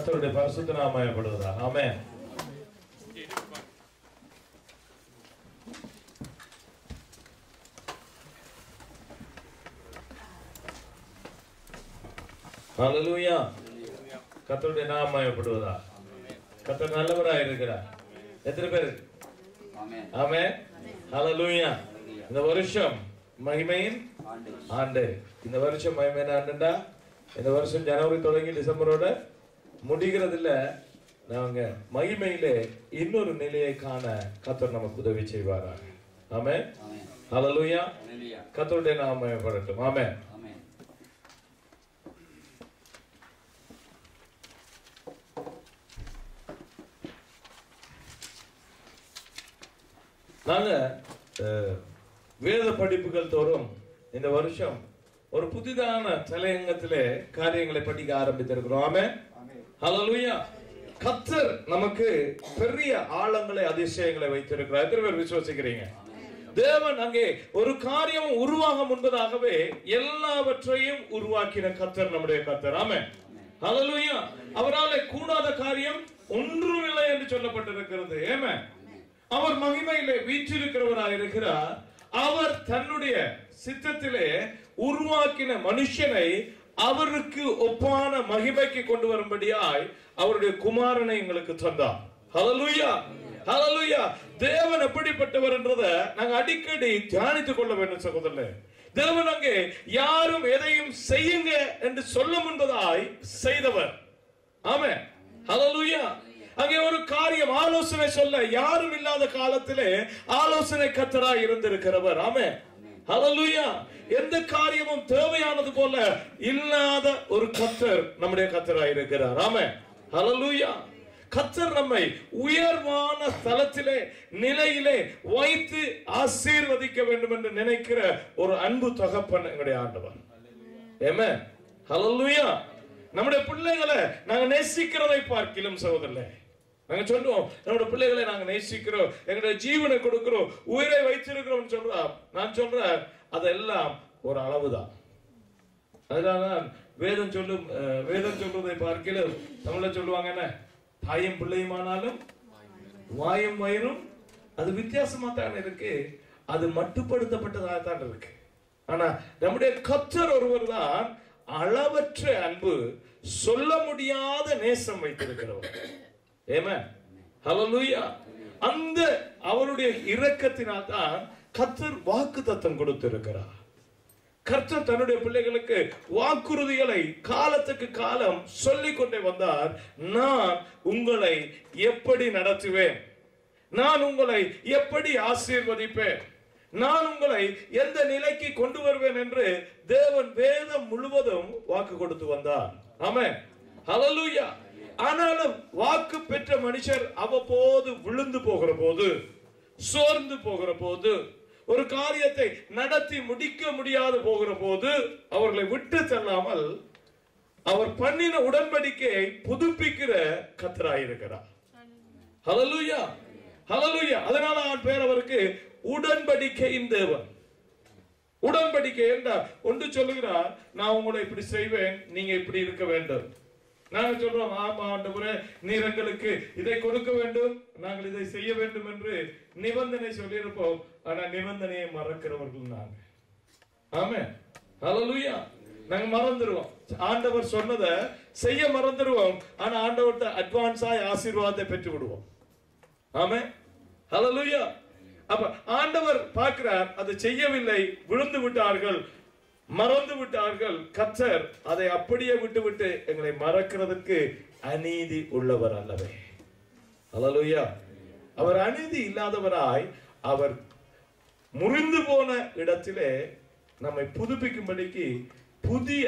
கர்த்தருடைய பரிசுத்த நாமம் மகிமைப்படுவதாக. ஆமென். ஹல்லேலூயா. கர்த்தருடைய நாமம் மகிமைப்படுவதாக. கர்த்தர் நல்லவராய் இருக்கிறார். எத்தனை பேர்? ஆமென். ஆமென். ஹல்லேலூயா. இந்த வருஷம் மகிமையின் ஆண்டு. இந்த வருஷம் மகிமையின் ஆண்டுண்டா இந்த வருஷம் ஜனவரி தொடங்கி டிசம்பரோட முடிகிறதுல நாங்க மகிமையிலே இன்னொரு நிலையை காண கர்த்தர் நமக்கு உதவி செய்வாராக. ஆமென். ஹல்லேலூயா. கர்த்தருடைய நாமம் மகிமைப்படட்டும். ஆமென். நாங்க வேத படிப்புகள் தோறும் இந்த வருஷம் ஒரு புதிதான தலையங்கத்திலே காரியங்களை படிக்க ஆரம்பித்திருக்கிறோம். ஆமென். ஹல்லேலூயா. கர்த்தர் நமக்கு பெரிய ஆழங்களை அதிசயங்களை வைத்திருக்கிறார். எத்தனை பேர் விசுவாசிக்கிறீங்க? தேவன் அங்கே ஒரு காரியம் உருவாக முன்பதாகவே எல்லாவற்றையும் உருவாக்கின கர்த்தர் நம்முடைய கர்த்தர். ஆமென். ஹல்லேலூயா. அவராலே கூடாத காரியம் ஒன்றுமில்லை என்று சொல்லப்பட்டிருக்கிறது. ஆமென். அவர் மகிமையிலே வீற்றிருக்கிறவராய் இருக்கிறார். அவர் தன்னுடைய சித்தத்திலே உருவாக்கின மனுஷனை அவருக்கு ஒப்பான மகிமைக்கு கொண்டு வரும்படியாய் அவருடைய குமாரனை எங்களுக்கு தந்தார். ஹல்லேலூயா. ஹல்லேலூயா. தேவன் எப்படிப்பட்டவர் என்றதை நாங்க அடிக்கடி தியானித்துக் கொள்ள வேண்டும் சகோதரர்களே. தேவன் அங்கே யாரும் எதையும் செய்யுங்க என்று சொல்ல முன்பதாய் செய்தவர். ஆமென். ஹல்லேலூயா. அங்கே ஒரு காரியம் ஆலோசனை சொல்ல யாரும் இல்லாத காலத்திலே ஆலோசனை கர்த்தராய் இருந்திருக்கிறவர். ஆமென். ஹல்லேலூயா. எந்த காரியமும் தேவையானது போல இல்லாத ஒரு கர்த்தர் நம்முடைய கர்த்தராய் இருக்கிறார். ஆமென். ஹல்லேலூயா. கர்த்தர் நம்மை உயர்வான ஸ்தலத்திலே நிலையிலே வைத்து ஆசீர்வதிக்க வேண்டும் என்று நினைக்கிற ஒரு அன்பு தகப்பன் எங்களுடைய ஆண்டவர். ஆமென். ஹல்லேலூயா. நம்முடைய பிள்ளைகளை நாங்க நேசிக்கிறதை பார்க்கிலும் சகோதரர்களே, நாங்க சொல்றோம் நம்முடைய பிள்ளைகளை நாங்க நேசிக்கிறோம், எங்களுடைய ஜீவனை கொடுக்கிறோம், உயிரை வைத்திருக்கிறோம் சொல்றோம். நான் சொல்றேன் அதெல்லாம் ஒரு அளவுதான். அதனால வேதம் சொல்றதை பார்க்கலும் தமிழ்ல சொல்லுவாங்க என்ன, தாயும் பிள்ளையுமானாலும் வாயும் வயிறும் அது வித்தியாசமா தான் இருக்கு, அது மட்டுப்படுத்தப்பட்டதாக தான் இருக்கு. ஆனா நம்முடைய கர்த்தர் ஒருவர் தான் அளவற்ற அன்பு, சொல்ல முடியாத நேசம் வைத்திருக்கிறவர். ஆமென். ஹல்லேலூயா. அந்த அவருடைய இரக்கத்தினால் தான் கர்த்தர் வாக்குத்தத்தம் கொடுத்திருக்கிறார். கர்த்தர் தன்னுடைய பிள்ளைகளுக்கு வாக்குறுதிகளை காலத்துக்கு காலம் சொல்லிக் கொண்டே வந்தார். நான் உங்களை எப்படி நடத்துவேன், நான் உங்களை எப்படி ஆசீர்வதிப்பேன், நான் உங்களை எந்த நிலைக்கு கொண்டு வருவேன் என்று தேவன் வேதம் முழுவதும் வாக்கு கொடுத்து வந்தார். ஆமென். ஹல்லேலூயா. ஆனாலும் வாக்கு பெற்ற மனுஷர் அவ்வப்போது விழுந்து போகிற போது, சோர்ந்து போகிற போது, ஒரு காரியத்தை நடத்தி முடிக்க முடியாது போகிற போது அவர்களை விட்டு செல்லாமல் அவர் பண்ணின உடன்படிக்கையை புதுப்பிக்கிற கர்த்தராயிருக்கிறார். ஹல்லேலூயா. ஹல்லேலூயா. அதனால அவன் பேர் அவருக்கு உடன்படிக்கையின் தேவன். உடன்படிக்கை என்றால் ஒன்று சொல்லுகிறார், நான் உங்களை இப்படி செய்வேன், நீங்க இப்படி இருக்க வேண்டும். நாங்க சொல்றோம், ஆமா ஆண்டவரே நீர் எங்களுக்கு இதை கொடுக்க வேண்டும், நாங்கள் இதை செய்ய வேண்டும் என்று நிபந்தனை சொல்லியிருப்போம். ஆனா நிபந்தனையை மறக்கிறவர்கள் நாங்க. ஆமென். ஹல்லேலூயா. நாங்க மறந்துடுவோம், ஆண்டவர் சொன்னதை செய்ய மறந்துடுவோம். ஆனா ஆண்டவர்கிட்ட அட்வான்ஸாய் ஆசீர்வாதத்தை பெற்று விடுவோம். ஆமென். ஹல்லேலூயா. அப்ப ஆண்டவர் பார்க்கிறார், அதை செய்யவில்லை, விழுந்து விட்டார்கள், மறந்து விட்டார்கள். கர்த்தர் அதை அப்படியே விட்டு எங்களை மறக்கிறதுக்கு அநீதி உள்ளவர் அல்லவே. ஹல்லேலூயா. அவர் அநீதி இல்லாதவராய் அவர் முறிந்து போன இடத்திலே நம்மை புதுப்பிக்கும்படிக்கு புதிய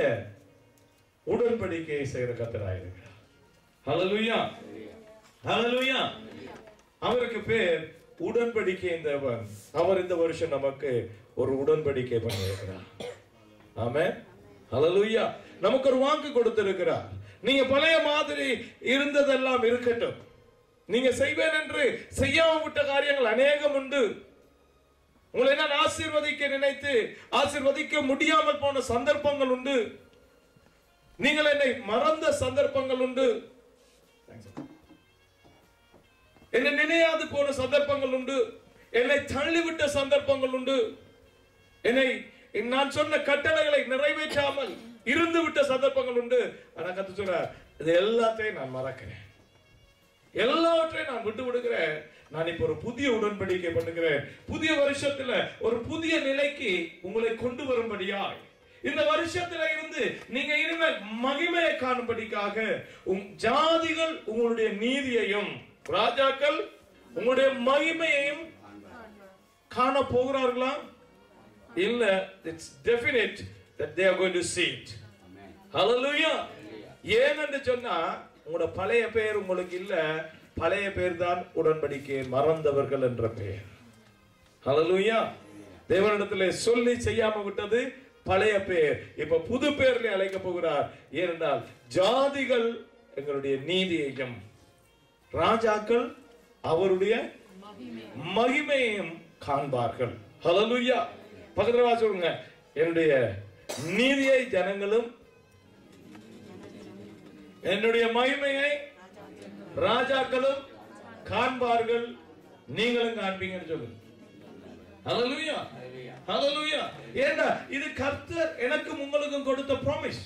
உடன்படிக்கையை செய்கிற கர்த்தராயிருக்கிறார். ஹல்லேலூயா. ஹல்லேலூயா. அவருக்கு பேர் உடன்படிக்கையின் தேவன். அவர் இந்த வருஷம் நமக்கு ஒரு உடன்படிக்கை பண்ணியிருக்கிறார். ஆமென். ஹல்லேலூயா. நமக்கு ஒரு வாக்கு கொடுத்திருக்கிறார். நீங்க பழைய மாதிரி இருந்ததெல்லாம் இருக்கட்டும், நீங்க செய்வேன் என்று செய்யாம விட்ட காரியங்கள் அநேகம் உண்டு. உங்களை நான் ஆசீர்வதிக்க நினைத்து ஆசீர்வதிக்க முடியாமல் போன சந்தர்ப்பங்கள் உண்டு. நீங்கள் என்னை மறந்த சந்தர்ப்பங்கள் உண்டு. என்னை நினையாது போன சந்தர்ப்பங்கள் உண்டு, என்னை தள்ளிவிட்ட சந்தர்ப்பங்கள் உண்டு, என்னை நான் சொன்ன கட்டளைகளை நிறைவேற்றாமல் இருந்து விட்ட சந்தர்ப்பங்கள் உண்டு. ஆனா கர்த்தர் சொல்றார், இது எல்லாத்தையும் நான் மறக்கிறேன், எல்லாவற்றையும் நான் விட்டு விடுகிறேன். நான் இப்ப ஒரு புதிய உடன்படிக்கை பண்ணுகிறேன். புதிய வருஷத்துல ஒரு புதிய நிலைக்கு உங்களை கொண்டு வரும்படியாய், இந்த வருஷத்துல இருந்து நீங்க இனிமேல் மகிமையை காணும்படிக்காக ஜாதிகள் உங்களுடைய நீதியையும் ராஜாக்கள் உங்களுடைய மகிமையையும் காண போகிறார்களா? இல்ல, it's definite that they are going to see it. Hallelujah. ஏனென்று சொன்னா உங்களோட பழைய பெயர் உங்களுக்கு இல்ல, பழைய பெயர் தான் உடன்படிக்கையை மறந்தவர்கள் என்ற பெயர். Hallelujah. தேவனிடத்திலே சொல்லி செய்யாம விட்டது பழைய பெயர். இப்ப புது பெயர்ல அழைக்க போகிறார். ஏனென்றால் ஜாதிகள் எங்களுடைய நீதியையும் ராஜாக்கள் அவருடைய மகிமையையும் காண்பார்கள். Hallelujah. பக்கத்துல சொல்லுங்க, என்னுடைய நீதியை ஜனங்களும் என்னுடைய மகிமையை ராஜாக்களும் காண்பார்கள், நீங்களும் காண்பீங்கன்னு சொல்லுங்க. ஹல்லேலூயா, ஹல்லேலூயா. ஏன்னா இது கர்த்தர் எனக்கும் உங்களுக்கும் கொடுத்த ப்ராமிஸ்.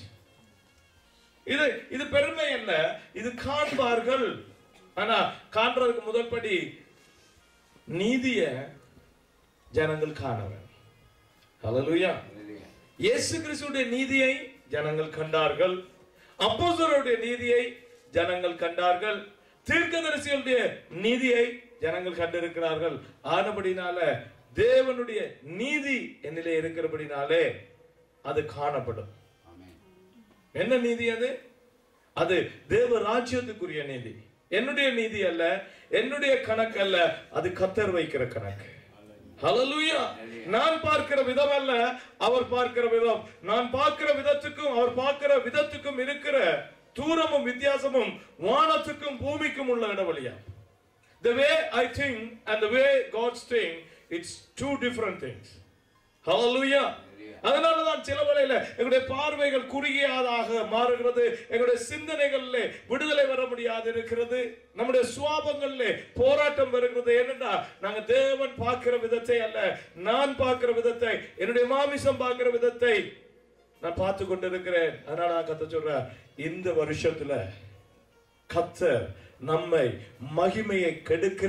இது பெருமை அல்ல, இது காண்பார்கள். ஆனா காண்றதுக்கு முதல் படி நீதிய ஜனங்கள் காண வேண்டும். ஹல்லேலூயா. இயேசு கிறிஸ்துவின் நீதியை ஜனங்கள் கண்டார்கள், அப்போஸ்தலருடைய நீதியை ஜனங்கள் கண்டார்கள், தீர்க்கதரிசிகளுடைய நீதியை ஜனங்கள் கண்டிருக்கிறார்கள். ஆனபடினால தேவனுடைய நீதி என்னிலே இருக்கிறபடினாலே அது காணப்படும். என்ன நீதி அது? அது தேவ ராஜ்யத்துக்குரிய நீதி. என்னுடைய நீதி அல்ல, என்னுடைய கணக்கு அல்ல, அது கர்த்தர் வைக்கிற கணக்கு. ஹல்லேலூயா. நான் பார்க்கிற விதம் அல்ல, அவர் பார்க்கிற விதம். நான் பார்க்கிற விதத்துக்கும் அவர் பார்க்கிற விதத்துக்கும் இருக்கிற தூரமும் வித்தியாசமும் வானத்துக்கும் பூமிக்கும் உள்ள இடைவெளியா. The way I think and the way God's think, it's two different things. Hallelujah. அதனாலதான் சில வேளையில எங்களுடைய பார்வைகள் குறுகியதாக மாறுகிறது, எங்களுடைய சிந்தனைகளிலே விடுதலை வர முடியாது இருக்கிறது, நம்முடைய சுவாபங்களிலே போராட்டம் வருகிறது. ஏனென்றா நாங்க தேவன் பார்க்கிற விதத்தை அல்ல, நான் பார்க்கிற விதத்தை, என்னுடைய மாமிசம் பார்க்கிற விதத்தை நான் பார்த்து கொண்டிருக்கிறேன். அதனால நான் கர்த்தர் சொல்றேன், இந்த வருஷத்துல கர்த்தர் நம்மை மகிமையை கெடுக்கிற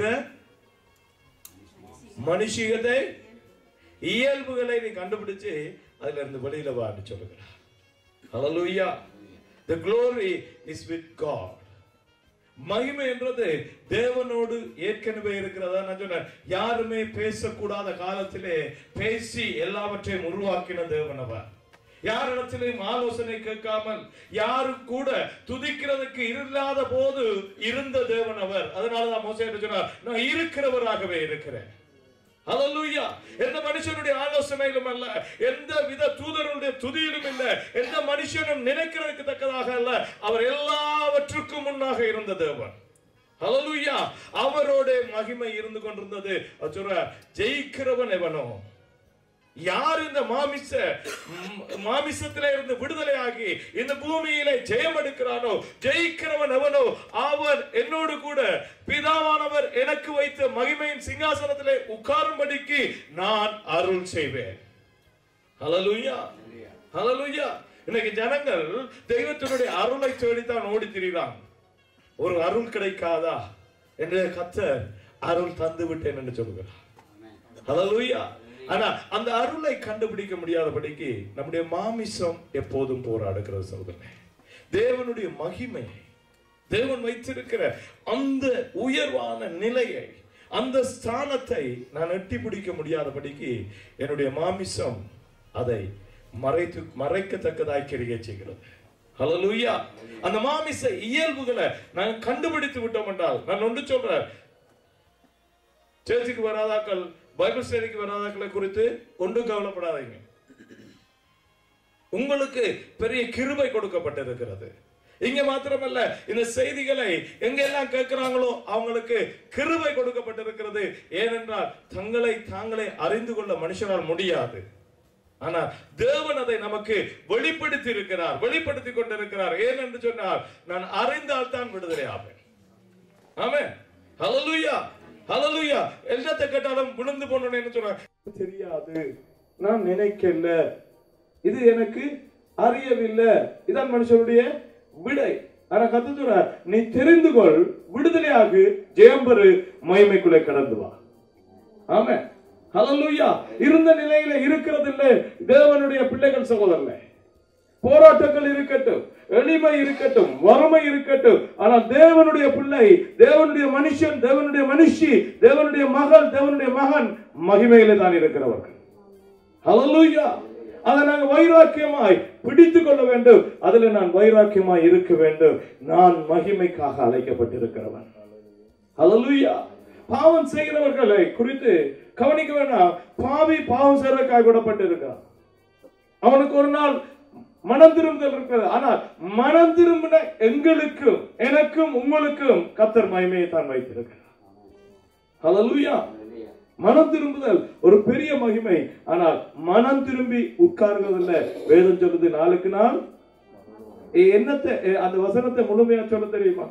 மனுஷியத்தை இயல்புகளை நீ கண்டுபிடிச்சு அதுல இருந்து வெளியில வான்னு சொல்லுகிறார். Hallelujah. The glory is with God. மகிமை என்றது தேவனோடு ஏற்கனவே இருக்கிறதா. நான் சொன்னேன், யாருமே பேசக்கூடாத காலத்திலே பேசி எல்லாவற்றையும் உருவாக்கின தேவன் அவர். யாரிடத்திலும் ஆலோசனை கேட்காமல் யாரு கூட துதிக்கிறதுக்கு இல்லாத போது இருந்த தேவன் அவர். அதனாலதான் மோசே சொன்னார், நான் இருக்கிறவராகவே இருக்கிறேன். ஹல்லேலூயா. எந்த மனுஷனுடைய ஆலோசனையிலும் அல்ல, எந்த வித தூதருடைய துதியிலும் இல்ல, எந்த மனுஷனும் நினைக்கிறதுக்கு தக்கதாக அல்ல, அவர் எல்லாவற்றுக்கும் முன்னாக இருந்த தேவன். ஹல்லேலூயா. அவரோட மகிமை இருந்து கொண்டிருந்தது. அவர் சொல்றார், ஜெயிக்கிறவன் எவனோ, யார் இந்த மாமிசத்திலே இருந்து விடுதலையாகி இந்த பூமியிலே ஜெயம் எடுக்கிறானோ, ஜெயிக்கிறவன் எவனோ அவன் என்னோடு கூட பிதாவானவர் எனக்கு வைத்த மகிமையின் சிங்காசனத்திலே உட்காரும்படிக்கு நான் அருள் செய்வேன். ஹல்லேலூயா, ஹல்லேலூயா. இன்னைக்கு ஜனங்கள் தெய்வத்தினுடைய அருளை தேடித்தான் ஓடி திரிகிறான். ஒரு அருள் கிடைக்காதா என்று கர்த்தர் அருள் தந்து விட்டேன் என்று சொல்கிறார். ஹல்லேலூயா. ஆனா அந்த அருளை கண்டுபிடிக்க முடியாதபடிக்கு நம்முடைய மாமிசம் எப்போதும் போராடுகிறது சகோதரனே. தேவனுடைய மகிமை, தேவன் வைத்திருக்கிற அந்த உயர்வான நிலையை, அந்த ஸ்தானத்தை நான் எட்டி பிடிக்க முடியாதபடிக்கு என்னுடைய மாமிசம் அதை மறைக்கத்தக்கதாய் கிரியை செய்கிறது. ஹல்லேலூயா. அந்த மாமிச இயல்புகளை நான் கண்டுபிடித்து விட்டோம் என்றால், நான் ஒன்று சொல்றேன், சேர்ச்சுக்கு வராதாக்கள், பைபிள் ஸ்டடிக்கு வராதாக்களை குறித்து ஒன்றும் கவலைப்படாதீங்க. உங்களுக்கு பெரிய கிருபை கொடுக்கப்பட்டிருக்கிறது. இங்க மாத்திரமல்ல, இந்த செய்திகளை எங்கெல்லாம் கேட்கிறாங்களோ அவங்களுக்கு கிருபை கொடுக்கப்பட்டிருக்கிறது. ஏனென்றால் தங்களை தாங்களே அறிந்து கொள்ள மனுஷனால் முடியாது. ஆனா தேவன் அதை நமக்கு வெளிப்படுத்தி இருக்கிறார், வெளிப்படுத்தி கொண்டிருக்கிறார். ஏனென்று சொன்னால், நான் அறிந்தால் தான் விடுதலை ஆவேன். ஆமென். ஹல்லேலூயா, ஹல்லேலூயா. எல்லாத்தை கேட்டாலும் விழுந்து போனோன்னு என்ன சொல்றாங்க? தெரியாது, நான் நினைக்கல, இது எனக்கு அறியவில்லை. இதான் மனுஷனுடைய விடை. ஆனா கத்து சொல்ற, நீ தெரிந்து கொள், விடுதலையாகு, ஜெயம் பெறு, மகிமைக்குள்ளே கடந்து வா. ஆமென், ஹல்லேலூயா. இருந்த நிலையில இருக்கிறது இல்லை தேவனுடைய பிள்ளைகள் சகோதரர்களே. போராட்டங்கள் இருக்கட்டும், எளிமை இருக்கட்டும், வறுமை இருக்கட்டும், ஆனால் தேவனுடைய பிள்ளை, தேவனுடைய மனுஷன், தேவனுடைய மனுஷி, தேவனுடைய மகள், தேவனுடைய மகன் மகிமையிலே தான் இருக்கிறவர்கள். ஹல்லேலூயா. அதை நாங்கள் வைராக்கியமாய் பிடித்துக் கொள்ள வேண்டும். அதுல நான் வைராக்கியமாய் இருக்க வேண்டும். நான் மகிமைக்காக அழைக்கப்பட்டிருக்கிறவன். ஹல்லேலூயா. பாவம் செய்கிறவர்களை குறித்து கவனிக்க வேண்டாம். பாவி பாவம் செய்வதற்காக விடப்பட்டிருக்கிறான். அவனுக்கு ஒரு நாள் மனம் திரும்புதல் இருக்கிறது. ஆனால் மனம் திரும்பின எங்களுக்கும், எனக்கும், உங்களுக்கும் கர்த்தர் மகிமையை தான் வைத்திருக்கிறார். ஹல்லேலூயா. மனம் திரும்புதல் ஒரு பெரிய மகிமை. ஆனால் மனம் திரும்பி உட்கார்வதில்லை. வேதம் சொல்லுது, நாளுக்கு நாள் என்னத்தை, அந்த வசனத்தை முழுமையா சொல்ல தெரியுமா?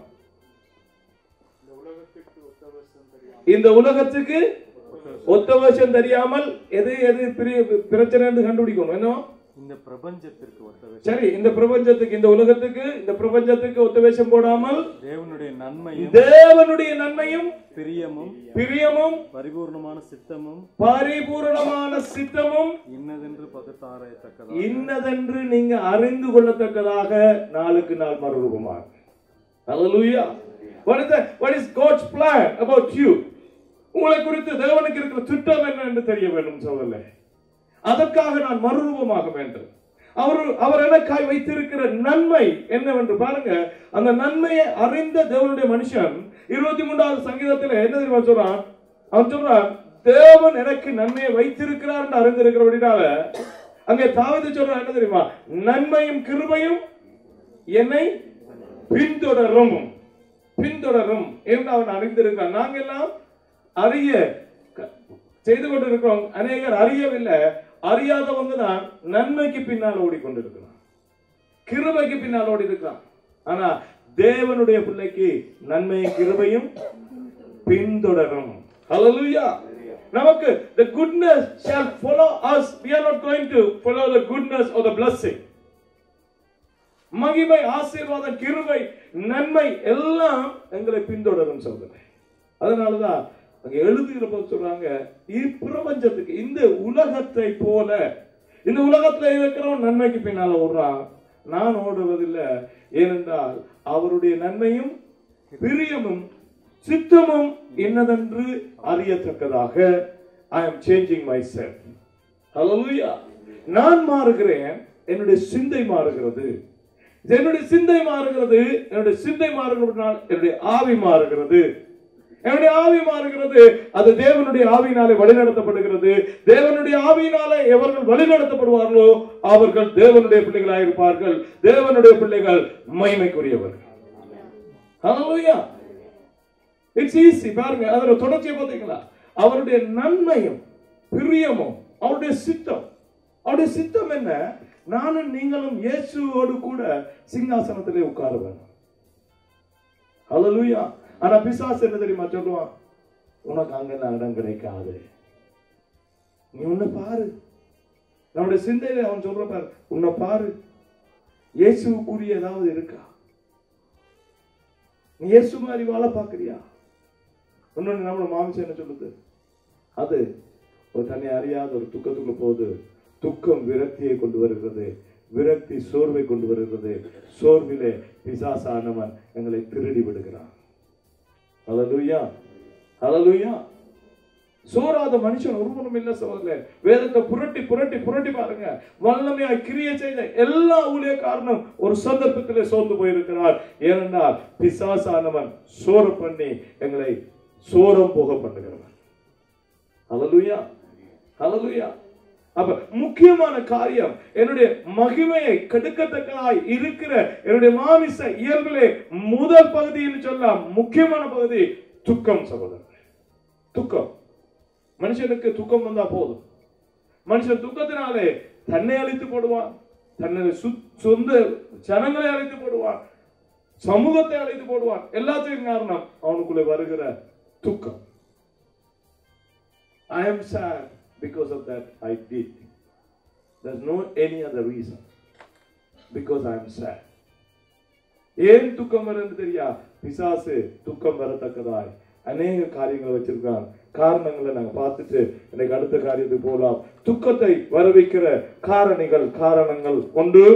இந்த உலகத்துக்கு ஒத்த வருஷம் தெரியாமல் எது எது பிரச்சனை கண்டுபிடிக்கணும். என்ன? இந்த பிரபஞ்சத்திற்கு ஒத்த வேஷம். சரி, இந்த பிரபஞ்சத்துக்கு, இந்த உலகத்துக்கு, இந்த பிரபஞ்சத்துக்கு ஒத்த வேஷம் போடாமல் தேவனுடைய நன்மையும் பிரியமும் பரிபூர்ணமான சித்தமும் இன்னதென்று நீங்க அறிந்து கொள்ளத்தக்கதாக நாளுக்கு நாள் மறுரூபமாக. Hallelujah. What is God's plan about you? உங்களை குறித்து தேவனுக்கு இருக்கிற திட்டம் என்ன என்று தெரிய வேண்டும் சகோதரர்களே. அதற்காக நான் மறுரூபமாக வேண்டும். அவர் எனக்காய் வைத்திருக்கிற நன்மை என்னவென்று பாருங்க. அந்த நன்மையை அறிந்த தேவனுடைய மனுஷன் 23வது சங்கீதத்தில் என்ன தெரியுமா சொல்றான்? அவன் சொல்றான், தேவன் எனக்கு நன்மையை வைத்திருக்கிறார் என்று அறிந்திருக்கிறபடினால அங்கே தாவீது சொல்றான் என்ன தெரியுமா? நன்மையும் கிருபையும் என்னை பின்தொடரும் என்று அவன் அறிந்திருக்கிறான். நாங்க எல்லாம் அறிய செய்து கொண்டிருக்கிறோம். அநேகர் அறியவில்லை. அறியாதவங்க தான் நன்மைக்கு பின்னால் ஓடிக்கொண்டிருக்கிறான், கிருபைக்கு பின்னால் ஓடி இருக்கிறான். ஆனா தேவனுடைய பிள்ளைக்கு நன்மையும் கிருபையும் பின்தொடரும். Hallelujah. நமக்கு the goodness shall follow us. We are not going to follow the goodness or the blessing. மகிமை, ஆசீர்வாதம், கிருபை, நன்மை எல்லாம் எங்களை பின்தொடரும் சொல்றேன். அதனாலதான் அங்க எழுதுகிற போது சொல்றாங்க, இப்பிரபஞ்சத்துக்கு, இந்த உலகத்தை போல, இந்த உலகத்துல இருக்கிறவன் நன்மைக்கு பின்னால ஓடுறான், நான் ஓடுவதில்லை. ஏனென்றால் அவருடைய நன்மையும் பிரியமும் சித்தமும் என்னதென்று அறியத்தக்கதாக I am changing myself. Hallelujah. நான் மாறுகிறேன், என்னுடைய சிந்தை மாறுகிறது. என்னுடைய சிந்தை மாறுகிறது. என்னுடைய ஆவி மாறுகிறது. என்னுடைய ஆவி மாறுகிறது. அது தேவனுடைய ஆவியினாலே வழிநடத்தப்படுகிறது. தேவனுடைய ஆவியினாலே எவர்கள் வழிநடத்தப்படுவார்களோ அவர்கள் தேவனுடைய பிள்ளைகளாக இருப்பார்கள். தேவனுடைய பிள்ளைகள் மகிமைக்குரியவர்கள். ஹல்லேலூயா. It's easy. பாருங்க, அதோட தொடர்ச்சியை பார்த்தீங்களா? அவருடைய நன்மையும் பிரியமும் அவருடைய சித்தம் என்ன? நானும் நீங்களும் இயேசுவோடு கூட சிங்காசனத்திலே உட்கார வேண்டும். ஹல்லேலூயா. ஆனா பிசாசு என்ன தெரியுமா சொல்லுவான்? உனக்கு அங்க இடம் கிடைக்காது, நீ உன்னை பாரு. நம்முடைய சிந்தையில அவன் சொல்ற பாரு, உன்னை பாரு, இயேசுக்குரிய ஏதாவது இருக்கா? நீ இயேசு மாதிரி வாழ பாக்குறியா? இன்னொன்னு நம்மள மாமிசம் என்ன சொல்லுது? அது ஒரு தன்னை அறியாத ஒரு துக்கத்துக்குள்ள போகுது. துக்கம் விரக்தியை கொண்டு வருகிறது, விரக்தி சோர்வை கொண்டு வருகிறது. சோர்விலே பிசாசானவன் எங்களை திருடி விடுகிறான். ஹல்லேலூயா, ஹல்லேலூயா. சோராத மனுஷன் ஒருவனும் இல்லை சகோதரர்களே. வேதத்தை புரட்டி புரட்டி புரட்டி பாருங்க. வல்லமையாய் கிரியை செய்த எல்லா ஊழியக்காரனும் ஒரு சந்தர்ப்பத்திலே சோர்ந்து போயிருக்கிறார். ஏனென்றால் பிசாசானவன் சோர பண்ணி எங்களை சோரம் போக பண்ணுகிறவன். ஹல்லேலூயா, ஹல்லேலூயா. அப்ப முக்கியமான காரியம், என்னுடைய மகிமையை கெடுக்கத்தக்கதாய் இருக்கிற என்னுடைய மாமிச இயல்பிலே முதல் பகுதின்னு சொல்லலாம், முக்கியமான பகுதி துக்கம் சகோதரர். துக்கம். மனுஷனுக்கு துக்கம் வந்தா போதும். மனுஷன் துக்கத்தினாலே தன்னை அழித்து போடுவான், தன்னை சொந்த ஜனங்களை அழித்து போடுவான், சமூகத்தை அழித்து போடுவான். எல்லாத்தையும் காரணம் அவனுக்குள்ளே வருகிற துக்கம். I am sad because of that I did. There's no any other reason. Because I am sad. ஏன் துக்கம் வருது தெரியா? பிசாசு துக்கம் வரத்தக்கதாய் அநேக காரியங்களை வச்சிருக்கான். காரணங்களை நாங்க பார்த்துட்டு எனக்கு அடுத்த காரியத்துக்கு போகலாம். துக்கத்தை வரவைக்கிற காரணங்கள் ஒன்று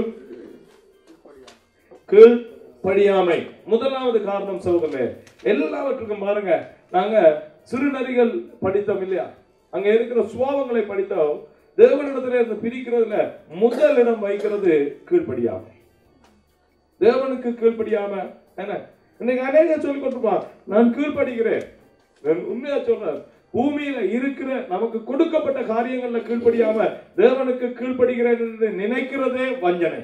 கீழ்ப்படியாமை. முதலாவது காரணம் சகோதரர்களே, எல்லாவற்றுக்கும் பாருங்க, நாங்க சிறுநரிகள் படித்தோம் இல்லையா? அங்க இருக்கிற சுவாவங்களை படித்தோம். தேவனிடத்துல இருந்து பிரிக்கிறதுல முதலிடம் வைக்கிறது கீழ்ப்படியாமை. தேவனுக்கு கீழ்ப்படியாம என்ன இன்னைக்கு அநேக சொல்லிக் கொண்டிருப்பான், நான் கீழ்ப்படுகிறேன். உண்மையா சொல்றேன், பூமியில இருக்கிற நமக்கு கொடுக்கப்பட்ட காரியங்கள்ல கீழ்ப்படியாம தேவனுக்கு கீழ்ப்படுகிறேன் என்று நினைக்கிறதே வஞ்சனை.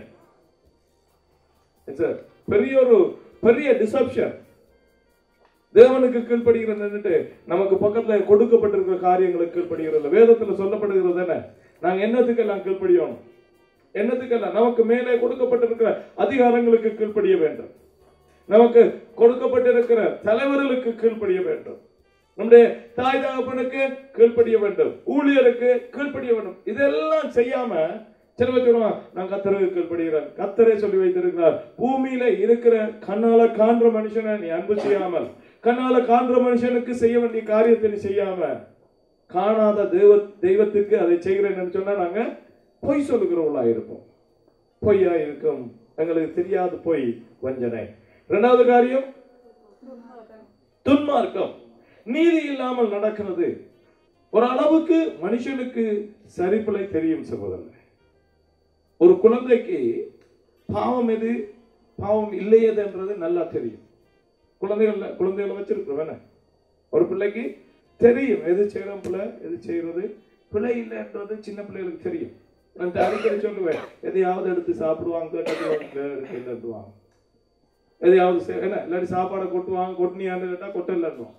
பெரிய டிசப்ஷன். தேவனுக்கு கீழ்ப்படுகிறது நமக்கு பக்கத்துல கொடுக்கப்பட்டிருக்கிற காரியங்களுக்கு கீழ்ப்படுகிறது. வேதத்துல சொல்லப்படுகிறது என்ன? நாங்க என்னத்துக்கெல்லாம் கீழ்ப்படியணும்? என்னத்துக்கெல்லாம்? நமக்கு மேலே கொடுக்கப்பட்டிருக்கிற அதிகாரங்களுக்கு கீழ்ப்படிய வேண்டும். நமக்கு கொடுக்கப்பட்டிருக்கிற தலைவர்களுக்கு கீழ்ப்படிய வேண்டும். நம்முடைய தாய் தகப்பனுக்கு கீழ்ப்படிய வேண்டும். ஊழியருக்கு கீழ்ப்படிய வேண்டும். இதெல்லாம் செய்யாம சில பேர் சொல்லுவாங்க, நான் கர்த்தருக்கு கீழ்ப்படுகிறேன். கர்த்தரே சொல்லி வைத்திருக்கிறார், பூமியில இருக்கிற கண்ணால காண்ற மனுஷனை நீ அன்பு செய்யாமல், கண்ணால காண்ற மனுஷனுக்கு செய்ய வேண்டிய காரியத்தை நீ செய்யாம, காணாத தெய்வத்துக்கு அதை செய்கிறேன்னு சொன்னா நாங்க பொய் சொல்லுகிறவர்களா இருப்போம். பொய்யா இருக்கும், எங்களுக்கு தெரியாது பொய், வஞ்சனை. இரண்டாவது காரியம் துன்மார்க்கம். நீதி இல்லாமல் நடக்கிறது. ஒரு அளவுக்கு மனுஷனுக்கு சரிப்பிழை தெரியும் சகோதரர். ஒரு குழந்தைக்கு பாவம் எது பாவம் இல்லையதுன்றது நல்லா தெரியும். குழந்தைகளை வச்சிருக்கிறவன ஒரு பிள்ளைக்கு தெரியும் எது செய்யறோம் பிள்ளை எது செய்யறது பிள்ளை இல்லைன்றது சின்ன பிள்ளைகளுக்கு தெரியும். நான் அடிக்கடி சொல்லுவேன், எதையாவது எடுத்து சாப்பிடுவாங்க, எடுத்துவாங்க, எதையாவது என்ன இல்லாட்டி சாப்பாடை கொட்டுவாங்க, கொட்டினியான்னு கேட்டா கொட்டல இருக்கும்.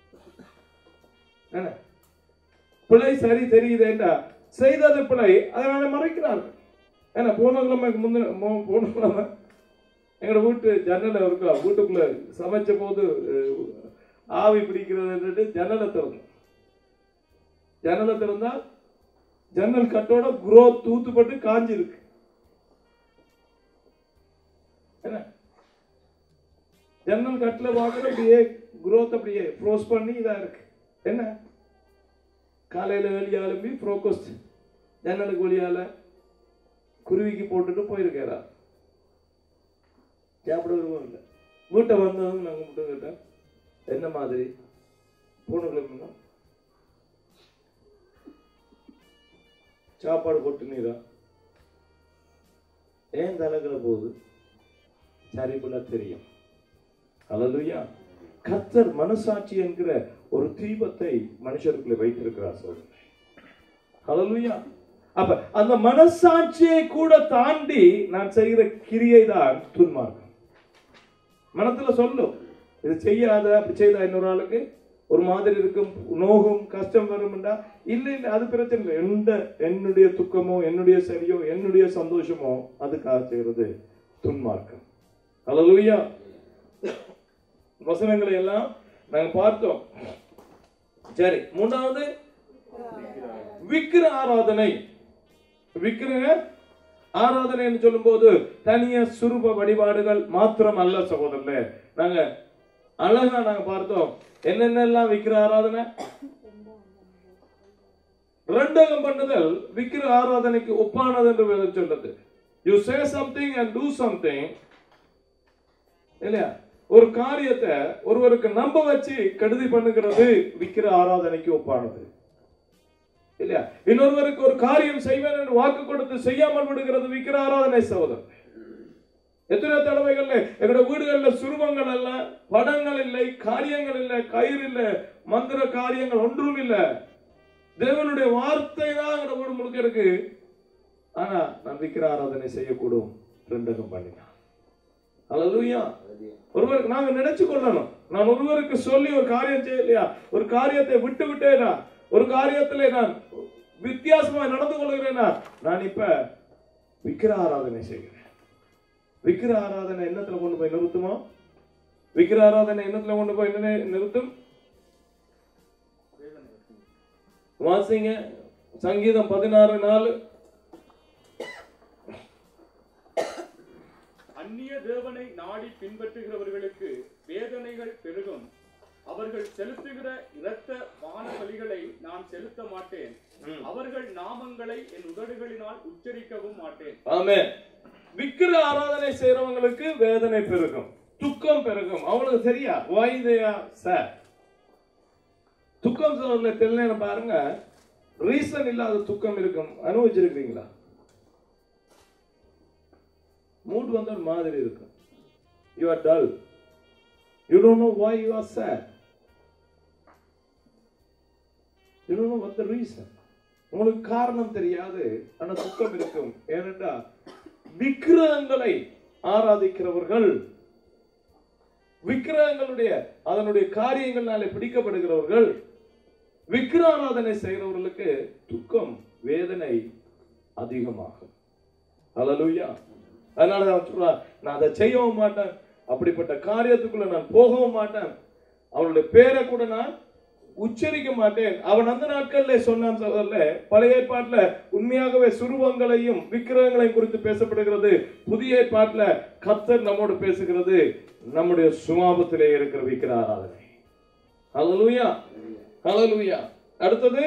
என்ன பிள்ளை சரி தெரியுதுண்டா செய்தது பிள்ளை, அதனால மறைக்கிறார்கள். ஏன்னா போன கிழமை எங்களோட வீட்டு ஜன்னல இருக்கா, வீட்டுக்குள்ள சமைச்ச போது ஆவி பிடிக்கிறது ஜன்னலை திறந்தோம். ஜன்னலை திறந்தா ஜன்னல் கட்டோட குரோத் தூத்துப்பட்டு காஞ்சி இருக்கு. என்ன ஜன்னல் கட்டில பார்க்கற அப்படியே குரோத் அப்படியே ப்ரோஸ் பண்ணி இதா இருக்கு. என்ன காலையில வெளியாலும்பி ப்ரோகோஸ்ட் ஜன்னலுக்கு வெளியால குருவிக்கு போட்டுட்டு போயிருக்காரா, சாப்பிட வருவோம் இல்லை. வீட்டை வந்தவங்க நாங்கள் மட்டும் கேட்டேன், என்ன மாதிரி போன சாப்பாடு கொட்டுனீரா, ஏன் தலைகளை போகுது சரிபுல தெரியும். அல்லேலூயா. கர்த்தர் மனசாட்சி என்கிற ஒரு தீபத்தை மனுஷருக்குள்ள வைத்திருக்கிறார் சொல்றேன். அல்லேலூயா. அப்ப அந்த மனசாட்சியை கூட தாண்டி நான் செய்கிற கிரியை தான் துன்மார்க்கம். மனத்துல சொல்லும், இது செய்யாத அப்படி செய்தா இன்னொரு ஆளுக்கு ஒரு மாதிரி இருக்கும், நோகும், கஷ்டம் வரும்டா. இல்லை இல்லை, அது பிரச்சனை இல்லை. என்னுடைய துக்கமோ என்னுடைய சரியோ என்னுடைய சந்தோஷமோ அதுக்காக செய்யறது துன்மார்க்கம். அல்லேலூயா. வசனங்களை எல்லாம் நாங்க பார்த்தோம். சரி, மூன்றாவது விக்கிர ஆராதனை. விக்கிர ஆராதனை என்று சொல்லும் போது தனிய சுரூப வழிபாடுகள் மாத்திரம் அல்ல சகோதரர்களே. நாங்க அழகா நாங்க பார்த்தோம் என்னென்னலாம் விக்கிர ஆராதனை. ரெண்டகம் பண்ணுதல் விக்கிர ஆராதனைக்கு ஒப்பானது என்று வேதம் சொல்லுது. You say something and do something. இல்லையா? ஒரு காரியத்தை ஒருவருக்கு நம்ப வச்சு கெடுதி பண்ணுகிறது விக்கிர ஆராதனைக்கு ஒப்பானது. இல்லையா? இன்னொருவருக்கு ஒரு காரியம் செய்வேன் என்று வாக்கு கொடுத்து செய்யாமல் விடுகிறது விக்கிர ஆராதனை சகோதரர். எத்தனை தடவைகள்ல எங்களோட வீடுகள்ல சுருவங்கள் அல்ல, படங்கள் இல்லை, காரியங்கள் இல்லை, கயிறு இல்லை, மந்திர காரியங்கள் ஒன்றும் இல்லை. தேவனுடைய வார்த்தை தான் எங்களோட வீடு முழுக்க இருக்கு. ஆனா நான் விக்கிர ஆராதனை செய்யக்கூடும் ரெண்டகம் பண்ணினான். அல்லேலூயா. ஒருவருக்கு நாங்க நினைச்சு கொள்ளணும், நான் ஒருவருக்கு சொல்லி ஒரு காரியம் செய்யலையா, ஒரு காரியத்தை விட்டு விட்டேனா, ஒரு காரியத்திலே நான் வித்தியாசமா நடந்து கொள்கிறேனா, நான் இப்ப விக்கிர ஆராதனை செய்கிறேன். விக்கிர ஆராதனை என்னத்துல கொண்டு போய் நிறுத்துமோ? விக்கிர ஆராதனை என்னத்துல கொண்டு போய் நிறுத்தும்? வாசிங்க சங்கீதம் 16:4. அந்நிய தேவனை நாடி பின்பற்றுகிறவர்களுக்கு வேதனைகள் பெருகும். அவர்கள் செலுத்துகிற இரத்த பான பலிகளை நான் செலுத்த மாட்டேன். அவர்கள் நாமங்களை என் உதடுகளினால் உச்சரிக்கவும் மாட்டேன். ஆமென். விக்கிர ஆராதனை செய்றவங்களுக்கு வேதனை பெருகும், துக்கம் பெருகும். அவங்களுக்கு சரியா why they are sad. துக்கம் சொல்றதுல தெரியல பாருங்க, ரீசன் இல்லாத துக்கம் இருக்கும். அனுபவிச்சிருக்கீங்களா? மூட் வந்த ஒரு மாதிரி இருக்கும். You are dull. You don't know why you are sad. You don't know what the reason. உங்களுக்கு காரணம் தெரியாது, ஆனா துக்கம் இருக்கும். ஏனென்றால் விக்கிரகங்களை ஆராதிக்கிறவர்கள், விக்கிரகங்களுடைய அதனுடைய காரியங்களாலே பிடிக்கப்படுகிறவர்கள், விக்கிராராதனை செய்கிறவர்களுக்கு துக்கம் வேதனை அதிகமாகும். ஹல்லேலூயா. அதனால அவன் சொல்றான், நான் அதை செய்யவும் மாட்டேன், அப்படிப்பட்ட காரியத்துக்குள்ள நான் போகவும் மாட்டேன், அவனுடைய பேரை கூட நான் உச்சரிக்க மாட்டேன். அவன் அந்த நாட்கள்ல சொன்னான் சகோதரர்கள, பழைய ஏற்பாட்டுல உண்மையாகவே சுரூபங்களையும் விக்கிரகங்களையும் குறித்து பேசப்படுகிறது. புதிய ஏற்பாட்டுல கர்த்தர் நம்மோடு பேசுகிறது நம்முடைய சுபாவத்திலே இருக்கிற விக்கிர ஆராதனை. ஹல்லேலூயா, ஹல்லேலூயா. அடுத்தது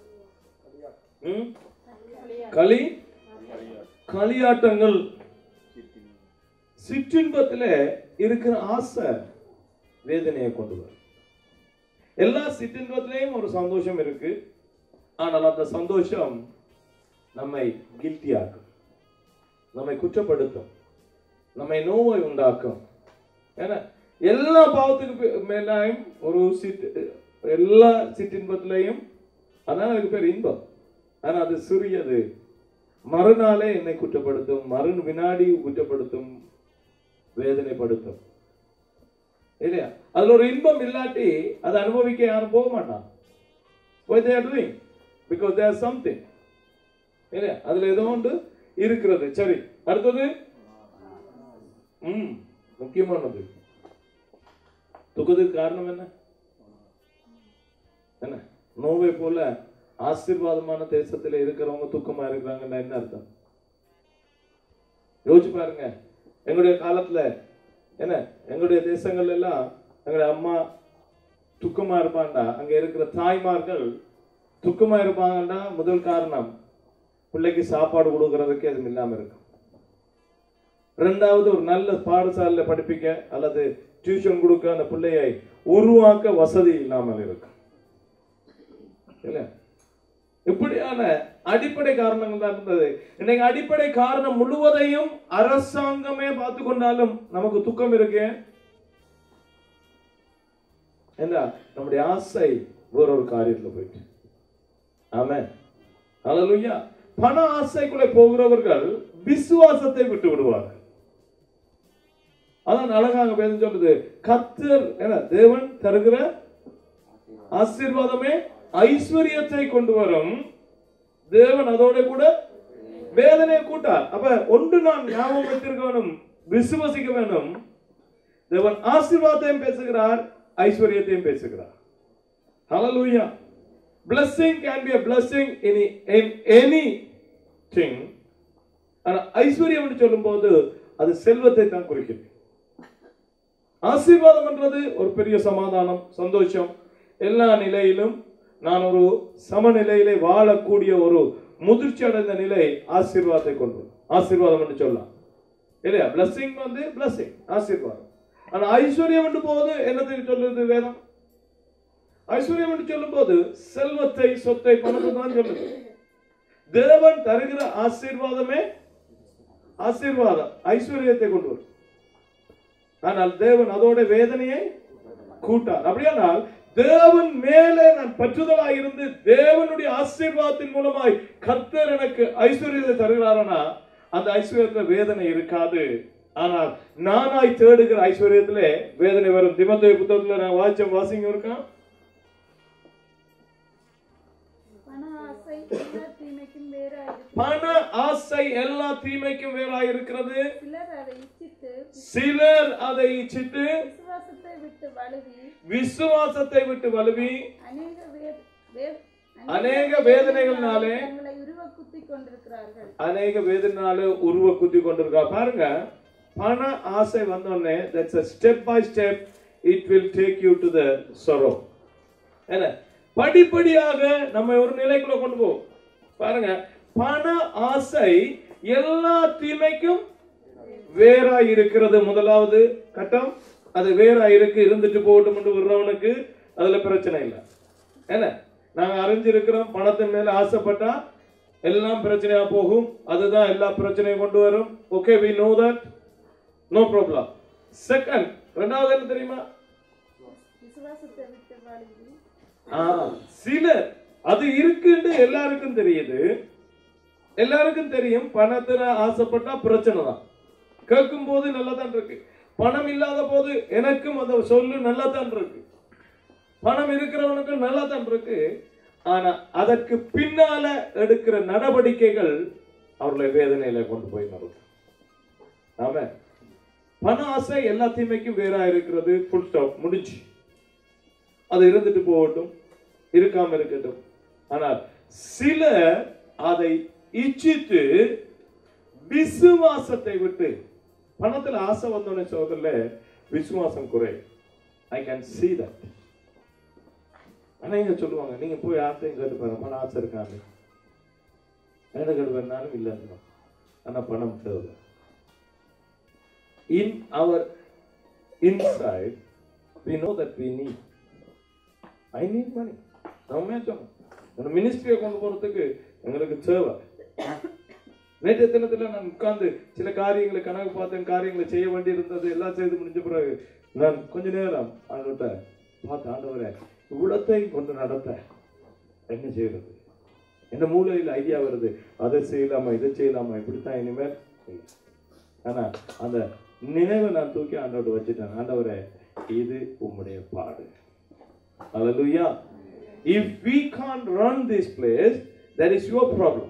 களியாட்டங்கள். சிற்றின்பத்திலே இருக்கிற ஆசை வேதனையை கொண்டு வரும். எல்லா சிற்றின்பத்திலையும் ஒரு சந்தோஷம் இருக்கு, ஆனால் அந்த சந்தோஷம் நம்மை கில்ட்டியாக்கும், நம்மை குற்றப்படுத்தும், நம்மை நோவை உண்டாக்கும். ஏன்னா எல்லா பாவத்துக்கு மேலாயும் ஒரு எல்லா சிற்றின்பத்திலையும், அதனால அதுக்கு பேர் இன்பம். ஆனா அது சிறியது, மறுநாளே என்னை குற்றப்படுத்தும், மறு வினாடி குற்றப்படுத்தும், வேதனைப்படுத்தும் இல்லையா? அதுல ஒரு இன்பம் இல்லாட்டி அதை அனுபவிக்க யாரும் போக மாட்டான். Why they are doing? Because there is something. இல்லையா? அதுல ஏதோ ஒன்று இருக்கிறது. சரி, அடுத்தது முக்கியமானது, துக்கத்துக்கு காரணம் என்ன? என்ன நோவை போல ஆசீர்வாதமான தேசத்துல இருக்கிறவங்க துக்கமா இருக்கிறாங்கன்னா என்ன அர்த்தம்? யோசிச்சு பாருங்க. எங்களுடைய காலத்துல என்ன, எங்களுடைய தேசங்கள் எல்லாம் எங்களுடைய அம்மா துக்கமா இருப்பாண்டா, அங்க இருக்கிற தாய்மார்கள் துக்கமா இருப்பாங்கண்டா, முதல் காரணம் பிள்ளைக்கு சாப்பாடு கொடுக்கறதுக்கு எதுவும் இல்லாம இருக்கும். ரெண்டாவது, ஒரு நல்ல பாடசாலையில படிப்பிக்க அல்லது டியூஷன் கொடுக்க அந்த பிள்ளையை உருவாக்க வசதி இல்லாமல் இருக்கும். இல்ல, இப்படியான அடிப்படை காரணங்கள் தான் இருந்தது. இன்னைக்கு அடிப்படை காரணம் முழுவதையும் அரசாங்கமே பார்த்து கொண்டாலும் நமக்கு துக்கம் இருக்கு. என்ன, நம்முடைய ஆசை வேறொரு காரியத்துல போயிட்டு. ஆமென், ஹல்லேலூயா. பண ஆசைக்குள்ளே போகிறவர்கள் விசுவாசத்தை விட்டு விடுவார்கள். அதான் அழகாக வேதம் சொல்றது, கர்த்தர் என்ன, தேவன் தருகிற ஆசீர்வாதமே ஐஸ்வர்யத்தை கொண்டு வரும், தேவன் அதோட கூட வேதனையை கூட்டார். அப்ப ஒன்று நான் ஞாபகம் வைத்திருக்க வேணும், விசுவசிக்க வேணும். தேவன் ஆசீர்வாதத்தையும் பேசுகிறார், ஐஸ்வர்யத்தையும் பேசுகிறார். ஹல்லேலூயா. Blessing can be a blessing in anything. ஆனா ஐஸ்வர்யம் என்று சொல்லும்போது அது செல்வத்தை தான் குறிக்கிறது. ஆசீர்வாதம் என்றது ஒரு பெரிய சமாதானம், சந்தோஷம், எல்லா நிலையிலும் நான் ஒரு சமநிலையிலே வாழக்கூடிய ஒரு முதிர்ச்சி அடைந்த நிலை ஆசீர்வாதத்தை கொண்டு ஆசீர்வாதம் என்று சொல்லலாம் இல்லையா? பிளஸிங் வந்து பிளஸிங், ஆசீர்வாதம். ஆனா ஐஸ்வர்யம் என்று போது என்னத்தை சொல்லுது வேதம்? ஐஸ்வர்யம் என்று சொல்லும் போது செல்வத்தை, சொத்தை, பணத்தை தான் சொல்லுது. தேவன் தருகிற ஆசீர்வாதமே ஆசீர்வாதம், ஐஸ்வர்யத்தை கொண்டு வரும். ஆனால் தேவன் அதோட வேதனையை கூட்டார். அப்படியானால் தேவன் மேலே நான் பற்றுதலாக இருந்து தேவனுடைய ஆசீர்வாதத்தின் மூலமாய் கர்த்தர் எனக்கு ஐஸ்வர்யத்தை தருகிறாரனா அந்த ஐஸ்வர்யத்துல வேதனை இருக்காது. ஆனால் நானாய் தேடுகிற ஐஸ்வர்யத்திலே வேதனை வரும். தீமோத்தேயு புத்தகத்துல நான் வாசிங்க இருக்கான். பண ஆசை எல்லா தீமைக்கும் வேறாய் இருக்கிறது. சிலர் அதை இச்சித்து விசுவாசத்தை விட்டு வழுவி அநேக வேதனைகள்னாலே அநேக வேதனைனால உருவ குத்தி கொண்டிருக்கார். பாருங்க, பண ஆசை வந்தோடனே that's a step by step it will take you to the sorrow. என்ன படிப்படியாக நம்ம ஒரு நிலைக்குள்ள கொண்டு போகும். பாருங்க, பண ஆசை எல்லா தீமைக்கும் வேறா இருக்கிறது. முதலாவது கட்டம் அது வேறா இருக்கு, இருந்துட்டு போகட்டும் என்று விடுறவனுக்கு அதுல பிரச்சனை இல்லை. என்ன நாங்க அறிஞ்சிருக்கிறோம், பணத்தின் மேல ஆசைப்பட்டா எல்லாம் பிரச்சனையா போகும், அதுதான் எல்லா பிரச்சனையும் கொண்டு வரும். Okay, we know that, no problem. Second, ரெண்டாவது என்ன தெரியுமா? சிலர் அது இருக்குன்னு எல்லாருக்கும் தெரியுது, எல்லாருக்கும் தெரியும் பணத்துல ஆசைப்பட்டா பிரச்சனை தான். கேட்கும் போது நல்லா தான் இருக்கு, பணம் இல்லாத போது எனக்கும் அந்த சொல்லு நல்லா தான் இருக்கு, பணம் இருக்கிறவனுக்கும் நல்லா தான் இருக்கு. ஆனா அதற்கு பின்னால எடுக்கிற நடவடிக்கைகள் அவர்களை வேதனையில கொண்டு போய் நிறுத்தும். ஆமா, பண ஆசை எல்லா தீமைக்கும் வேறா இருக்கிறது. ஃபுல் ஸ்டாப், முடிஞ்சு. அது இருந்துட்டு போகட்டும், இருக்காம இருக்கட்டும். ஆனால் சில அதை இச்சித்து விசுவாசத்தை விட்டு, பணத்துல ஆசை வந்தோடனே சோதரில் விசுவாசம் குறை. I can see that. ஆனா இங்க சொல்லுவாங்க, நீங்க போய் யார்த்தையும் கேட்டு பாருங்க, பணம் ஆசை இருக்காங்க, என்ன கேட்டு வேணாலும் இல்லைன்னு. ஆனா பணம் தேவை. In our inside we know that we need. I need money. நம்ம சொன்னோம், ஒரு மினிஸ்ட்ரியை கொண்டு போறதுக்கு எங்களுக்கு தேவை. நேற்று தினத்துல நான் உட்கார்ந்து சில காரியங்களை கணக்கு பார்த்தேன், காரியங்களை செய்ய வேண்டி இருந்தது. எல்லாம் செய்து முடிஞ்ச பிறகு நான் கொஞ்ச நேரம் ஆண்டவர்கிட்ட பார்த்து, ஆண்டவரே இவ்வளத்தை கொண்டு நடத்த என்ன செய்யறது? என்ன மூலையில் ஐடியா வருது, அதை செய்யலாமா, இதை செய்யலாமா, இப்படித்தான் இனிமேல். ஆனா அந்த நினைவை நான் தூக்கி ஆண்டவர்கிட்ட வச்சுட்டேன். ஆண்டவரே, இது உம்முடைய பாடு. Hallelujah. If we can't run this place, that is your problem.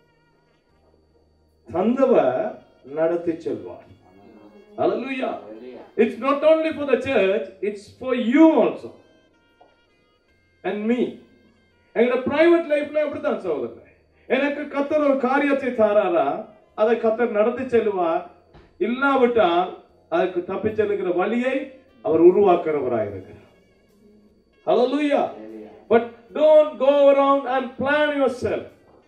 தந்தவர் நடத்தி செல்வார். Hallelujah. It's not only for the church, it's for you also and me. எங்க பிரைவேட் லைஃப்ல அப்படித்தான் சகோதரர். எனக்கு கர்த்தர் ஒரு காரியத்தை தாராரா, அதை கர்த்தர் நடத்தி செல்வார். இல்லாவிட்டால் அதுக்கு தப்பி செல்லுகிற வழியை அவர் உருவாக்குறவராயிருக்கிறார். Hallelujah. But don't go around and plan yourself.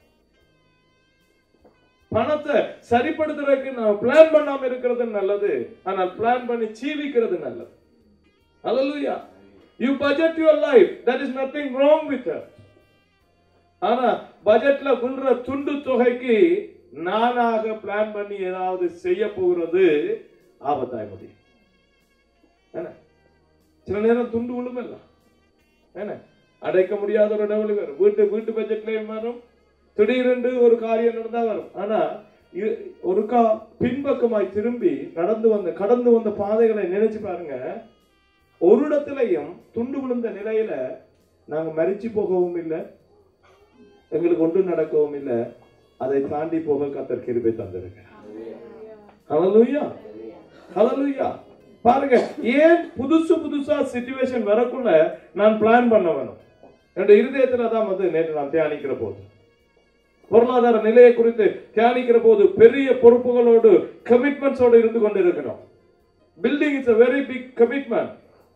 பணத்தை சரிப்படுத்துறதுக்கு நம்ம பிளான் பண்ணாம இருக்கிறது நல்லது, ஆனால் பிளான் பண்ணி ஜீவிக்கிறது நல்லது. Hallelujah. You budget your life, there is nothing wrong with that. ஆனா பட்ஜெட்ல குன்ற துண்டு தொகைக்கு நானாக பிளான் பண்ணி ஏதாவது செய்ய போகிறது ஆபத்தாய் முடியும். என்ன சில நேரம் துண்டு விழுமல்ல, என்ன அடைக்க முடியாத ஒரு லெவல் வரும். வீட்டு பட்ஜெட்லயும் வரும், திடீரென்று ஒரு காரியம் நடந்தா வரும். ஆனா ஒரு பின்பக்கமாய் திரும்பி கடந்து வந்த பாதைகளை நினைச்சு பாருங்க. ஒரு இடத்திலையும் துண்டு விழுந்த நிலையில நாங்க மரிச்சு போகவும் இல்லை, எங்களுக்கு ஒன்று நடக்கவும் இல்லை. அதை தாண்டி போக கர்த்தர் கிருபை தந்திருக்கிறார். ஹல்லேலூயா, ஹல்லேலூயா. பாருங்க, ஏன் புதுசா சிச்சுவேஷன் வரக்குள்ள நான் பிளான் பண்ண வேணும். என்னுடைய இருதயத்துல தான் நேற்று நான் தியானிக்கிற போது, பொருளாதார நிலையை குறித்து தியானிக்கிற போது, பெரிய பொறுப்புகளோடு கமிட்மெண்ட்ஸோடு இருந்து கொண்டிருக்கிறோம். Building is a very big commitment.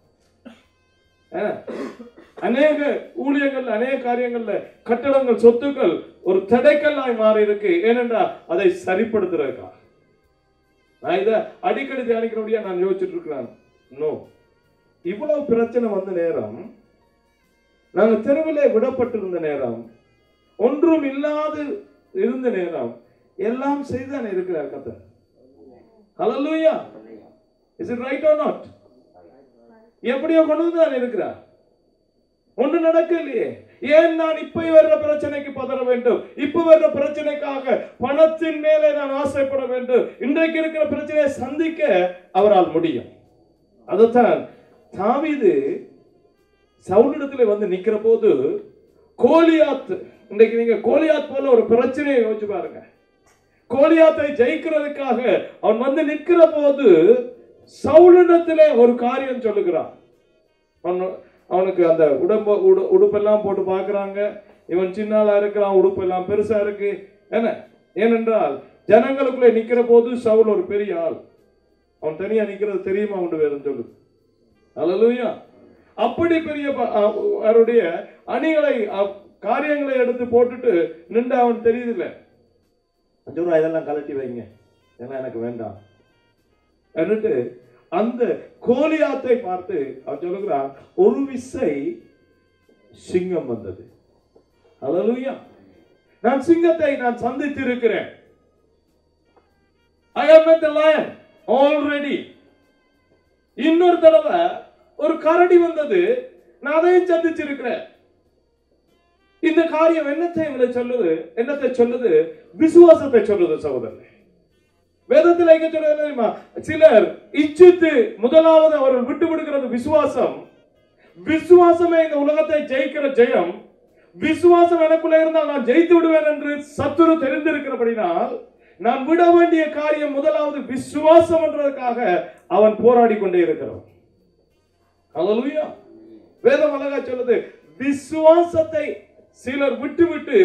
அநேக ஊழியர்கள், அநேக காரியங்கள்ல கட்டடங்கள், சொத்துக்கள் ஒரு தடைக்கல்லாய் மாறி இருக்கு. ஏனென்றா அதை சரிப்படுத்துறதுக்கா. நான் இதை அடிக்கடி தியானிக்கிறபடியா நான் யோசிச்சுட்டு இருக்கிறேன். நோ, இவ்வளவு பிரச்சனை வந்த நேரம், நாங்க தெருவிலே விடப்பட்டிருந்த நேரம், ஒன்றும் இல்லாது இருந்த நேரம், எல்லாம் செய்தான் இருக்கிறார் கர்த்தர். ஹல்லேலூயா. Is it right or not? எப்படியோ கொண்டு தான் இருக்கிறார். ஒன்று நடக்கலையே. ஏன் நான் இப்ப வர்ற பிரச்சனைக்கு பதற வேண்டும்? இப்ப வர்ற பிரச்சனைக்காக பணத்தின் மேலே நான் ஆசைப்பட வேண்டும்? இன்றைக்கு இருக்கிற பிரச்சனையை சந்திக்க அவரால் முடியும். அதுதான் தாவீது சவுலிடத்துல வந்து நிக்கிற போது, கோலியாத், இன்றைக்கு நீங்க கோலியாத் போல ஒரு பிரச்சனையை யோசிச்சு பாருங்க. கோலியாத்தை ஜெயிக்கிறதுக்காக அவன் வந்து நிற்கிற போது சவுலிடத்திலே ஒரு காரியம் சொல்லுகிறான். அவனுக்கு அந்த உடுப்பெல்லாம் போட்டு பார்க்கறாங்க, இவன் சின்னாளா இருக்கிறான், உடுப்பு எல்லாம் பெருசா இருக்கு என்ன. ஏனென்றால் ஜனங்களுக்குள்ளே நிக்கிற போது சவுல் ஒரு பெரிய ஆள், அவன் தனியா நிக்கிறது தெரியுமா உண்டு வேதம் சொல்லுது. அல்லேலூயா. அப்படி பெரிய அவருடைய அணிகளை காரியங்களை எடுத்து போட்டுட்டு நின்று அவன் தெரியுதில்லை, 5 ரூபாய் இதெல்லாம் கலட்டி வைங்க, ஏன்னா எனக்கு வேண்டாம் എന്നിട്ട് அந்த கோலியாத்தை பார்த்து அவன் சொல்லுகிறான், ஒரு விசை சிங்கம் வந்தது. அல்லேலூயா. நான் சிங்கத்தை நான் சந்தித்திருக்கிறேன். I have met the lion already. இன்னொரு தடவை ஒரு கரடி வந்தது, நான் அதையும் சந்திச்சிருக்கிறேன். இந்த காரியம் என்னத்தை சொல்லுது? என்னத்தை சொல்லுது? விசுவாசத்தை சொல்லுது சகோதரனே. வேதத்தில் எங்க சொல்றது தெரியுமா? சிலர் இச்சித்து முதலாவது அவர்கள் விட்டு விடுகிறது விசுவாசம். விசுவாசமே இந்த உலகத்தை ஜெயிக்கிற ஜெயம். விசுவாசம் எனக்குள்ள இருந்தால் நான் ஜெயித்து விடுவேன் என்று சத்துரு தெரிந்திருக்கிறபடினால் நான் விட வேண்டிய காரியம் முதலாவது விசுவாசம் என்றதுக்காக அவன் போராடி கொண்டே இருக்கிறான். அல்லேலூயா. வேதம் அழகா சொல்லுது, விசுவாசத்தை சிலர் விட்டு விட்டு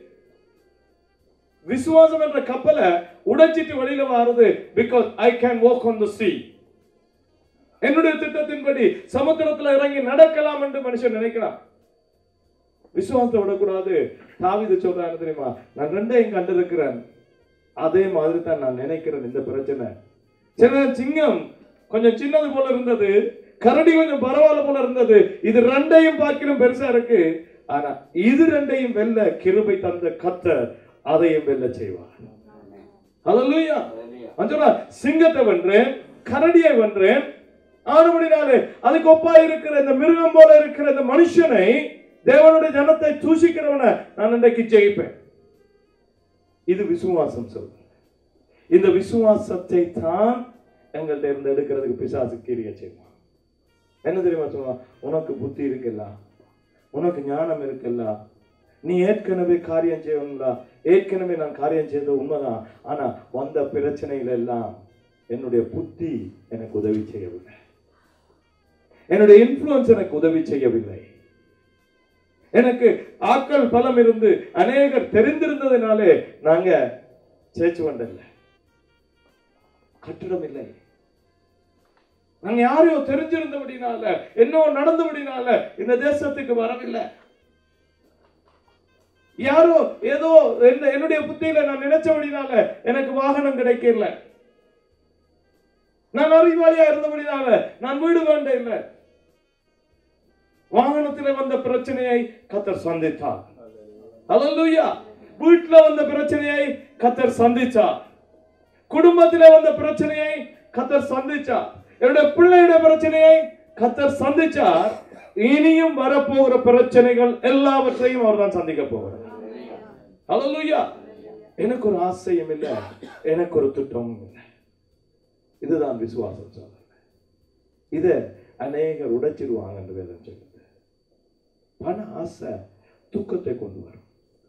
விசுவாசம் என்ற கப்பலை உடைச்சிட்டு வெளியில வாருது. because I can walk on the sea. என்னுடைய திட்டத்தின்படி சமுத்திரத்தில் இறங்கி நடக்கலாம் என்று மனுஷன் நினைக்கிறான். விசுவாசத்தை விடக்கூடாது. தாவீது சொல்றாரு தெரியுமா, நான் ரெண்டையும் கண்டிருக்கிறேன், அதே மாதிரி தான் நான் நினைக்கிறேன். இந்த பிரச்சனை சில சிங்கம் கொஞ்சம் சின்னது போல இருந்தது, கரடி கொஞ்சம் பரவாயில்ல போல இருந்தது, இது ரெண்டையும் பார்க்கிறோம் பெருசா இருக்கு. ஆனா இது ரெண்டையும் வெல்ல கிருபை தந்த கர்த்தர் அதையும் வெல்ல செய்வார். அல்லேலூயா. அஞ்சனா சிங்கத்தை வென்றேன், கரடியை வென்றேன். ஆனபடினாலே அதுக்கு ஒப்பா இருக்கிற இந்த மிருகம் போல இருக்கிற இந்த மனுஷனை, தேவனுடைய ஜனத்தை தூஷிக்கிறவனை நான் இன்றைக்கு ஜெயிப்பேன். இது விசுவாசம் சொல்ற. இந்த விசுவாசத்தை தான் எங்கள்கிட்ட இருந்து எடுக்கிறதுக்கு பிசாசு கிரியை செய்வான். என்ன தெரியுமா சொல்லுவான்? உனக்கு புத்தி இருக்குல்ல, உனக்கு ஞானம் இருக்குல்ல, நீ ஏற்கனவே காரியம் செய்யணும்ல, ஏற்கனவே நான் காரியம் செய்தது உண்மைதான், ஆனா வந்த பிரச்சனைகள் எல்லாம் என்னுடைய புத்தி எனக்கு உதவி செய்யவில்லை, என்னுடைய இன்ஃப்ளூயன்ஸ் எனக்கு உதவி செய்யவில்லை, எனக்கு ஆட்கள் பலம் இருந்து அநேகர் தெரிந்திருந்ததினாலே நாங்க சேர்ச்சு வந்தல்ல, கட்டிடம் இல்லை, நாங்க யாரையோ தெரிஞ்சிருந்தபடினால என்னோ நடந்தபடினால இந்த தேசத்துக்கு வரவில்லை, யாரோ ஏதோ என்னுடைய புத்தியில நான் நினைச்சபடினால எனக்கு வாகனம் கிடைக்கல, நான் அறிவாளியா இருந்தபடினால நான் வீடு வேண்ட இல்லை. வாகனத்தில் வந்த பிரச்சனையை கர்த்தர் சந்தித்தார். அல்லேலூயா. வீட்டுல வந்த பிரச்சனையை கர்த்தர் சந்திச்சார். குடும்பத்திலே வந்த பிரச்சனையை கர்த்தர் சந்திச்சார். என்னுடைய பிள்ளையுடைய பிரச்சனையை கர்த்தர் சந்திச்சார். இனியும் வரப்போகிற பிரச்சனைகள் எல்லாவற்றையும் அவர் தான் சந்திக்க போகிறார். அல்லேலூயா. எனக்கு ஒரு ஆசையும் இல்லை, எனக்கு ஒரு திட்டமும் இல்லை. இதுதான் விசுவாசம் சொல்றது. இத அநேகர் உடைச்சிருவாங்க என்று வேதம் சொல்லுது. பண ஆசை தூக்கத்தை கொண்டு வரும்.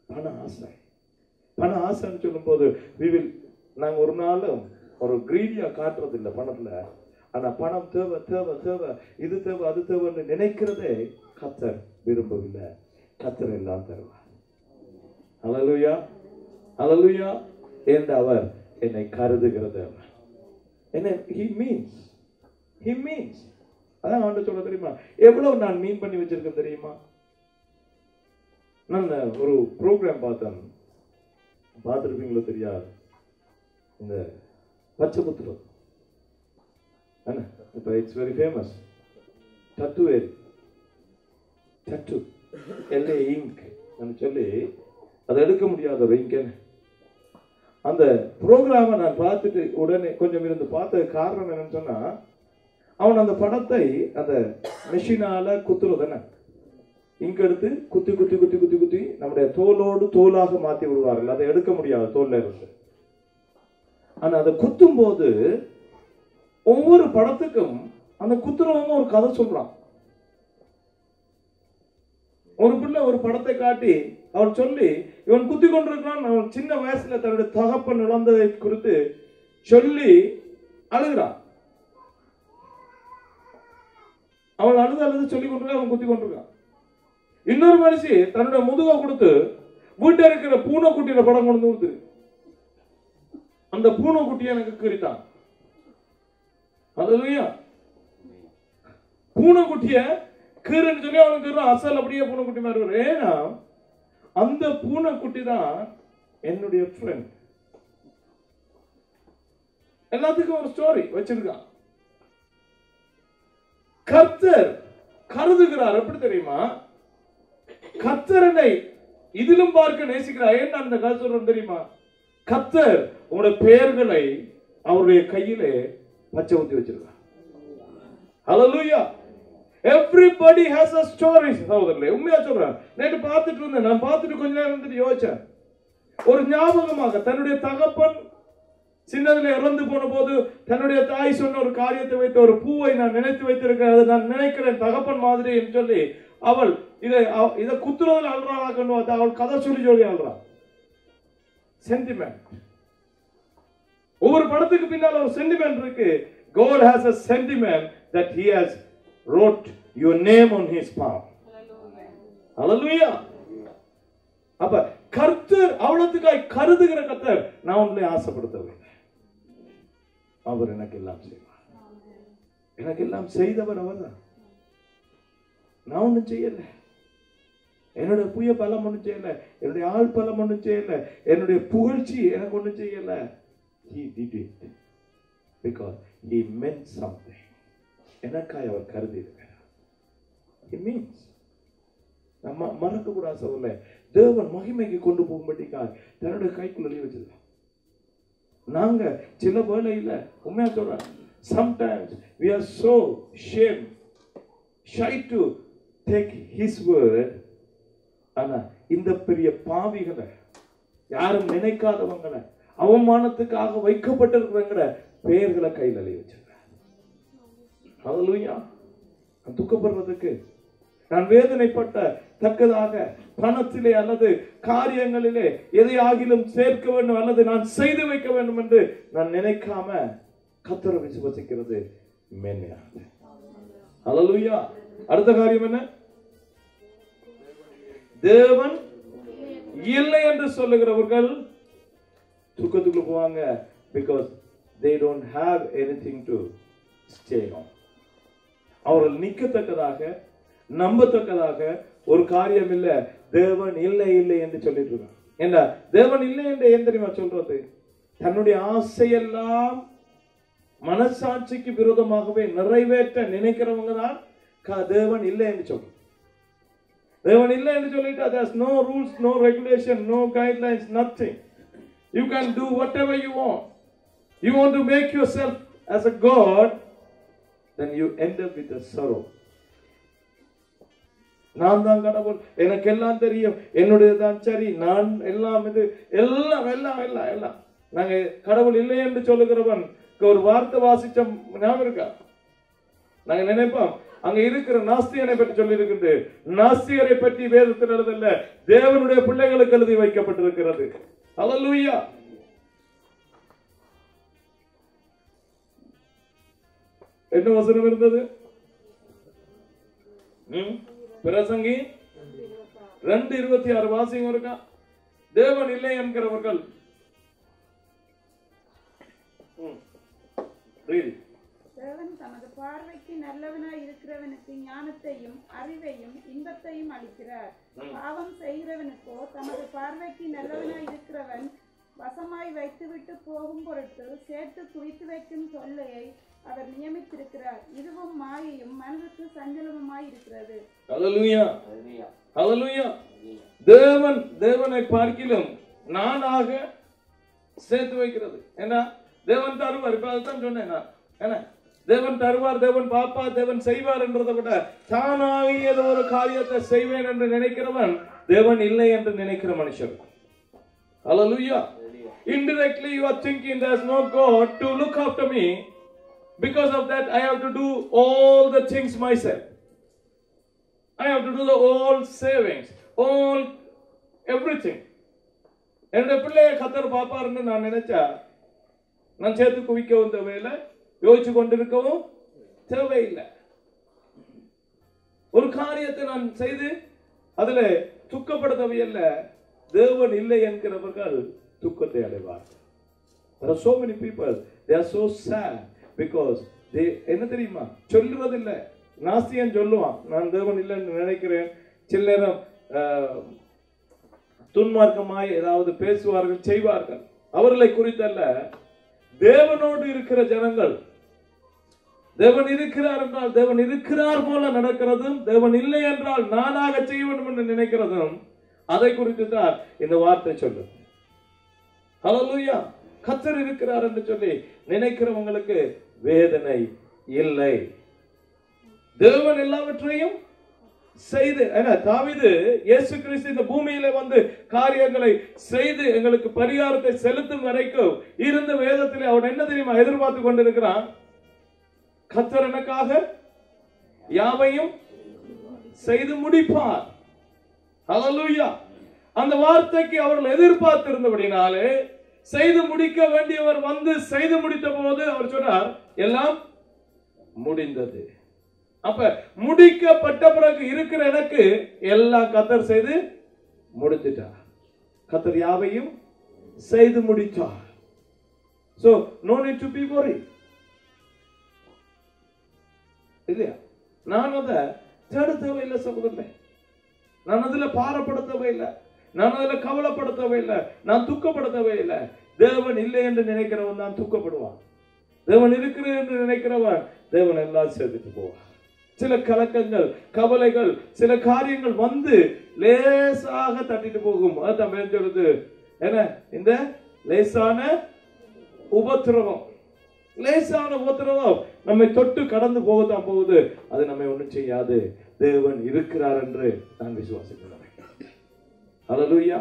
பண ஆசைன்னு சொல்லும் போது நாங்க ஒரு நாளும் ஒரு கிரீடியா காட்டுறது இல்லை பணத்துல. ஆனா பணம் தேவை தேவை தேவை, இது தேவை அது தேவைன்னு நினைக்கிறதே கர்த்தர் விரும்பவில்லை. கர்த்தர் எல்லாம் தருவார். அல்லேலூயா. அல்லேலூயா. என்று அவர் என்னை கருதுகிறது. என்ன he means அதான் ஆண்டவர் சொல்ல தெரியுமா, எவ்வளவு நான் மீன் பண்ணி வச்சிருக்கேன் தெரியுமா. நான் ஒரு ப்ரோக்ராம் பார்த்துருப்பீங்களோ தெரியாது, இந்த பச்சை புத்திரம் இப்போ it's very famous. Tattoo LA ink சொல்லி அதை எடுக்க முடியாத இங்கன்னு அந்த ப்ரோக்ராமை நான் பார்த்துட்டு உடனே கொஞ்சம் இருந்து பார்த்த காரணம் என்னன்னு சொன்னா, அவன் அந்த படத்தை அந்த மெஷினால குத்துறதுன்னு இங்க எடுத்து குத்தி குத்தி குத்தி குத்தி குத்தி நம்முடைய தோலோடு தோலாக மாத்தி விடுவார்கள். அதை எடுக்க முடியாது தோல்ல இருந்து. ஆனா அதை குத்தும் போது ஒவ்வொரு படத்துக்கும் அந்த குத்துறவங்க ஒரு கதை சொல்றான். ஒரு பிள்ளை ஒரு படத்தை காட்டி அவன் சொல்லி இவன் குத்தி கொண்டிருக்கிறான். அவன் சின்ன வயசுல தன்னுடைய தகப்பன் இழந்ததை குறித்து சொல்லி அழுகிறான். அவன் அழுது சொல்லி கொண்டிருக்கான், அவன் குத்தி கொண்டிருக்கான். இன்னொரு மனுஷி தன்னுடைய முதுக கொடுத்து வீட்டில் இருக்கிற பூனைக்குட்டியில படம் கொண்டு கொடுத்து அந்த பூனைக்குட்டியை எனக்கு கீறிட்டான். அல்லேலூயா. பூனைக்குட்டிய கீறுன்னு சொல்லி அவனுக்கு அசல் அப்படியே பூனைக்குட்டி மாதிரி வரும். ஏன்னா அந்த பூனைக்குட்டி தான் என்னுடைய ஃப்ரெண்ட். எல்லாத்துக்கும் ஒரு ஸ்டோரி வச்சிருக்கான். கர்த்தர் கருதுகிறார். எப்படி தெரியுமா? கர்த்தரனை இதிலும் பார்க்க நேசிக்கிறார். ஏன் அந்த கதை சொல்றேன் தெரியுமா? கர்த்தர் உங்களுடைய பெயர்களை அவருடைய கையிலே பச்சை ஊத்தி வச்சிருக்கார். ஹல்லேலூயா. Everybody has a story. சகோதரர்களே, உண்மையா சொல்றேன். நேற்று பார்த்துட்டு இருந்தேன். நான் பார்த்துட்டு கொஞ்ச நேரம் இருந்துட்டு யோசிச்சேன். ஒரு ஞாபகமாக தன்னுடைய தகப்பன் சின்னதில் இறந்து போன போது தன்னுடைய தாய் சொன்ன ஒரு காரியத்தை வைத்து ஒரு பூவை நான் நினைத்து வைத்திருக்கிறேன். நான் நினைக்கிறேன் தகப்பன் மாதிரி என்று சொல்லி அவள் இதை குத்துறதுல அல்றாளாக்கணும். அவள் கதை சொல்லி அல்றா. சென்டிமெண்ட். ஒவ்வொரு படத்துக்கு பின்னால் ஒரு சென்டிமெண்ட் இருக்கு. God has a sentiment that he has wrote your name on his palm. Hallelujah. அப்ப கர்த்தர் அவ்வளவுக்காய் கருதுகிற கர்த்தர் நான் உங்களை ஆசைப்படுத்தவில்லை. அவர் எனக்கு எல்லாம் செய்வார். எனக்கு எல்லாம் செய்தவர் அவர் தான். நான் ஒன்றும் செய்யல. என்னுடைய புய பலம் ஒன்றும் செய்யல. என்னுடைய ஆள் பலம் ஒன்றும் செய்யல. என்னுடைய புகழ்ச்சி எனக்கு ஒன்றும் செய்யல. He did it because he meant something. எனக்காய் அவர் கருதி இருக்கிறார். It means நம்ம மறக்க கூடாது சொல்ல. தேவன் மகிமைக்கு கொண்டு போகும்படிக்காய் தன்னுடைய கைக்குள்ளே வச்சிருக்கார். நாங்க சில வேளையில உண்மையா சொல்றேன், sometimes we are so ashamed, shy to take his word. ஆனா இந்த பெரிய பாவிகளை, யாரும் நினைக்காதவங்களை, அவமானத்துக்காக வைக்கப்பட்டிருக்கிறவங்கள பெயர்களை கையில் அழி வச்சிருக்கார். ஹல்லேலூயா. துக்கப்படுறதுக்கு நான் வேதனைப்பட்ட தக்கதாக பணத்திலே அல்லது காரியங்களிலே எதை ஆகிலும் சேர்க்க வேண்டும் அல்லது நான் செய்து வைக்க வேண்டும் என்று நான் நினைக்காம கர்த்தரை விசுவாசிக்கிறது மேன்மையானது. ஹல்லேலூயா. அடுத்த காரியம் என்ன? தேவன் இல்லை என்று சொல்லுகிறவர்கள் துக்கத்துக்குள்ள போவாங்க. because they don't have anything to stay on. அவர்கள் நிற்கத்தக்கதாக நம்பத்தக்கதாக ஒரு காரியம் இல்ல. தேவன் இல்லை இல்லை என்று சொல்லிட்டு இருக்கான். என்ன தேவன் இல்லை என்று ஏன் தெரியுமா சொல்றது? தன்னுடைய ஆசையெல்லாம் மனசாட்சிக்கு விரோதமாகவே நிறைவேற்ற நினைக்கிறவங்க தான் தேவன் இல்லை என்று சொல்றோம். தேவன் இல்லை என்று சொல்லிட்டு there's no rules, no regulation, no guidelines, nothing. You can do whatever you want. You want to make yourself as a god, then you end up with a sorrow. நான் தான் கடவுள், எனக்கு எல்லாம் தெரியும், என்னுடையதான் சரி, நான் எல்லாம் இது எல்லாம் எல்லாம் எல்லாம் எல்லாம். நாங்க கடவுள் இல்லை என்று சொல்லுகிறவன் ஒரு வார்த்தை வாசிச்ச ஞாபகம் இருக்கா? நாங்க நினைப்போம் அங்க இருக்கிற நாஸ்தியனை பற்றி சொல்லி இருக்கின்ற நாஸ்தியரை பற்றி வேதத்தில் எழுதல்ல, தேவனுடைய பிள்ளைகளுக்கு எழுதி வைக்கப்பட்டிருக்கிறது. ஹல்லேலூயா. என்ன வசனம் இருந்தது? பிரசங்கி 2:26 வாசிங்க இருக்கா? தேவன் இல்லை என்கிறவர்கள் தேவன் தமது பார்வைக்கு நல்லவனாய் இருக்கிறவனுக்கு ஞானத்தையும் அறிவையும் இன்பத்தையும் அளிக்கிறார். பாவம் செய்கிறவனுக்கோ தமது பார்வைக்கு நல்லவனாய் இருக்கிறவன் வசமாய் வைத்துவிட்டு போகும் பொருட்டு சேர்த்து குவித்து வைக்கும் சொல்லையை அவர் நியமித்திருக்கிறார். இதுவும் மாயையும் மனதுக்கு சஞ்சலமுமாய் இருக்கிறது. ஹல்லேலூயா. ஹல்லேலூயா. தேவனை பார்க்கிலும் நானாக சேர்த்து வைக்கிறது. ஏன்னா தேவன் தருவார். இப்ப அதுதான் சொன்னேன் நான். என்ன தேவன் தருவார், தேவன் பார்ப்பார், தேவன் செய்வார் என்றதை விட தானாக ஏதோ ஒரு காரியத்தை செய்வேன் என்று நினைக்கிறவன் தேவன் இல்லை என்று நினைக்கிற மனுஷன். ஹல்லேலூயா. Indirectly you are thinking there is no God to look after me. Because of that I have to do all the things myself. I have to do the all savings, all everything. என்னுடைய பிள்ளையை கர்த்தர் பாப்பாருன்னு நான் நினைச்சா நான் சேர்த்து குவிக்கவும் தேவையில்லை, யோசிச்சு கொண்டிருக்கவும் தேவையில்லை. ஒரு காரியத்தை நான் செய்து அதுல துக்கப்படுத்தவை அல்ல, தேவன் இல்லை என்கிறவர்கள் துக்கத்தை அடைவார்கள். There are so many people, they are so sad because they, என்ன தெரியுமா, சொல்லுவதில்ல. நாஸ்தியன் சொல்லுவான், நான் தேவன் இல்லைன்னு நினைக்கிறேன். சில நேரம் துன்மார்க்கமாய் ஏதாவது பேசுவார்கள், செய்வார்கள். அவர்களை குறித்தல்ல, தேவனோடு இருக்கிற ஜனங்கள், தேவன் இருக்கிறார் என்றால் தேவன் இருக்கிறார் போல நடக்கிறதும், தேவன் இல்லை என்றால் நானாக செய்ய வேண்டும் என்று நினைக்கிறதும், அதை குறித்து தான் இந்த வார்த்தை சொல்லுது. ஹல்லேலூயா. கர்த்தர் இருக்கிறார் என்று சொல்லி நினைக்கிறவங்களுக்கு வேதனை இல்லை. தேவன் எல்லாவற்றையும் செய்து, தாவீது இயேசு கிறிஸ்து இந்த பூமியில வந்து காரியங்களை செய்து எங்களுக்கு பரிகாரத்தை செலுத்தும் வரைக்கும் இருந்த வேதத்திலே அவன் என்ன தெரியுமா எதிர்பார்த்து கொண்டிருக்கிறான்? கர்த்தர் எனக்காக யாவையும் செய்து முடிப்பார். ஹல்லேலூயா. அந்த வார்த்தைக்கு அவர்கள் எதிர்பார்த்திருந்தபடினாலே செய்து முடிக்க வேண்டியவர் வந்து செய்து முடித்த போது அவர் சொன்னார், எல்லாம் முடிந்தது. அப்ப முடிக்கப்பட்ட பிறகு இருக்கிற எனக்கு எல்லாம் கர்த்தர் செய்து முடித்துட்டார். கர்த்தர் யாவையும் செய்து முடித்தார். So no need to be worried. இல்லையா? நான் அதை தேட தேவையில்லை சகோதரனே. நான் அதுல பாரப்படுத்தவே இல்லை, நான் அதுல கவலைப்படுத்தவே இல்லை, நான் துக்கப்படுத்தவே இல்லை. தேவன் இல்லை என்று நினைக்கிறவன் தான் துக்கப்படுவான். தேவன் இருக்கிறேன் என்று நினைக்கிறவன் தேவன் எல்லாம் சேர்த்துட்டு போவான். சில கலக்கங்கள், கவலைகள், சில காரியங்கள் வந்து லேசாக தட்டிட்டு போகும். அதான் சொல்றது என்ன, இந்த லேசான உபத்திரவம். லேசான உபத்திரவம் நம்மை தொட்டு கடந்து போகத்தான் போகுது. அது நம்மை ஒன்றும் செய்யாது. தேவன் இருக்கிறார் என்று நான் விசுவாசிக்கிறேன். ஹல்லேலூயா.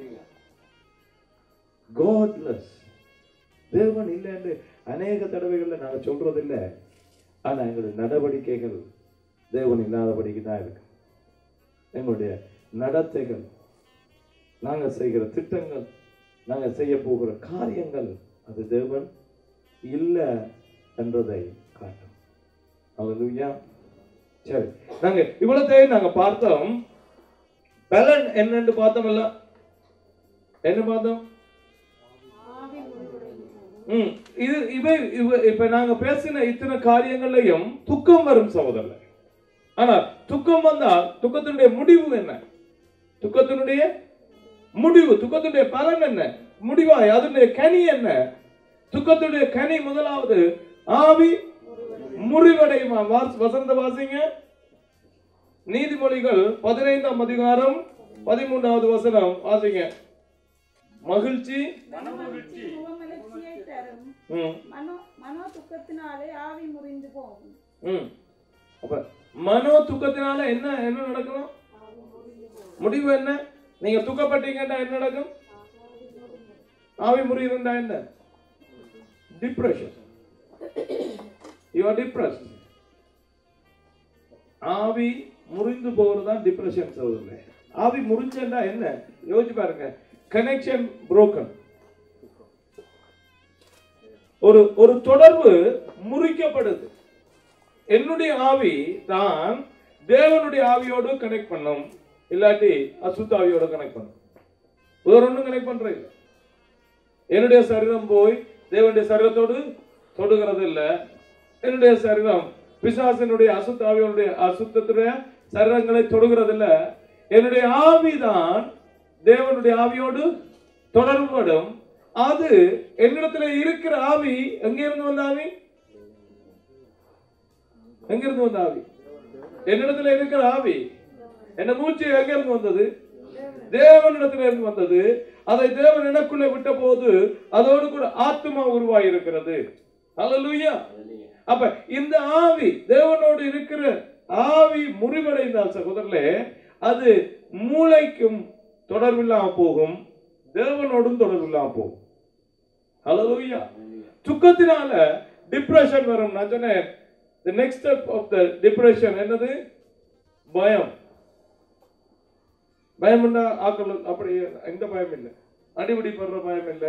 Godless. தேவன் இல்லை என்று அநேக தடவைகள்ல நாங்க சொல்றதில்லை. ஆனா எங்களுடைய நடவடிக்கைகள் தேவன் இல்லாதபடிக்கு தான் இருக்கு. எங்களுடைய நடத்தைகள், நாங்க செய்கிற திட்டங்கள், நாங்க செய்ய போகிற காரியங்கள், அது தேவன் இல்லை என்றதை காட்டும். ஹல்லேலூயா. சரி, நாங்க இவ்வளத்தையும் நாங்க பார்த்தோம். பலன் என்னன்னு பார்த்தோம்ல, என்ன பார்த்தோம்? இது இப்ப நாங்க பேசின இத்தனை காரியங்களையும் துக்கம் வரும் சகோதரர். ஆனா துக்கம் வந்தால் துக்கத்தினுடைய முடிவு என்ன? துக்கத்தினுடைய முடிவு, துக்கத்தினுடைய பலன் என்ன? முடிவாய் அதனுடைய கனி என்ன? துக்கத்துடைய கனி முதலாவது ஆவி முறிவடையுமா. வசந்த வாசிங்க, நீதிமொழிகள் 15ஆம் அதிகாரம் 13வது வசனம் வாசிங்க. மகிழ்ச்சி மனோ துக்கத்தினாலே ஆவி முறிந்து போகும். அப்ப மனோ துக்கத்தினால என்ன என்ன நடக்கணும்? முடிவு என்ன? நீங்க துக்கப்பட்டீங்கன்னா என்ன நடக்கும்? ஆவி முறியுண்டா என்ன? டிப்ரெஷன். You are depressed. ஆவி முறிந்து போறதுதான் டிப்ரெஷன் சொல்லுங்க. ஆவி முறிஞ்சா என்ன யோசிச்சு பாருங்க. Connection broken. ஒரு தொடர்பு முறிக்கப்படுது. என்னுடைய ஆவி தான் தேவனுடைய ஆவியோடு கனெக்ட் பண்ணும், இல்லாட்டி அசுத்த ஆவியோட கனெக்ட் பண்ணும். வேற ஒன்றும் கனெக்ட் பண்றது இல்லை. என்னுடைய சரீரம் போய் தேவனுடைய சரீரத்தோடு தொடுகிறது இல்லை. என்னுடைய சரீரம் பிசாசினுடைய அசுத்த ஆவியோடைய அசுத்தத்துடைய சரீரங்களை தொடுகிறது இல்லை. என்னுடைய ஆவிதான் தேவனுடைய ஆவியோடு தொடர்புபடும். அது என்னிடத்துல இருக்கிற ஆவி எங்கிருந்து வந்த ஆவி? எங்கிருந்து வந்த ஆவி? என்னிடத்துல இருக்கிற ஆவி, என்ன மூச்சு எங்கிருந்து வந்தது? தேவனிடத்துல இருந்து வந்தது. அதை தேவன் எனக்குள்ளே விட்ட போது அதோடு கூட ஆத்மா உருவாகி இருக்கிறது. ஹல்லேலூயா. அப்ப இந்த ஆவி தேவனோடு இருக்கிற ஆவி முறிவடைந்தால் சகோதரர்களே, அது மூளைக்கும் தொடர்பில்லாம போகும், தேவனோடும் தொடர்பில்லாம போகும். ஹல்லேலூயா. துக்கத்தினால டிப்ரெஷன் வரும். நான் சொன்னேன், the next step of the depression என்னது? பயம். பயம் என்ன ஆக்கள் அப்படி எந்த பயம் இல்லை, அடிபடி படுற பயம் இல்லை,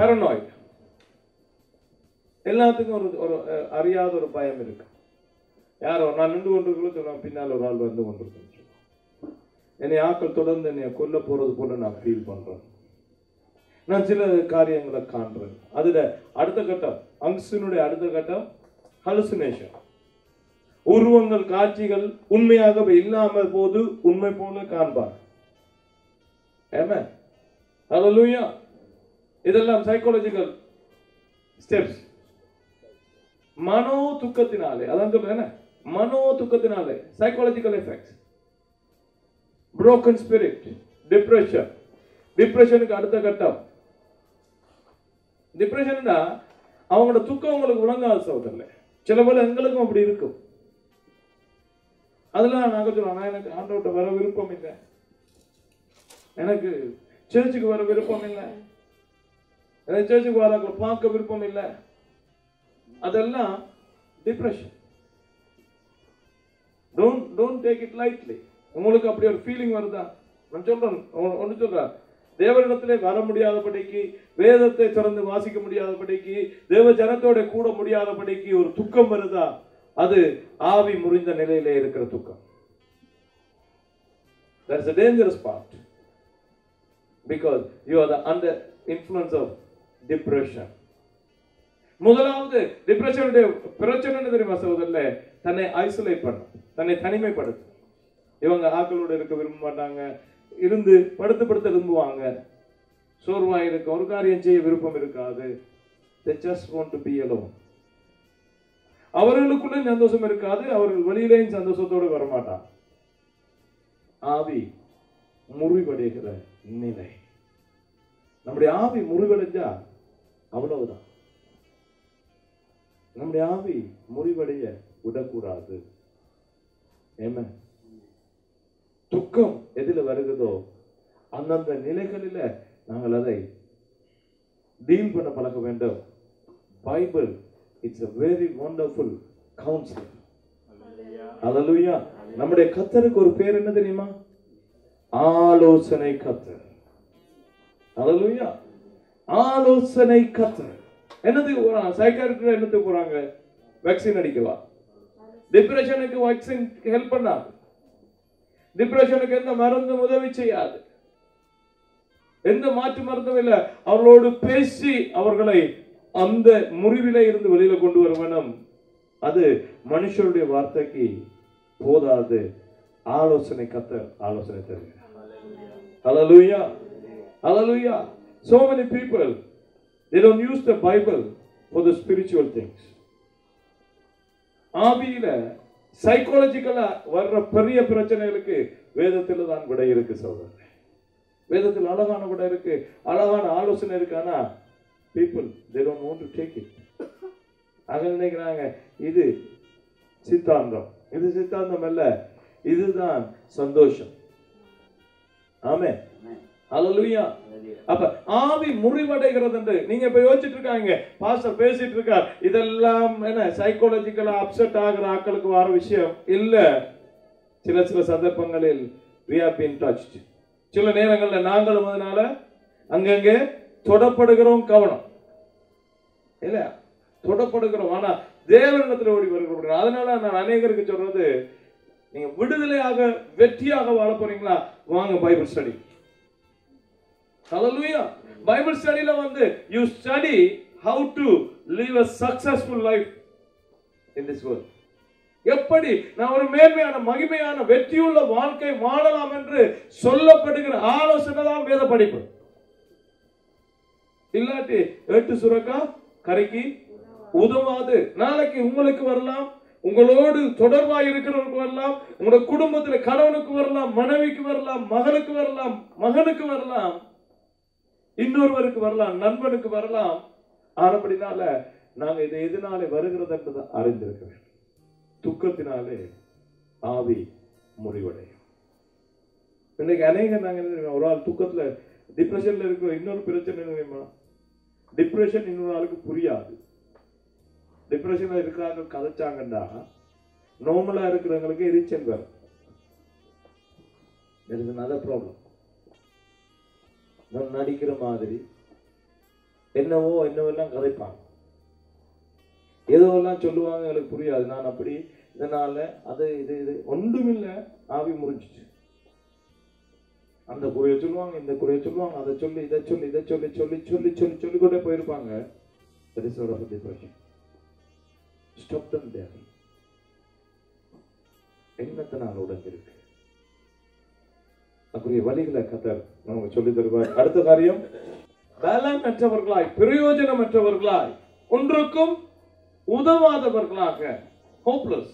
paranoid. எல்லாத்துக்கும் ஒரு அறியாத ஒரு பயம் இருக்கு. யாரோ நான் நின்று கொண்டிருக்கல சொல்லுவான், பின்னால் ஒரு ஆள் வந்து கொண்டிருக்கேன். என்னை ஆக்கள் தொடர்ந்து என்னை கொல்ல போறது போல நான் ஃபீல் பண்றேன். நான் சில காரியங்களை காண்றேன். அதுல அடுத்த கட்டம், அங்ஸினுடைய அடுத்த கட்டம் ஹலுசினேஷன். உருவங்கள், காட்சிகள் உண்மையாகவே இல்லாமல் போது உண்மை போல காண்பார். ஆமென். ஹல்லேலூயா. இதெல்லாம் சைக்காலஜிக்கல் ஸ்டெப்ஸ். மனோ துக்கத்தினாலே, அதான் சொல்றேன், மனோ துக்கத்தினாலே psychological effects. Broken spirit, depression. டிப்ரெஷனுக்கு அடுத்த கட்டம். டிப்ரெஷன் அவங்களோட துக்கம் உங்களுக்கு விளங்காத சகோதரர்களே. சில பேர் எங்களுக்கும் அப்படி இருக்கும். அதெல்லாம் நாங்க சொல்லுவோம், நான் எனக்கு ஆண்டவர்கிட்ட வர விருப்பம் இல்லை, எனக்கு சர்ச்சுக்கு வர விருப்பம் இல்லை, எனக்கு சர்ச்சுக்கு வர பார்க்க விருப்பம் இல்லை. அதெல்லாம் depression. Don't take it lightly. உங்களுக்கு அப்படி ஒரு ஃபீலிங் வருதா? நான் சொல்றேன், ஒன்று சொல்றேன், தேவனிடத்திலே வர முடியாதபடிக்கு, வேதத்தை திறந்து வாசிக்க முடியாதபடிக்கு, தேவ ஜனத்தோட கூட முடியாதபடிக்கு ஒரு துக்கம் வருதா? அது ஆவி முறிந்த நிலையிலே இருக்கிற துக்கம். That is a dangerous part, because you are the under influence of depression. முதலாவது டிப்ரெஷனுடைய பிரச்சனை என்ன தெரியுமா சகோதரர்களே? தன்னை ஐசோலேட் பண்ண, தன்னை தனிமைப்படுத்த. இவங்க ஆக்களோட இருக்க விரும்ப மாட்டாங்க, இருந்து படுத்து விரும்புவாங்க, சோர்வா இருக்க, ஒரு காரியம் செய்ய விருப்பம் இருக்காது. They just want to be alone. அவர்களுக்குள்ள சந்தோஷம் இருக்காது, அவர்கள் வெளியிலேயும் சந்தோஷத்தோடு வரமாட்டாங்க. ஆவி முறிவடைகிற நிலை. நம்முடைய ஆவி முறிவடைஞ்சா அவ்வளவுதான். நம்முடைய ஆவி முறிவடைய விடக்கூடாது. ஆமென். துக்கம் எதில வருகிறதோ அந்தந்த நிலைகளில நாங்கள் அதை டீல் பண்ண பழக வேண்டும். Bible it's a very wonderful counselor. Hallelujah. நம்முடைய கர்த்தருக்கு ஒரு பேர் என்ன தெரியுமா? ஆலோசனை கர்த்தர். ஹல்லேலூயா. ஆலோசனை கர்த்தர். என்னதுக்கு போறாங்க? சைக்காட்ரிஸ்ட் என்னத்துக்கு போறாங்க? வேக்சின் அடிக்கவா? டிப்ரெஷனுக்கு வேக்சின் ஹெல்ப் பண்ணாது. டிப்ரெஷனுக்கு எந்த மருந்தும் உதவி செய்யாது. எந்த மாற்று மருந்தும் இல்லை. அவர்களோடு பேசி அவர்களை அந்த முறிவிலே இருந்து வெளியில கொண்டு வர வேணும். அது மனுஷருடைய வார்த்தைக்கு போதாது. ஆலோசனை கர்த்தர் ஆலோசனை தருகிறார். ஹல்லேலூயா. ஹல்லேலூயா. So many people, they don't use the Bible for the spiritual things. ஆவியில சைக்காலஜிக்கலா வர்ற பெரிய பிரச்சனைகளுக்கு வேதத்துல தான் விடை இருக்கு சகோதரர்களே. வேதத்தில் அழகான விடை இருக்கு, அழகான ஆலோசனை இருக்கு. ஆனா people they don't want to take it. அவங்க நினைக்கிறாங்க இது சித்தாந்தம். இது சித்தாந்தம் அல்ல, இதுதான் சந்தோஷம். ஆமென். ஹல்லேலூயா. அப்ப ஆவி முறிவடைகிறது என்று நீங்க இப்ப யோசிச்சுட்டு இருக்காங்க. பாஸ்டர் பேசிட்டு இருக்கார், இதெல்லாம் என்ன சைக்காலஜிக்கலா அப்செட் ஆகிற ஆட்களுக்கு வர விஷயம் இல்ல. சில சந்தர்ப்பங்களில் we have been touched. சில நேரங்கள்ல நாங்களும் அதனால அங்கங்கே தொடப்படுகிறோம். கவனம் இல்ல, தொடப்படுகிறோம். ஆனா தேவனிடத்தில் ஓடி வருகிறோம். அதனால நான் அநேகருக்கு சொல்றது, நீங்க விடுதலையாக வெற்றியாக வாழ போறீங்களா? வாங்க பைபிள் ஸ்டடி. Hallelujah. Bible studyல வந்து you study how to live a successful life in this world. எப்படி நான் ஒரு மேன்மையான மகிமையான வெற்றியுள்ள வாழ்க்கை வாழலாம் என்று சொல்லப்படுகிற ஆலோசனை தான் வேத படிப்பு. இல்லாட்டி ஏட்டு சுரக்கா கரைக்கு உதவாது. நாளைக்கு உங்களுக்கு வரலாம், உங்களோடு தொடர்பாக இருக்கிறவருக்கு வரலாம், உங்களோட குடும்பத்தில் கணவனுக்கு வரலாம், மனைவிக்கு வரலாம், மகனுக்கு வரலாம், மகனுக்கு வரலாம், இன்னொருவருக்கு வரலாம், நண்பனுக்கு வரலாம். ஆனபடினால நாங்க இதை எதனாலே வருகிறது என்று அறிந்திருக்க வேண்டும். துக்கத்தினாலே ஆவி முறிவடையும். இன்னைக்கு அநேக நாங்க ஒரு ஆள் துக்கத்துல டிப்ரெஷன்ல இருக்கிற இன்னொரு பிரச்சனை தெரியுமா? டிப்ரெஷன் இன்னொரு ஆளுக்கு புரியாது. டிப்ரெஷன்ல இருக்கிறாங்க கதைச்சாங்கன்னா நார்மலா இருக்கிறவங்களுக்கு எரிச்சல் வரும். There is another problem. நடிக்கிற மாதிரி என்னவெல்லாம் கதைப்பாங்க, ஏதோ எல்லாம் சொல்லுவாங்க, எனக்கு புரியாது. நான் அப்படி, இதனால அது இது இது ஒன்றுமில்லை, ஆவி முறிஞ்சிச்சு. அந்த குறைய சொல்லுவாங்க, இந்த குறைய சொல்லுவாங்க, அதை சொல்லி இதை சொல்லி இதை சொல்லி சொல்லி சொல்லி சொல்லி சொல்லிக்கொண்டே போயிருப்பாங்க. எண்ணத்தினால உடைஞ்சிருக்கு. அப்படியே வழிகளை கத்தர் நமக்கு சொல்லி தருவார். அடுத்த காரியம், பலனற்றவர்களாய், பிரயோஜனமற்றவர்களாய், ஒன்றுக்கும் உதவாதவர்களாக, ஹோப்லெஸ்.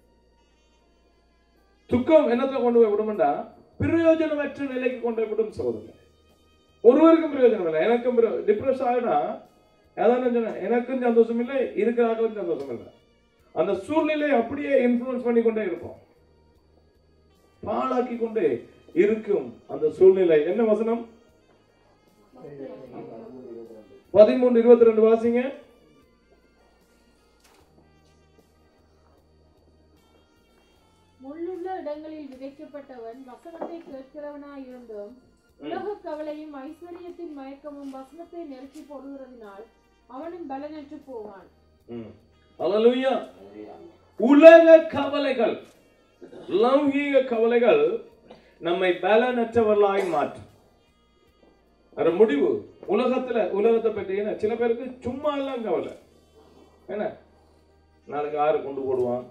துக்கம் என்னத்தை கொண்டு போய் விடும்டா, பிரயோஜனமற்ற நிலைக்கு கொண்டு போய் விடும் சகோதரர். ஒருவருக்கும் பிரயோஜனம் இல்லை. எனக்கும் டிப்ரெஸ் ஆகினா எனக்கும் சந்தோஷம் இல்லை, இருக்கிறார்களுக்கும் சந்தோஷம் இல்லை. அந்த சூழ்நிலையை அப்படியே இன்ஃப்ளூயன்ஸ் பண்ணி கொண்டே இருப்போம், பாழாக்கி கொண்டே இருக்கும் அந்த சூழ்நிலை. என்ன வசனம்? 13:22 வாசிங்க. முள்ளுள்ள இடங்களில் விதைக்கப்பட்டவன் வசனத்தை கேட்கிறவனாய் இருந்தும் உலக கவலையும் ஐஸ்வர்யத்தின் மயக்கமும் வசனத்தை நெருக்கி போடுகிறதினால் அவனும் பலனற்று போவான். அல்லேலூயா. உலக கவலைகள், லௌகீக கவலைகள் நம்மை பலனற்றவர்களாய் மாற்றும். அது முடிவு. உலகத்தை பற்றி என்ன, சில பேருக்கு சும்மா எல்லாம் கவலை. என்ன, நாளைக்கு யாரு கொண்டு போடுவான்,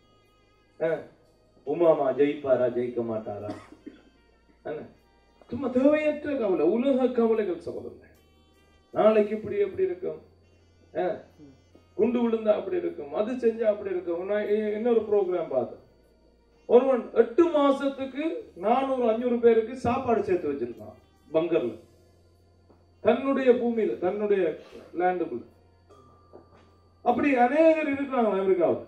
உமாமா ஜெயிப்பாரா ஜெயிக்க மாட்டாரா, சும்மா தேவையற்ற கவலை, உலக கவலைகள் சகோதரர். நாளைக்கு இப்படி எப்படி இருக்கும், குண்டு விழுந்தா அப்படி இருக்கும், அது செஞ்சா அப்படி இருக்கும். இன்னொரு ப்ரோக்ராம் பார்த்தேன், ஒருவன் 8 மாசத்துக்கு 400-500 பேருக்கு சாப்பாடு சேர்த்து வச்சிருக்கான் பங்கர்ல, தன்னுடைய பூமியில, தன்னுடைய லேண்டுக்குள்ள. அப்படி அநேகர் இருக்கிறாங்க அமெரிக்காவில்.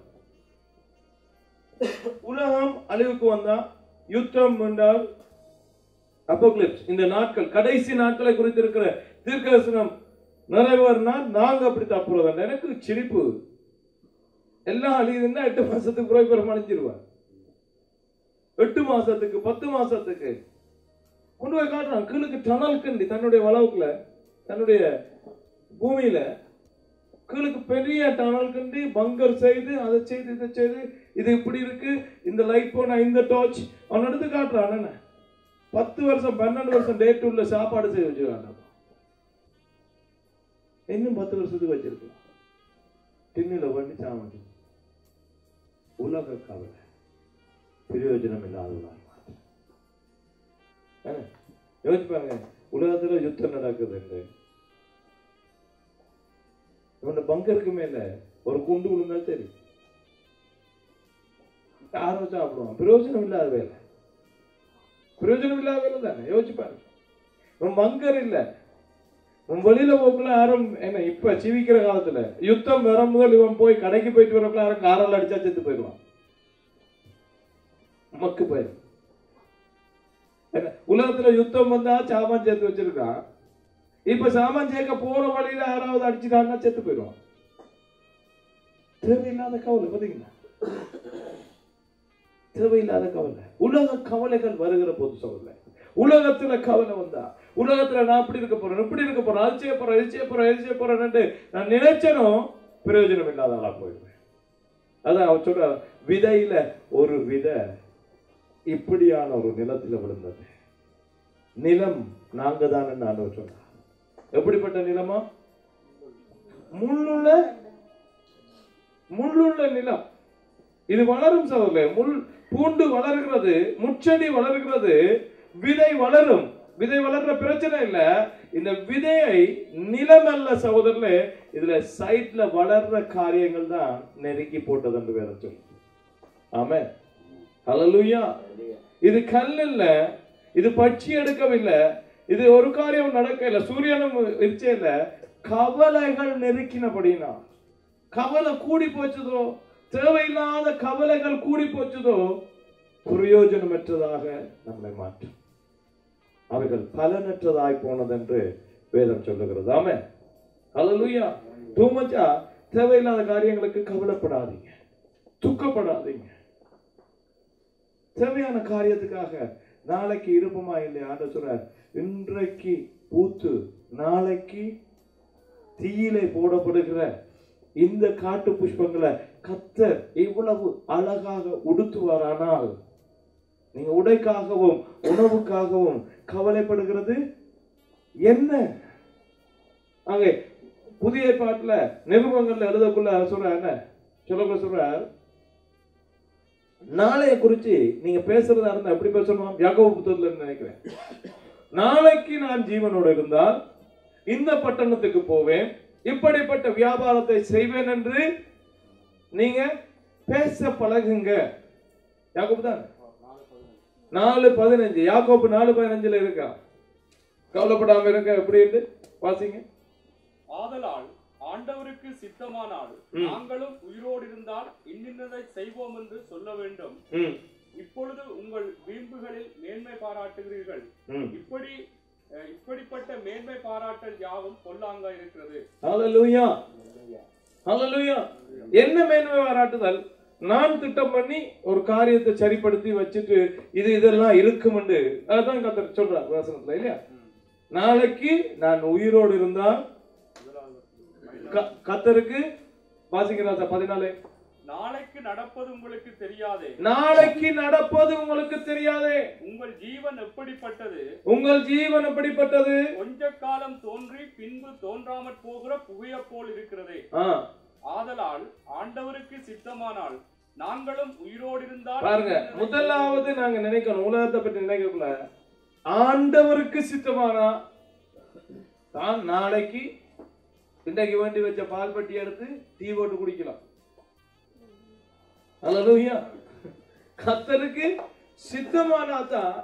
உலகம் அழிவுக்கு வந்தா, யுத்தம் என்றால், அப்போக்லிப்ஸ், இந்த நாட்கள், கடைசி நாட்களை குறித்து இருக்கிற தீர்க்கதரிசனம் நிறைவேறினா நாங்க அப்படி தப்புறோம். எனக்கு சிரிப்பு. எல்லாம் அழியுதுன்னா 8 மாசத்துக்கு பிறகு அழிஞ்சிருவார். 8 மாசத்துக்கு 10 மாசத்துக்கு கொண்டு போய் காட்டுறான். கீழுக்கு டனல் கண்டி, தன்னுடைய வளவுக்குள்ள, தன்னுடைய பூமியில கீழுக்கு பெரிய டனல் கண்டி பங்கர் செய்து, அதை செய்து இதை செய்து, இது இப்படி இருக்கு, இந்த லைட் போனா இந்த டார்ச் அவன் எடுத்து காட்டுறான். என்ன 10 வருஷம் 12 வருஷம் டேட் உள்ள சாப்பாடு செய்து வச்சிருக்காங்க. இன்னும் 10 வருஷத்துக்கு வச்சிருக்கலாம். டின்னில பண்ணி சாமி. உலக கவலை பிரயோஜனம் இல்லாதவர்களாக யோசிச்சு பாருங்க. உலகத்துல யுத்தம் நடக்குது, இவன் பங்கருக்கு மேல ஒரு குண்டு விழுந்தா சரி, யாரும் சாப்பிடுவான். பிரயோஜனம் இல்லாத வேலை, பிரயோஜனம் இல்லாத வேலை தானே. யோசிச்சு பாருங்க. இவன் பங்கர் இல்ல, உன் வெளியில போக்குள்ள யாரும் என்ன, இப்ப ஜீவிக்கிற காலத்துல யுத்தம் வர முதல் இவன் போய் கடைக்கு போயிட்டு வரக்குள்ள யாரும் காரால் அடிச்சா செத்து போயிடுவான், மக்கு போயிரு. உலகத்துல யுத்தம் வந்தா சாமான் சேர்த்து வச்சிருக்கான். இப்ப சாமான் சேர்க்க போற வழியில யாராவது அடிச்சுட்டாங்கன்னா செத்து போயிடுவான். தேவையில்லாத கவலை. பாத்தீங்களா, தேவையில்லாத கவலை. உலக கவலைகள் வருகிற போது சொல்ல, உலகத்துல கவலை வந்தா, உலகத்துல நான் அப்படி இருக்க போறேன், இப்படி இருக்க போறேன், அது செய்ய போறேன், இது செய்ய போறேன், இது செய்ய போறேன்னு நான் நினைச்சனும் பிரயோஜனம் இல்லாத ஆளா போயிடுவேன். அதான் அவர் சொல்ற, விதையில ஒரு விதை இப்படியான ஒரு நிலத்துல விழுந்தது. நிலம் நாங்க தான் ஆண்டவர் சொன்னார். எப்படிப்பட்ட நிலமா? முள்ளுள்ள நிலம். இது வளரும் சகோதரர்களே. பூண்டு வளர்கிறது, முச்செடி வளர்கிறது, விதை வளரும். விதை வளர்ற பிரச்சனை இல்ல. இந்த விதையை நிலம் அல்ல சகோதரர்களே, இதுல சைட்ல வளர்ற காரியங்கள் தான் நெருக்கி போட்டது என்று வேற சொல்லு. ஆமென். ஹல்லேலூயா. இது கல் இல்ல, இது பட்சி எடுக்கவில்லை, இது ஒரு காரியம் நடக்கல, சூரியனும் இருச்சே இல்ல. கவலைகள் நெருக்கினபடினா, கவலை கூடி போச்சதோ, தேவையில்லாத கவலைகள் கூடி போச்சதோ, பிரயோஜனமற்றதாக நம்மை மாற்றும். அவைகள் பலனற்றதாய் போனது என்று வேதம் சொல்லுகிறது. ஆமென். ஹல்லேலூயா. தூமச்சா தேவையில்லாத காரியங்களுக்கு கவலைப்படாதீங்க, துக்கப்படாதீங்க. தேவையான காரியத்துக்காக நாளைக்கு இருப்போமா இல்லையா ஆண்டவர் சொல்றார். இன்றைக்கு பூத்து நாளைக்கு தீயிலே போடப்படுகிற இந்த காட்டு புஷ்பங்களை கர்த்தர் இவ்வளவு அழகாக உடுத்துவாரானால் நீங்க உடைக்காகவும் உணவுக்காகவும் கவலைப்படுகிறது என்ன? அங்கே புதிய பாட்டுல நிருபங்கள்ல எழுதக்குள்ள சொல்ற என்ன சொல்றார், நாளைய குறிச்சு நீங்க பேசுறதா இருந்தா எப்படி பேசணும்? யாக்கோபு புத்தகத்துல நினைக்கிறேன், நாளைக்கு நான் ஜீவனோடு இருந்தால் இந்த பட்டணத்துக்கு போவேன், இப்படிப்பட்ட வியாபாரத்தை செய்வேன் என்று நீங்க பேச பழகுங்க. யாக்கோபு தான் 4:15, யாக்கோபு 4:15 இருக்கா? கவலைப்படாம இருங்க. எப்படி இருந்து வாசிங்க. ஆதலால் ஆண்டவருக்கு சித்தமானால் நாங்களும் உயிரோடு இருந்தால் இன்னின்னதை செய்வோம் என்று சொல்ல வேண்டும். இப்பொழுது உங்கள் வீம்புகளில் மேன்மை பாராட்டுகிறீர்கள். இப்படிப்பட்ட மேன்மை பாராட்டல் யாவும் பொல்லாங்கா இருக்கிறது. ஹல்லேலூயா, ஹல்லேலூயா. என்ன மேன்மை பாராட்டுதல்? நான் திட்டம் பண்ணி ஒரு காரியத்தை சரிப்படுத்தி வச்சுட்டு இதெல்லாம் இருக்கும் என்று அதான் கர்த்தர் சொல்றார் வசனத்துல இல்லையா? நாளைக்கு நான் உயிரோடு இருந்தால் கர்த்தருக்கு வாசிக்கிறார் 14, நாளைக்கு நடப்பது உங்களுக்கு தெரியாதே, நாளைக்கு நடப்பது உங்களுக்கு தெரியாதே, உங்கள் ஜீவன் எப்படிப்பட்டது, உங்கள் ஜீவன் எப்படிப்பட்டது, கொஞ்ச காலம் தோன்றி பின்பு தோன்றாமற் போகிற புகைய போல் இருக்கிறதே. ஆதலால் ஆண்டவருக்கு சித்தமானால் நாங்களும் உயிரோடு இருந்தால் பாருங்க, முதலாவது நாங்க நினைக்கணும், உலகத்தை பற்றி நினைக்கக்குள்ள ஆண்டவருக்கு சித்தமானா தான் நாளைக்கு இன்றைக்கு வேண்டி வச்ச பால் பட்டி எடுத்து டீ போட்டு குடிக்கலாம். ஹல்லேலூயா. கர்த்தருக்கு சித்தமானா தான்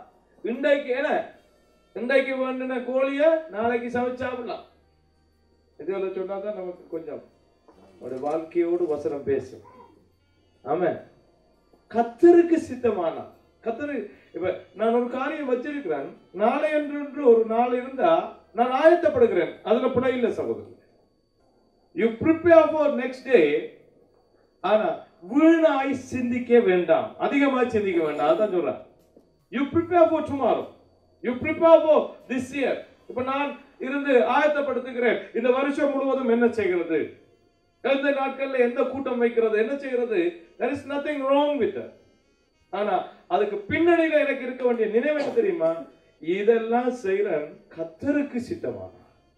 இன்றைக்கு வேண்டின கோழிய நாளைக்கு சமைச்சாப்பிடலாம். இதெல்லாம் சொன்னாதான் நமக்கு கொஞ்சம் ஒரு வாழ்க்கையோடு வசனம் பேசும். ஆமென். கர்த்தருக்கு சித்தமானா, கர்த்தரு இப்ப நான் ஒரு காரியம் வச்சிருக்கிறேன், நாளை என்று ஒரு நாள் இருந்தா நான் ஆயத்தப்படுகிறேன், அதுல பிழை இல்லை சகோதரர். You prepare for next day. ஆனா வீணாய் சிந்திக்க வேண்டாம், அதிகமாய் சிந்திக்க வேண்டாம். அதான் சொல்றேன். You prepare for tomorrow, you prepare for this year. இப்ப நான் இருந்து ஆயத்தப்படுத்துகிறேன், இந்த வருஷம் முழுவதும் என்ன செய்கிறது, எந்த நாட்கள்ல எந்த கூட்டம் வைக்கிறது, என்ன செய்கிறது. there is nothing wrong with it. ஆனா அதுக்கு பின்னணியில எனக்கு இருக்க வேண்டிய நினைவு என்ன தெரியுமா? இதெல்லாம் செய்யறேன் கர்த்தருக்கு சித்தமான,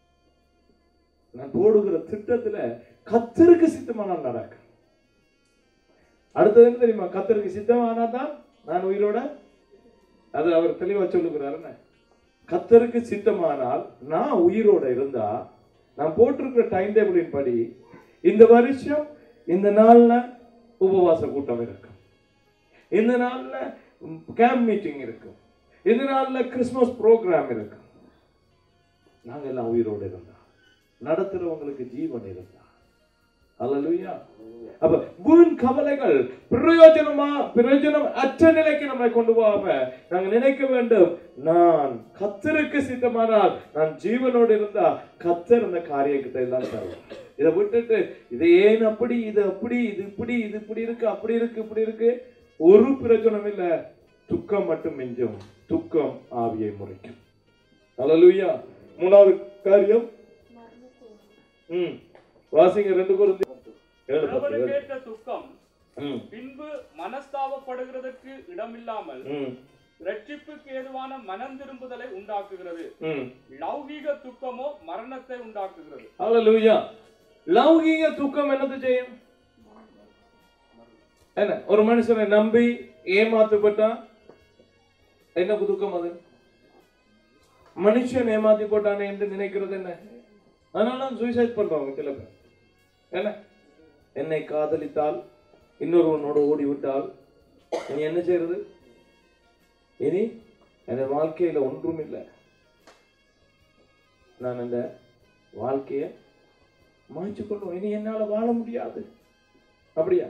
நான் போடுகிற திட்டத்துல கர்த்தருக்கு சித்தமான நடக்கும். அடுத்தது என்ன தெரியுமா? கர்த்தருக்கு சித்தமானா தான் நான் உயிரோட, அது அவர் தெளிவா சொல்லுகிறாரு. கர்த்தருக்கு சித்தமானால் நான் உயிரோட இருந்தா நான் போட்டிருக்கிற டைம் டேபிளின் படி இந்த வருஷம் இந்த நாள்ல உபவாச கூட்டம் இருக்கும், இந்த நாள்ல கேம்ப் மீட்டிங் இருக்கும், இந்த நாள்ல கிறிஸ்துமஸ் ப்ரோக்ராம் இருக்கும். நாங்க எல்லாம் உயிரோடு இருந்தா, நடத்துறவங்களுக்கு ஜீவன் இருந்தா. ஹல்லேலூயா. அப்ப வீண் கவலைகள் பிரயோஜனம் அற்ற நிலைக்கு நம்மை கொண்டு போகாம நாங்க நினைக்க வேண்டும், நான் கர்த்தருக்கு சித்தமானால் நான் ஜீவனோடு இருந்தா கர்த்தர் அந்த காரியத்தை எல்லாம் தருவார். இதை விட்டுட்டு இது ஏன் அப்படி, இது அப்படி, இது இப்படி, இது இப்படி இருக்கு, அப்படி இருக்கு, இப்படி இருக்கு, ஒரு பிரயோஜனம் இல்ல. துக்கம் மட்டும் மிஞ்சும், துக்கம் ஆவியை முறிக்கும். ஹல்லேலூயா. மூணாவது காரியம் வாசிங்க 2 கொரிந்தியர் 7:10. துக்கம் பின்பு மனஸ்தாபப்படுகிறதற்கு இடமில்லாமல் ரட்சிப்புக்கு ஏதுவான மனம் திரும்புதலை உண்டாக்குகிறது. லௌகீக துக்கமோ மரணத்தை உண்டாக்குகிறது. ஹல்லேலூயா. லௌகீக துக்கம் என்னது செய்யும்? என்ன, ஒரு மனுஷனை நம்பி ஏமாத்தப்பட்டா என்ன துக்கம்? அது மனுஷன் ஏமாத்தி போட்டானே என்று நினைக்கிறது என்ன? அதனால சூசைட் பண்றவங்க சில பேர். என்ன, என்னை காதலித்தால் இன்னொருவனோடு ஓடிவிட்டால் நீ என்ன செய்யறது? இனி என் வாழ்க்கையில ஒன்றும் இல்லை, நான் இந்த வாழ்க்கைய மாய்ச்சு கொள்ளும், இனி என்னால வாழ முடியாது. அப்படியா?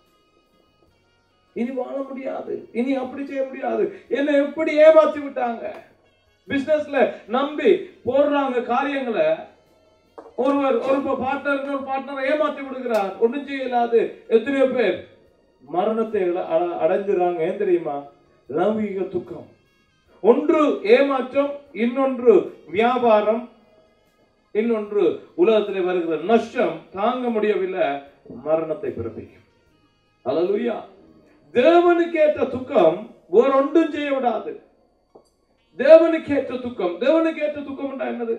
இனி வாழ முடியாது, இனி அப்படி செய்ய முடியாது, என்னை எப்படி ஏமாத்தி விட்டாங்க. பிசினஸ்ல நம்பி போடுறாங்க காரியங்களை, ஒரு பார்ட்னர் ஏமாத்தி விடுகிறார், ஒன்றும் செய்யலாது. எத்தனையோ பேர் மரணத்தை அடைஞ்சிடறாங்க. ஏன் தெரியுமா? லௌகிக துக்கம். ஒன்று ஏமாற்றம், இன்னொன்று வியாபாரம், இன்னொன்று உலகத்திலே வருகிற நஷ்டம் தாங்க முடியவில்லை, மரணத்தை பிறப்பிக்கும். அல்லேலூயா. தேவனுக்கு ஏற்ற துக்கம் வேற ஒன்றும் செய்ய விடாது. தேவனுக்கு ஏற்ற துக்கம். தேவனுக்கு ஏற்ற துக்கம் என்னது?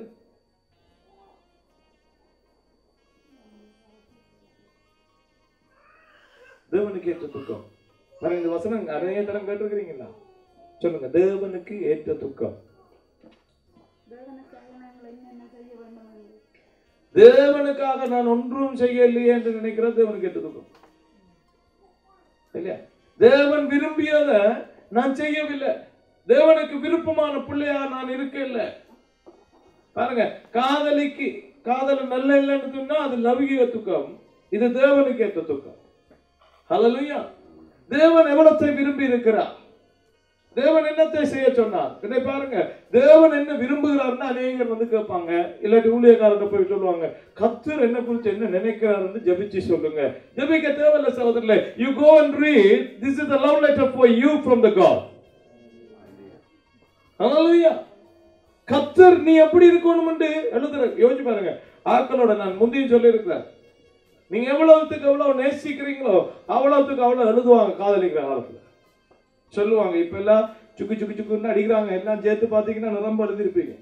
தேவனுக்கு ஏற்ற துக்கம். இந்த வசனம் நிறைய தரம் கேட்டிருக்கிறீங்களா? சொல்லுங்க. தேவனுக்கு ஏற்ற துக்கம். தேவனுக்காக நான் ஒன்றும் செய்யலையே என்று நினைக்கிறது தேவனுக்கு ஏற்ற துக்கம் இல்லையா? தேவன் விரும்பியத நான் செய்யவில்லை. தேவனுக்கு விருப்பமான பிள்ளையா நான் இருக்கல. பாருங்க, காதல் நல்ல இல்லைன்னு சொன்னா அது லௌகிக துக்கம். இது தேவனுக்கு ஏற்ற துக்கம். ஹல்லேலூயா. தேவன் எவ்வளத்தை விரும்பி இருக்கிறார், தேவன் என்னத்தை செய்ய சொன்னார். இதை பாருங்க, தேவன் என்ன விரும்புகிறார்னு அநேகர் வந்து கேட்பாங்க. இல்லாட்டி ஊழியக்காரர்கிட்ட போய் சொல்லுவாங்க, கர்த்தர் என்ன குறித்து என்ன நினைக்கிறாருன்னு ஜெபிச்சு சொல்லுங்க. ஜெபிக்க தேவையில்லை சகோதரர்களே. You go and read. This is the love letter for you from the God. ஹல்லேலூயா. கர்த்தர் நீ எப்படி இருக்கணும்னு எழுதுற. யோசிச்சு பாருங்க. ஆக்களோட நான் முந்தையும் சொல்லி இருக்கிறேன், நீங்க எவ்வளவுக்கு எவ்வளவு நேசிக்கிறீங்களோ அவ்வளவுக்கு அவ்வளவு எழுதுவாங்க. காதலிக்கிற காலத்துல சொல்லுவாங்க. இப்ப எல்லாம் சுக்கு சுக்கு சுக்குன்னு அடிக்கிறாங்க. எல்லாம் சேர்த்து பாத்தீங்கன்னா நிரம்ப எழுதிருப்பீங்க.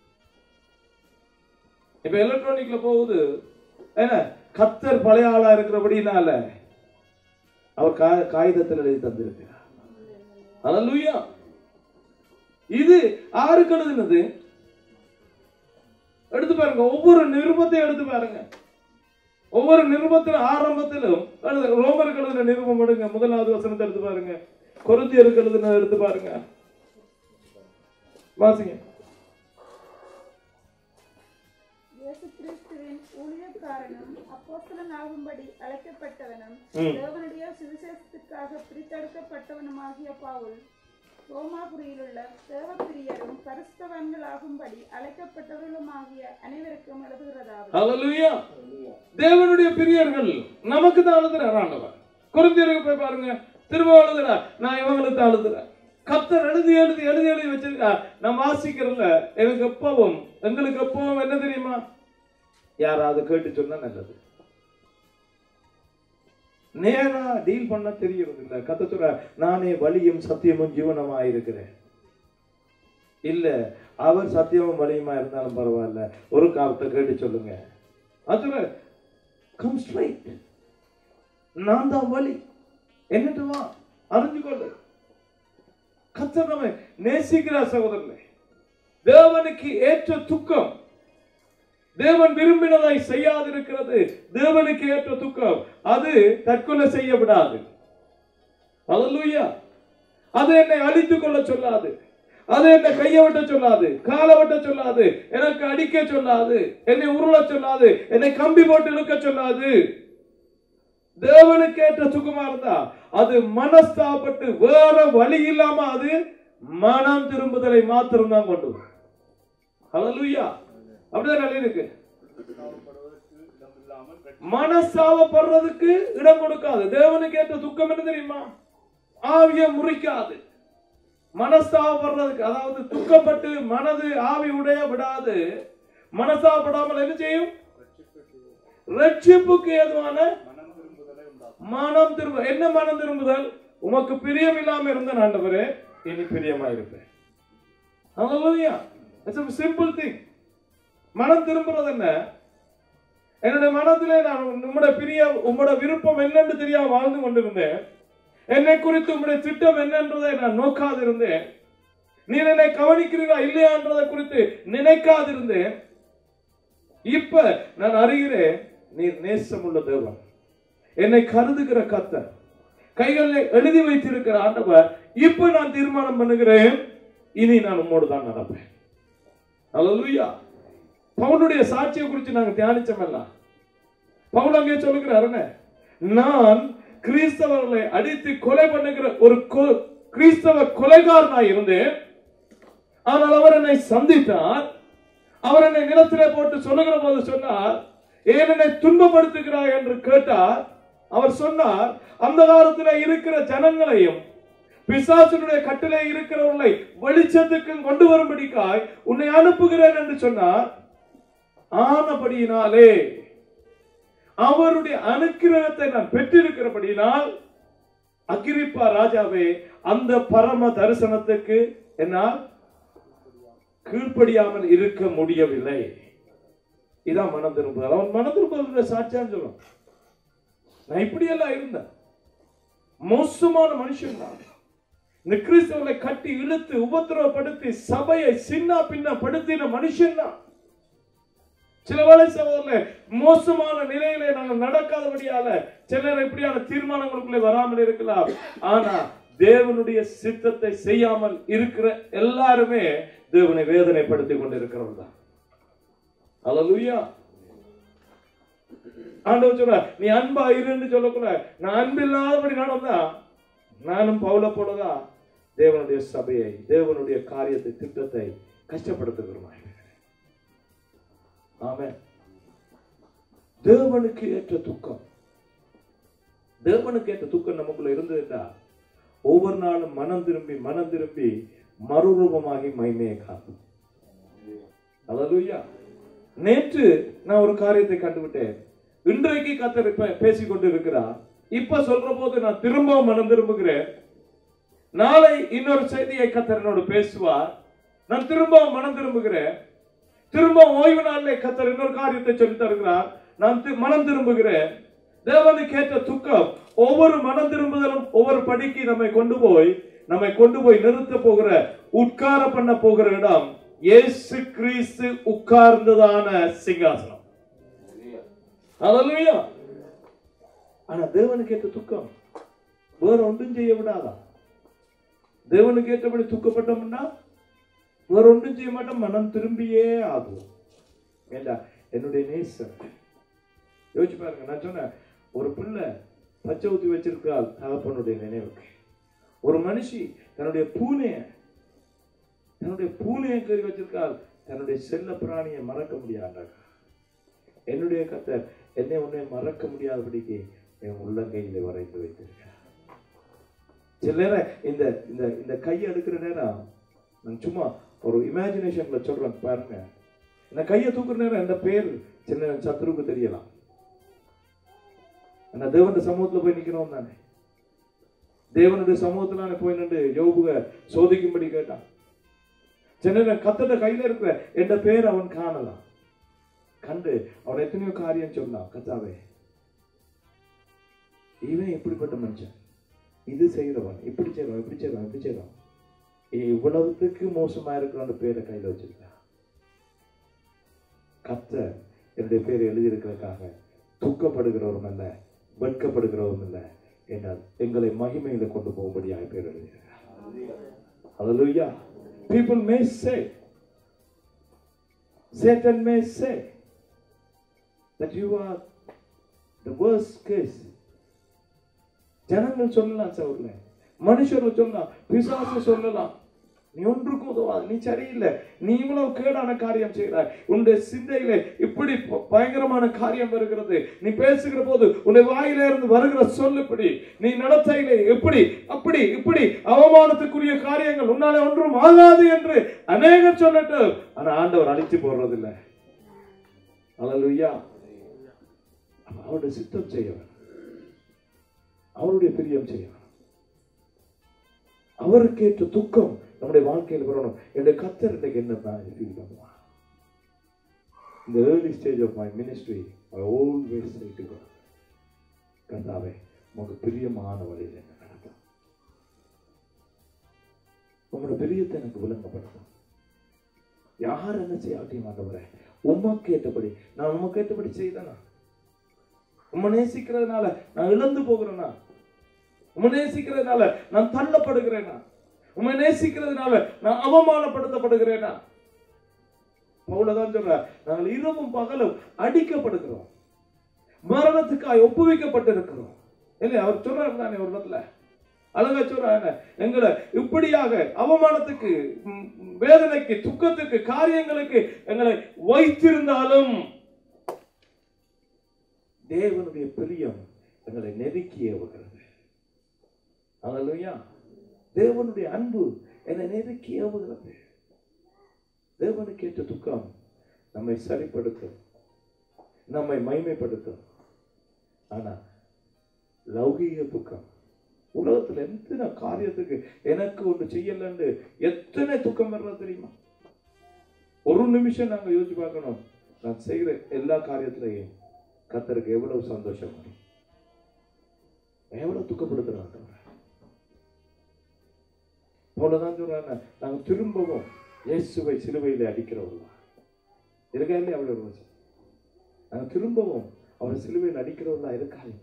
இப்ப எலக்ட்ரானிக்ல போகுது. ஏன்னா கர்த்தர் பழைய ஆளா இருக்கிறபடினால அவர் காகிதத்தில் எழுதி தந்திருக்கிறார். அல்லேலூயா. இது யாருக்கு எழுதுனது? எடுத்து பாருங்க. ஒவ்வொரு நிருபத்தையும் எடுத்து பாருங்க. ஒவ்வொரு நிருபத்திலும் ஆரம்பத்திலும் ரோமருக்கு எழுதின நிருபம் எடுங்க. முதலாவது வசனத்தை எடுத்து பாருங்க. கொரிந்தியருக்கு எழுதின எடுத்து பாருங்க. வாசிங்க. இயேசு கிறிஸ்துவின் ஊழியக்காரனும் அப்போஸ்தலன் ஆகும்படி அழைக்கப்பட்டவனும் தேவனுடைய சுவிசேஷத்துக்காக பிரித்தெடுக்கப்பட்டவனுமாகிய பவுல், ரோமாபுரியில் உள்ள தேவப்பிரியரும் பரிசுத்தவான்களாகும்படி அழைக்கப்பட்டவர்களுமாகிய அனைவருக்கும் எழுதுகிறதாவது. ஹல்லேலூயா. தேவனுடைய பிரியர்கள் நமக்கு தான் எழுதுறார் ஆண்டவர். கொரிந்தியருக்கு போய் பாருங்க. திரும்ப எழுதுறார், நான் இவங்களுக்கு தான் எழுதுறேன். கர்த்தர் எழுதி எழுதி எழுதி எழுதி வச்சிருக்கார். நான் வாசிக்கிறதுல எனக்கு எப்பவும் எங்களுக்கு எப்பவும் என்ன தெரியுமா? யாராவது கேட்டு சொன்னா நல்லது. நேரா டீல் பண்ண தெரியறது இல்ல. கர்த்தர் சொல்ற, நானே வழியும் சத்தியமும் ஜீவனமா இருக்கிறேன். இல்ல, அவர் சத்தியமும் வழியுமா இருந்தாலும் பரவாயில்ல, ஒரு காலத்தை கேட்டு சொல்லுங்க. அது கம் ஸ்ட்ரைட். நான் தான் வழி, என்னட்டு வா, அறிஞ்சு கொள்ளு. கர்த்தர் நம்மை நேசிக்கிறார் சகோதரர்களே. தேவனுக்கு ஏற்ற துக்கம், தேவன் விரும்பினதை செய்யாதிருக்கிறது தேவனுக்கு ஏற்ற துக்கம். அது தற்கொலை செய்ய விடாது. அல்லேலூயா. அது என்னை அழித்துக் கொள்ள சொல்லாது. அது என்னை கையை விட்ட சொல்லாது, காலை விட்ட சொல்லாது, எனக்கு அடிக்க சொல்லாது, என்னை உருள சொல்லாது, என்னை கம்பி போட்டு இழுக்க சொல்லாது. தேவனுக்கு ஏற்ற சுகமா இருந்தா அது மனஸ்தாபப்பட்டு வேற வழி இல்லாம அது மனம் திரும்புதலை மாத்திரம் தான் கொண்டு வரும். ஹல்லேலூயா. அப்படிதான் இருக்கு. மனஸ்தாபப்படுறதுக்கு இடம் கொடுக்காது. தேவனுக்கு ஏற்ற துக்கம் என்ன தெரியுமா? ஆவியை முறிக்காது. மனஸ்தாபப்படுறதுக்கு, அதாவது துக்கப்பட்டு மனது ஆவி உடைய விடாது. மனஸ்தாபப்படாமல் என்ன செய்யும்? ரட்சிப்புக்கு ஏதுவான மனம் திரும்ப. என்ன மனம் திரும்புதல்? உமக்கு பிரியம் இல்லாம இருந்த ஆண்டவரே இனி பிரியமா இருப்பேன். Hallelujah. It's a simple thing. மனம் திரும்புறது என்ன? என்னுடைய மனதிலே நான் உம்முடைய விருப்பம் என்னன்னு தெரியாம வாழ்ந்து கொண்டிருந்தேன். என்னை குறித்து உம்முடைய திட்டம் என்னன்றதை நான் நோக்காதிருந்தேன். நீர் என்னை கவனிக்கிறீரா இல்லையான்றதை குறித்து நினைக்காதிருந்தேன். இப்ப நான் அறிகிறேன், நீர் நேசமுள்ள தேவன், என்னை கருதுகிற கர்த்தர், கைகளில் எழுதி வைத்திருக்கிற ஆண்டவர். இப்ப நான் தீர்மானம் பண்ணுகிறேன், இனி நான் உம்மோடு தான் நடப்பேன். அல்லேலூயா. பவுலுடைய சாட்சியை குறித்து நாங்க தியானிச்சோம்ல. பவுல் அங்கே சொல்லுகிறாரு, நான் கிறிஸ்தவர்களை அடித்து கொலை பண்ணுகிற ஒரு கிறிஸ்தவ கொலைகாரனாய் இருந்தேன். ஆனால் அவர் என்னை சந்தித்தார். அவர் என்னை நிலத்திலே போட்டு சொல்லுகிற போது சொன்னார், ஏன் என்னை துன்பப்படுத்துகிறாய் என்று கேட்டார். அவர் சொன்னார், அந்த காலத்தில் இருக்கிற ஜனங்களையும் பிசாசுடைய கட்டிலே இருக்கிறவர்களை வெளிச்சத்துக்கு கொண்டு வரும்படிக்காய் உன்னை அனுப்புகிறேன் என்று சொன்னார். ஆனபடியினாலே, அவருடைய அனுக்கிரகத்தை நான் பெற்றிருக்கிறபடியினால் அகிரிப்பா ராஜாவே, அந்த பரம தரிசனத்துக்கு என்னால் கீழ்ப்படியாமல் இருக்க முடியவில்லை. இதான் மனம் திரும்புதல். அவன் மனம் திரும்புதல் சாட்சியான்னு சொல்லும். நான் இப்படியெல்லாம் இருந்தேன், மோசமான மனுஷன் தான். இந்த கிறிஸ்தவனை கட்டி இழுத்து உபத்திரவப்படுத்தி சபையை சின்ன பின்ன படுத்தின மனுஷன் தான். சில வேளை சகோதரர்களே, மோசமான நிலையிலே நாங்கள் நடக்காதபடியால சிலர் இப்படியான தீர்மானங்களுக்குள்ளே வராமல் இருக்கலாம். ஆனா தேவனுடைய சித்தத்தை செய்யாமல் இருக்கிற எல்லாருமே தேவனை வேதனைப்படுத்தி கொண்டிருக்கிறவர்கள் தான். அல்லேலூயா. ஆண்டவர் சொல்ற, நீ அன்பா இருன்னு சொல்லக்கூட, நான் அன்பில்லாதபடி நடந்தா நானும் பவுல போலதான் தேவனுடைய சபையை, தேவனுடைய காரியத்தை, திட்டத்தை கஷ்டப்படுத்துகிறோம். ஆமென். தேவனுக்கு ஏற்ற துக்கம், தேவனுக்கு ஏற்ற துக்கம் நமக்குள்ள இருந்ததுன்னா ஒவ்வொரு நாளும் மனம் திரும்பி மறுரூபமாகி மகிமையை காணும். அல்லேலூயா. நேற்று நான் ஒரு காரியத்தை கண்டுவிட்டேன். இன்றைக்கு கர்த்தர் பேசிக்கொண்டு இருக்கிறார். இப்ப சொல்ற போது நான் திரும்பவும் மனம் திரும்புகிறேன். நாளை இன்னொரு செய்தியை கர்த்தர் என்னோடு பேசுவார். நான் திரும்பவும் மனம் திரும்புகிறேன். திரும்ப ஓய்வு நாளிலே கர்த்தர் இன்னொரு காரியத்தை சொல்லி தருகிறார். நான் மனம் திரும்புகிறேன். தேவனுக்கு ஏற்ற துக்கம், ஒவ்வொரு மனம் திரும்புதலும் ஒவ்வொரு படிக்கு நம்மை கொண்டு போய் நிறுத்த போகிற, உட்கார பண்ண போகிற இடம் இயேசு கிறிஸ்து உட்கார்ந்ததான சிங்காசனம். அல்லேலூயா. ஆனா தேவனுக்கு ஏற்ற துக்கம் வேற ஒன்றும் செய்ய விடாதா? தேவனுக்கு ஏற்றபடி துக்கப்பட்டோம்னா வேற ஒன்றும் செய்ய மாட்டோம், மனம் திரும்பியே ஆகும். ஏண்டா என்னுடைய நேசர் யோசிச்சு பாருங்க. நான் சொன்னேன், ஒரு பிள்ளை பச்சை ஊத்தி வச்சிருக்காள் தகப்பனுடைய நினைவுக்கு. ஒரு மனுஷி தன்னுடைய பூனையை கறி வச்சிருக்காள், தன்னுடைய செல்ல பிராணியை மறக்க முடியாதாங்க. என்னுடைய கர்த்தர் என்னை உன்னை மறக்க முடியாதபடிக்கு என் உள்ளங்கையில வரைந்து வைத்திருக்கிறார். சில நேரம் இந்த கையை எடுக்கிற நேரம் நான் சும்மா ஒரு இமேஜினேஷன்ல சொல்றேன் பாருங்க. இந்த கையை தூக்குற நேரம் இந்த பேர் சின்ன சத்ருக்கு தெரியலாம். ஆனா தேவனுடைய சமூகத்துல போய் நிக்கணும் தானே. தேவனுடைய சமூகத்துல போய் நின்று யோபுக சோதிக்கும்படி கேட்டான். சின்ன கத்தட கையில இருக்கிற என்ற பேர் அவன் காணலாம். கண்டு அவன் எத்தனையோ காரியம் சொன்னான். கத்தாவே, இவன் எப்படிப்பட்ட மனுஷன், இது செய்யறவன், இப்படி செய்யறவன் இவ்வளவுக்கு மோசமா இருக்கிற பேரை கையில வச்சிருக்கான். கர்த்தர் என்னுடைய பேரை எழுதியிருக்கிறதுக்காக துக்கப்படுகிறவரும் அல்ல, வெட்கப்படுகிறவரும் அல்ல, என்றால் எங்களை மகிமையில கொண்டு போகும்படியாக பேர் எழுதியிருக்கிறார். Hallelujah. People may say, Satan may say that you are the worst case. ஜனங்கள் சொல்லலாம் சவுர்ல, மனுஷர்கள் சொல்லலாம், பிசாசு சொல்லலாம், நீ ஒன்றுக்கும் உதவாது, நீ சரியில்லை, நீ இவ்வளவு கேடான காரியம் செய்கிறாய், உன்னுடைய சிந்தையில இப்படி பயங்கரமான காரியம் வருகிறது, நீ பேசுகிற போது உன்னுடைய வாயில இருந்து வருகிற சொல் இப்படி, நீ நடத்தையிலே எப்படி அப்படி இப்படி அவமானத்துக்குரிய காரியங்கள், உன்னாலே ஒன்றும் ஆகாது என்று அநேகர் சொல்லட்டும். ஆனா ஆண்டவர் அழிச்சு போடுறதில்லை. அல்லேலூயா. அவருடைய சித்தம் செய்யவர், அவருடைய பிரியம் செய்யவர், அவருக்கு ஏற்ற துக்கம் நம்முடைய வாழ்க்கையில் வரணும். என்னுடைய கர்த்தர் இன்னைக்கு என்னதான் ஃபீல் பண்ணுவான். In the early stage of my ministry, I always say to God, கர்த்தாவே, உமக்கு பிரியமான வழியில் என்ன நடக்கும், உங்களோட பிரியத்தை எனக்கு விளங்கப்படுத்தும். யார் என்ன செய்யாட்டியும் ஆண்டவரே, உமக்கு ஏற்றபடி நான் உமக்கு ஏற்றபடி செய்தேனா, உம்மை நேசிக்கிறதுனால நான் இழந்து போகிறேனா, உம்மை நேசிக்கிறதுனால நான் தள்ளப்படுகிறேனா, உம்மை நேசிக்கிறதுனால நான் அவமானப்படுத்தப்படுகிறேனா? பவுலதான் சொல்ற, நாங்கள் இரவும் பகலும் அடிக்கப்படுகிறோம், மரணத்துக்காய் ஒப்புவிக்கப்பட்டிருக்கிறோம். இல்லையா? அவர் சொல்றாரு தானே ஒரு இடத்துல, அழகா சொல்றாங்க, எங்களை இப்படியாக அவமானத்துக்கு, வேதனைக்கு, துக்கத்துக்கு, காரியங்களுக்கு எங்களை வைத்திருந்தாலும் தேவனுடைய பிரியம் எங்களை நெருக்கி ஏவுகிறது. அல்லேலூயா. தேவனுடைய அன்பு என்னை நெருக்கி ஏவுகிறது. தேவனுக்கு ஏற்ற துக்கம் நம்மை சரிப்படுத்தும், நம்மை மகிமைப்படுத்தும். ஆனா லௌகீக துக்கம், உலகத்துல எத்தனை காரியத்துக்கு எனக்கு ஒன்று செய்யலன்னு எத்தனை துக்கம் வர்றது தெரியுமா? ஒரு நிமிஷம் நாங்க யோசிச்சு பார்க்கணும், நான் செய்கிற எல்லா காரியத்திலையும் கர்த்தருக்கு எவ்வளவு சந்தோஷம் வரும், எவ்வளவு துக்கப்படுத்துறாங்க. போலதான் சொல்றாங்க, நாங்க திரும்பவும் இயேசுவை சிலுவையில அடிக்கிறவர்களா இருக்கா இல்லையா? அவ்வளவு நாங்க திரும்பவும் அவர் சிலுவையில் அடிக்கிறவர்களா இருக்காதீங்க.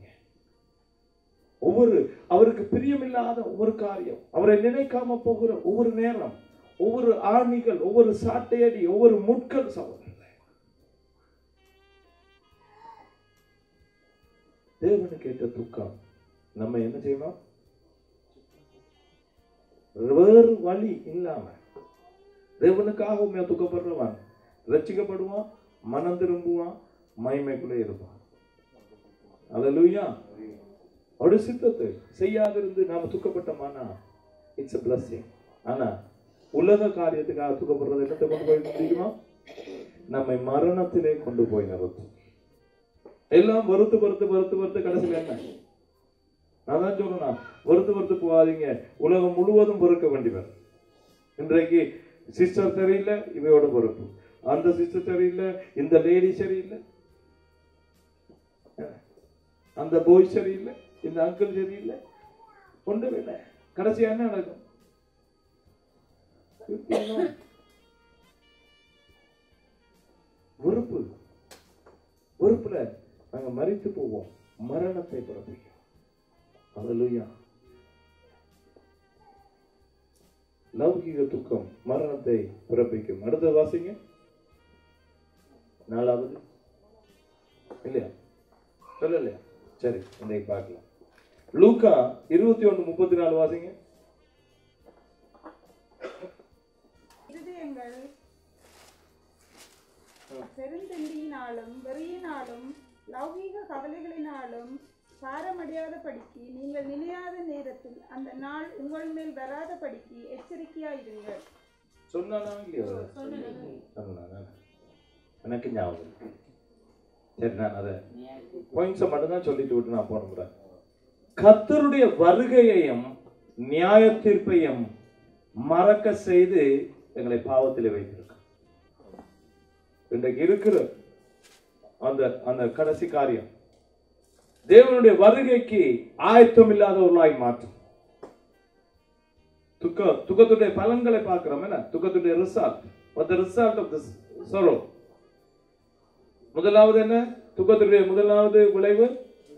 அவருக்கு பிரியமில்லாத ஒவ்வொரு காரியம், அவரை நினைக்காம போகிற ஒவ்வொரு நேரம், ஒவ்வொரு ஆணிகள், ஒவ்வொரு சாட்டையடி, ஒவ்வொரு முட்கள் சகோதரர்களே, தேவனுக்கு ஏற்ற துக்கம். நம்ம என்ன செய்யணும்? வேறு வழி இல்லாம தேவனுக்காக உண்மையா துக்கப்படுறவன் ரட்சிக்கப்படுவான், மனம் திரும்புவான், மகிமைக்குள்ளே இருப்பான். அல்லேலூயா. அவருடைய சித்தத்தை செய்யாதிருந்து நாம துக்கப்பட்டோமானா இட்ஸ் a blessing. ஆனா உலக காரியத்துக்காக துக்கப்படுறது என்னத்தை கொண்டு போய் முடியுமா? நம்மை மரணத்திலே கொண்டு போய் நிறுத்தும். எல்லாம் வெறுத்து வெறுத்து வெறுத்து வெறுத்து கடைசியில் என்ன? நான் தான் சொல்லணும், வெறுத்து போகாதீங்க. உலகம் முழுவதும் பொறுக்க வேண்டியவர். இன்றைக்கு சிஸ்டர் சரியில்லை, இவையோட பொறுப்பு. அந்த சிஸ்டர் சரியில்லை, இந்த லேடி சரியில்லை, அந்த போய் சரியில்லை, இந்த அங்கிள் சரியில்லை, ஒன்றும் இல்லை. கடைசியா என்ன நடக்கும்? வெறுப்புல நாங்க மரித்து போவோம், மரணத்தை பிறப்பிக்கும். அல்லேலூயா. லௌகிக துக்கம் மரணத்தை பிறப்பிக்கும். அடுத்த வாசிங்க. 4வது இல்லையா? சொல்லலையா? சரி, இன்னைக்கு பார்க்கலாம். லூக்கா 21:34 வாசிங்க. இருதயங்கள் பெருந்தண்டியினாலும் வெறியினாலும் லௌகீக கவலைகளினாலும் பாரமடையாதபடிக்கு நீங்கள் நினையாத நேரத்தில் அந்த நாள் உங்கள் மேல் வராதபடிக்கு எச்சரிக்கையாயிருங்கள். சொன்னானா இல்லையா? சொன்னானா? எனக்கு ஞாபகம் இருக்கு. சரி, நான் அதை பாயிண்ட்ஸை மட்டும்தான் சொல்லிட்டு விட்டு நான் போனேன். கர்த்தருடைய வருகையையும் நியாய தீர்ப்பையும் மறக்க செய்து எங்களை பாவத்தில் வைத்திருக்க. இன்றைக்கு இருக்கிற அந்த கடைசி காரியம் தேவனுடைய வருகைக்கு ஆயத்தம் இல்லாதவர்களாய் மாற்றும். துக்கத்துடைய பலன்களை பார்க்கிறோம். என்ன துக்கத்துடைய result? What the result of this sorrow? முதலாவது என்ன? துக்கத்துடைய முதலாவது விளைவு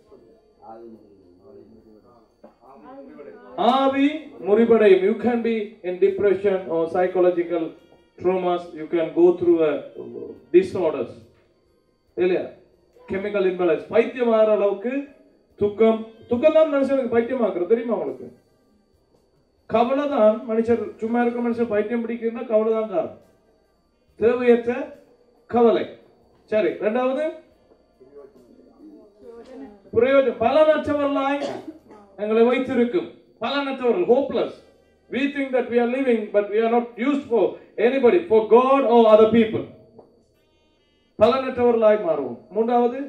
ஆவி முறிவடையும். You can be in depression or psychological traumas. You can go through disorders. இல்லையா? Chemical imbalance. பைத்தியம் ஆகிற அளவுக்கு துக்கம் தான் மனுஷனுக்கு பைத்தியம் ஆக்குறது. தெரியுமா உங்களுக்கு? கவலை தான் மனுஷர், சும்மா இருக்க மனுஷன் பைத்தியம் பிடிக்குன்னா கவலை தான் காரணம். தேவையற்ற கவலை. சரி, இரண்டாவது பிரயோஜனம். பலனற்றவர்களாய் எங்களை வைத்திருக்கும். பலனற்றவர்கள், hopeless. We think that we are living, but we are not used for anybody, for God or other people. பலனற்றவர்களாய் மாறுவோம். மூன்றாவது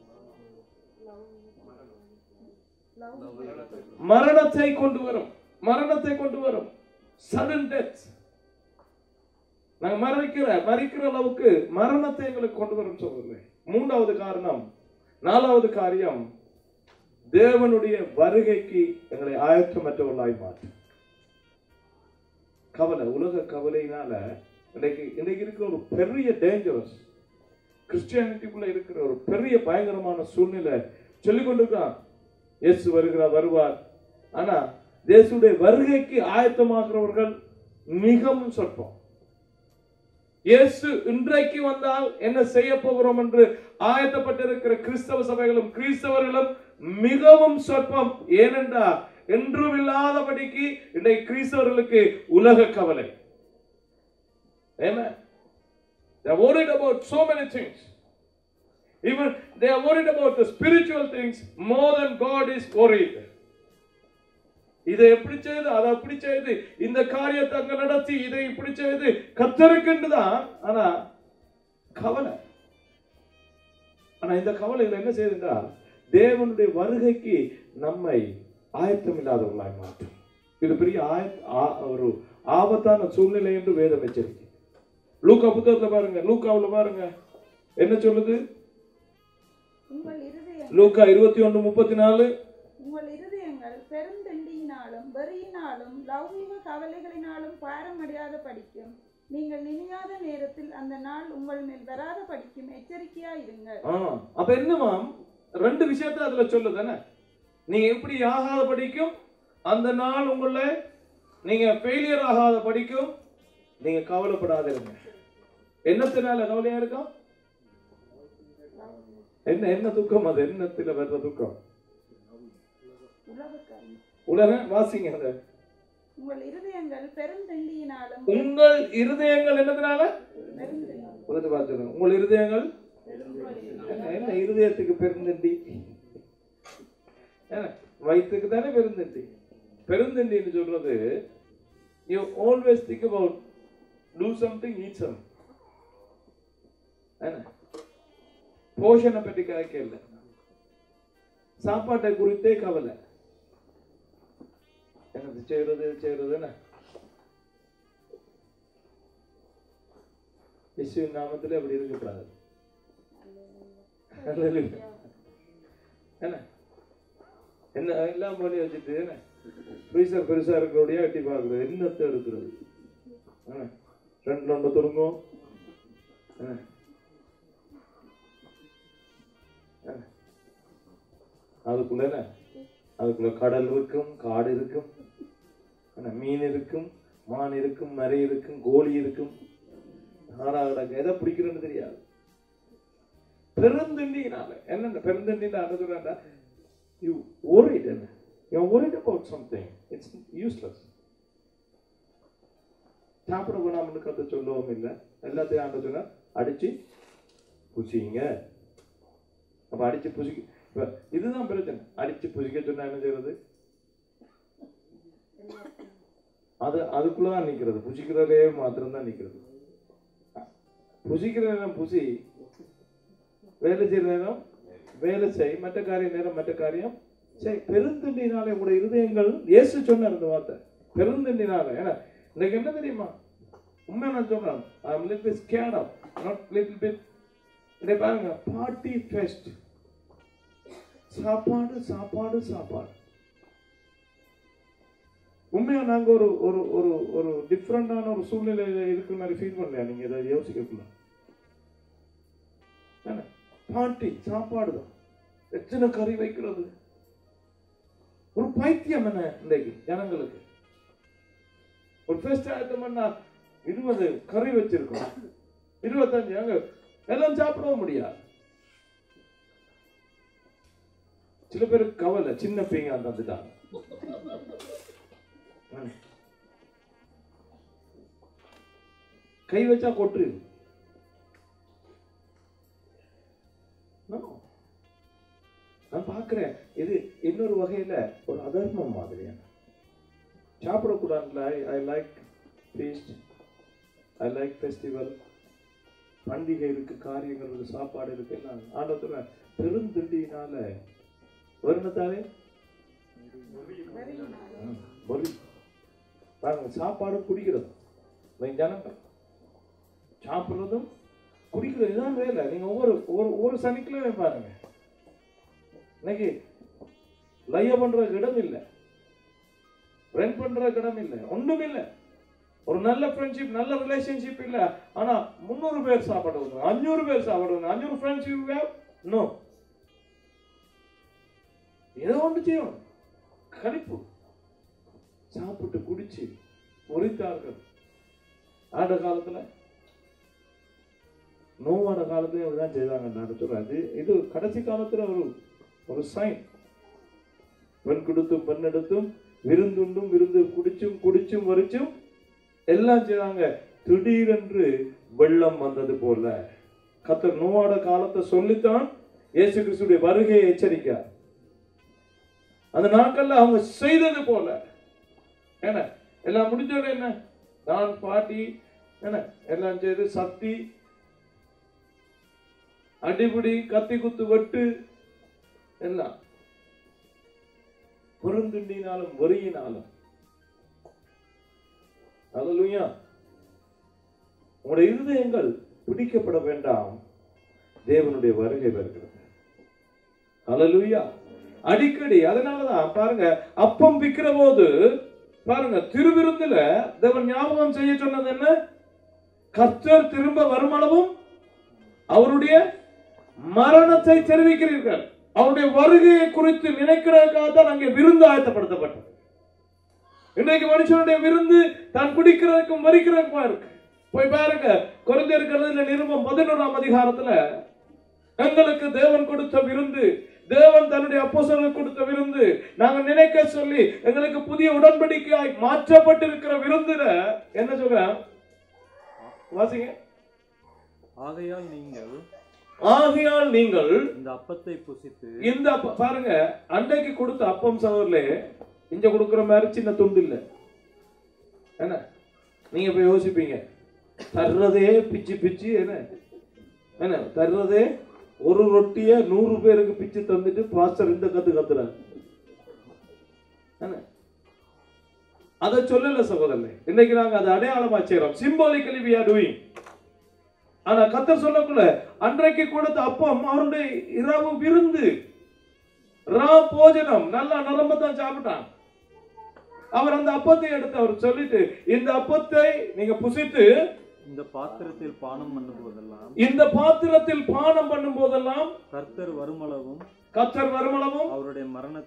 மரணத்தை கொண்டு வரும். sudden death. நாங்க மரிக்கிற அளவுக்கு மரணத்தை எங்களுக்கு கொண்டு வரும் சொல்றேன். மூன்றாவது காரணம். நாலாவது காரியம், தேவனுடைய வருகைக்கு எங்களை ஆயத்தமற்றவர்களாய் மாற்றும். கவலை, உலக கவலையினால இன்னைக்கு இருக்கிற ஒரு பெரிய டேஞ்சரஸ் கிறிஸ்டியானிட்டிக்குள்ள இருக்கிற ஒரு பெரிய பயங்கரமான சூழ்நிலை சொல்லிக் கொண்டிருக்கான். இயேசு வருவார். ஆனா இயேசுடைய வருகைக்கு ஆயத்தமாகிறவர்கள் மிகவும் சொற்பம். இயேசு இன்றைக்கு வந்தால் என்ன செய்ய போகிறோம் என்று ஆயத்தப்பட்டிருக்கிற கிறிஸ்தவ சபைகளும் கிறிஸ்தவர்களும் மிகவும் சொற்பம். ஏனென்றால் என்றும் இல்லாதபடிக்கு இன்றைக்கு கிறிஸ்தவர்களுக்கு உலக கவலை. Amen. They are worried about so many things. Even they are worried about the spiritual things more than God is worried. இதை எப்படி செய்து, அதை அப்படி செய்து, இந்த காரியத்தை அங்க நடத்தி, இதை இப்படி செய்து கத்தருக்குன்னுதான். ஆனா கவலை. ஆனா இந்த கவலைகள் என்ன செய்யுதுன்னா தேவனுடைய வருகைக்கு நம்மை ஆயத்தம் இல்லாதவர்களாய் மாற்றும். இது பெரிய ஒரு ஆபத்தான சூழ்நிலை என்று வேதம் எச்சரிக்கை. லூக்கா புத்தகத்துல பாருங்க, லூக்காவுல பாருங்க என்ன சொல்லுது. உங்கள் இருதயம் லூக்கா 21:34 உங்கள் இருதயங்கள் பெருந்தண்டியினாலும் வெறியினாலும் லௌகிக கவலைகளினாலும் பாரமடையாத படிக்கும். நீங்கள் நினையாத நேரத்தில் அந்த நாள் உங்கள் மேல் வராத படிக்கும். எச்சரிக்கையா இருங்கள். அப்ப என்னமாம், ரெண்டு விஷயத்தை அதுல சொல்லுதானே. நீங்க எப்படி ஆகாத படிக்கும், அந்த நாள் உங்களை நீங்க ஃபெயிலியர் ஆகாத படிக்கும். நீங்க கவலைப்படாதிருங்க. என்னத்தினால கவலையா இருக்கும்? என்ன துக்கம்? அது என்னத்துல வர்ற துக்கம்? உலக வாசிங்க. அத உங்கள் இருதயங்கள் பெருந்தண்டியினாலும் உங்கள் இருதயங்கள் என்னத்தினால உலக வாசிங்க. உங்கள் இருதயங்கள் என்ன? இருதயத்துக்கு பெருந்தண்டி வயிற்றுக்கு தானே பெருந்தண்டி. பெருந்தண்டின்னு சொல்றது you always think about do something, eat something. போஷனை பற்றி கேட்கல, சாப்பாட்டை குறித்தே கவலை. என்னது செய்யறது இயேசுவின் நாமத்திலே அப்படி இருக்கக்கூடாது. என்ன எல்லாம் பண்ணி வச்சுட்டு ஃப்ரீசர் பெருசா இருக்கிறோடைய எட்டி பார்க்கறது, என்னத்தை எடுக்கிறது, ரெண்டு தொடங்கும். அதுக்குள்ள கடல் இருக்கும், காடு இருக்கும், மீன் இருக்கும், மான் இருக்கும், மறை இருக்கும், கோழி இருக்கும். எதை பிடிக்கிறேன்னு தெரியாது. பெருந்தண்டினால என்ன? பெருந்தண்டினால சொல்றா you worried, you're worried about something, it's useless. சாப்பிட போனாம்னு கத்த சொல்லவும் இல்லை. எல்லாத்தையும் ஆண்ட சொன்னா அடிச்சு புசிங்க. அப்ப அடிச்சு புசிக்க, இதுதான் பிரச்சனை. அடிச்சு புசிக்க சொன்னா என்ன செய்யறது? அதுக்குள்ளதான் நிக்கிறது. புசிக்கிறதே மாத்திரம் தான் நிக்கிறது. புசிக்கிற நேரம் புசி, வேலை செய்யற நேரம் வேலை செய், மற்ற காரிய நேரம் மற்ற காரியம் செய். பெருந்தண்டினாலே உங்களுடைய இருதயங்கள், இயேசு சொன்னார் இந்த வார்த்தை, பெருந்தண்டினால. ஏன்னா இன்னைக்கு என்ன தெரியுமா, உண்மை நான் சொல்றேன், I'm little bit scared of, not little bit. இதை பாருங்க, பார்ட்டி ஃபெஸ்ட், சாப்பாடு சாப்பாடு சாப்பாடு. உண்மையா நாங்க ஒரு ஒரு ஒரு ஒரு டிஃப்ரெண்டான ஒரு சூழ்நிலையில இருக்கிற மாதிரி ஃபீல் பண்ணலையா? நீங்க இதை யோசிக்கல. பார்ட்டி சாப்பாடு தான், எத்தனை கறி வைக்கிறது, ஒரு பைத்தியம் என்ன இன்றைக்கு ஜனங்களுக்கு. ஒரு ஃபெஸ்ட் ஆயிட்டோம்னா 20 கறி வச்சிருக்கோம், 25 அங்க எல்லாம் சாப்பிடவும் முடியாது. சில பேருக்கு கவலை, சின்ன பீங்க தந்துட்டாங்க. கை வச்சா கொட்டு. நான் பாக்குறேன், இது இன்னொரு வகையில ஒரு அதர்மம் மாதிரியான. சாப்பிடக்கூடாதுல. I like feast, I like festival. பண்டிகை இருக்கு, காரியங்கள் இருக்கு, சாப்பாடு இருக்கு, எல்லாம் ஆண்டவத்துல பெருந்திண்டியினால வருணத்தாலே பாருங்க. சாப்பாடு குடிக்கிறதும் ஜனங்கள் சாப்பிடுறதும் குடிக்கிறது இதுதான் வேலை. நீங்க ஒவ்வொரு சனிக்கிழமை பாருங்க, இன்னைக்கு லைய பண்றதுக்கு இடம் இல்லை, ரெண்ட் பண்றதுக்கு இடம் இல்லை, ஒன்றும் இல்லை. ஒரு நல்ல ஃப்ரெண்ட்ஷிப், நல்ல ரிலேஷன்ஷிப் இல்ல. ஆனா 300 பேர் சாப்பிடுவாங்க, 500 பேர் சாப்பிடுவாங்க. 500 ஃப்ரெண்ட்ஷிப் நோ. ஏதோ ஒன்று செய்யும், கணிப்பு. சாப்பிட்டு குடிச்சு முறித்தார்கள். ஆண்ட காலத்துல, நோவான காலத்துல அப்படிதான் செய்தாங்க சொல்றாரு. இது கடைசி காலத்துல ஒரு சைன். பெண் கொடுத்தும் பெண் எடுத்தும் விருந்துண்டும் விருந்து குடிச்சும் வரிச்சும் எல்லாம் செய்தாங்க. திடீரென்று வெள்ளம் வந்தது போல கர்த்தர் நோவாட காலத்தை சொல்லித்தான் இயேசு கிறிஸ்துடைய வருகையை எச்சரிக்க. அந்த நாட்கள்ல அவங்க செய்தது போல என்ன எல்லாம் முடிஞ்சோட என்ன நான் பாட்டி என்ன எல்லாம் செய்து சக்தி அடிபடி கத்தி குத்து வெட்டு எல்லாம் பெருந்திண்டினாலும் வெறியினாலும். அல்லேலூயா. உங்களுடைய இருதயங்கள் பிடிக்கப்பட வேண்டாம், தேவனுடைய வருகை வருகிறது. அல்லேலூயா. அடிக்கடி அதனாலதான் பாருங்க, அப்பம் விக்கிற போது பாருங்க, திருவிருந்துல தேவன் ஞாபகம் செய்ய சொன்னது என்ன? கர்த்தர் திரும்ப வருமளவும் அவருடைய மரணத்தை தெரிவிக்கிறீர்கள். அவருடைய வருகையை குறித்து நினைக்கிறதுக்காக தான் அங்கே விருந்து ஆயத்தப்படுத்தப்பட்டது. இன்றைக்கு மனுஷனுடைய விருந்து தான் குடிக்கிறதுக்கும் வரிக்கிறதுக்குமா இருக்கு. போய் பாருங்க, கொரிந்தியர் நிருபம் 11ஆம் அதிகாரத்துல எங்களுக்கு தேவன் கொடுத்த விருந்து, தேவன் தன்னுடைய அப்போஸ்தலருக்கு கொடுத்த விருந்து, நாங்க நினைக்க சொல்லி எங்களுக்கு புதிய உடன்படிக்கையாய் மாற்றப்பட்டிருக்கிற விருந்துல என்ன சொல்ற வாசிங்க. ஆகையால் நீங்கள் இந்த அப்பத்தை புசித்து, இந்த பாருங்க, அன்றைக்கு கொடுத்த அப்பம் சவர்ல இங்க கொடுக்கிற மாதிரி சின்ன துண்டு இல்ல. என்ன நீங்க போய் யோசிப்பீங்க, தர்றதே பிச்சு பிச்சு என்ன தர்றதே ஒரு ரொட்டிய 100 பேருக்கு பிச்சு தந்துட்டு பாஸ்டர் இந்த கத்துறாரு. அதை சொல்லல சகோதரனே, இன்னைக்கு நாங்க அதை அடையாளமா செய்யறோம். Symbolically we are doing. ஆனா கர்த்தர் சொல்லக்குள்ள அன்றைக்கு கொடுத்த அப்பம் அவருடைய இரவு விருந்து, ரா போஜனம், நல்லா நரம்பத்தான் சாப்பிட்டான். அவர் அந்த அப்பத்தை எடுத்து அவர் சொல்லிட்டு, இந்த அப்பத்தை நீங்க புசித்து இந்த பாத்திரத்தில் பானம் பண்ணும் போதெல்லாம் கர்த்தர் வருமளவும் அவருடைய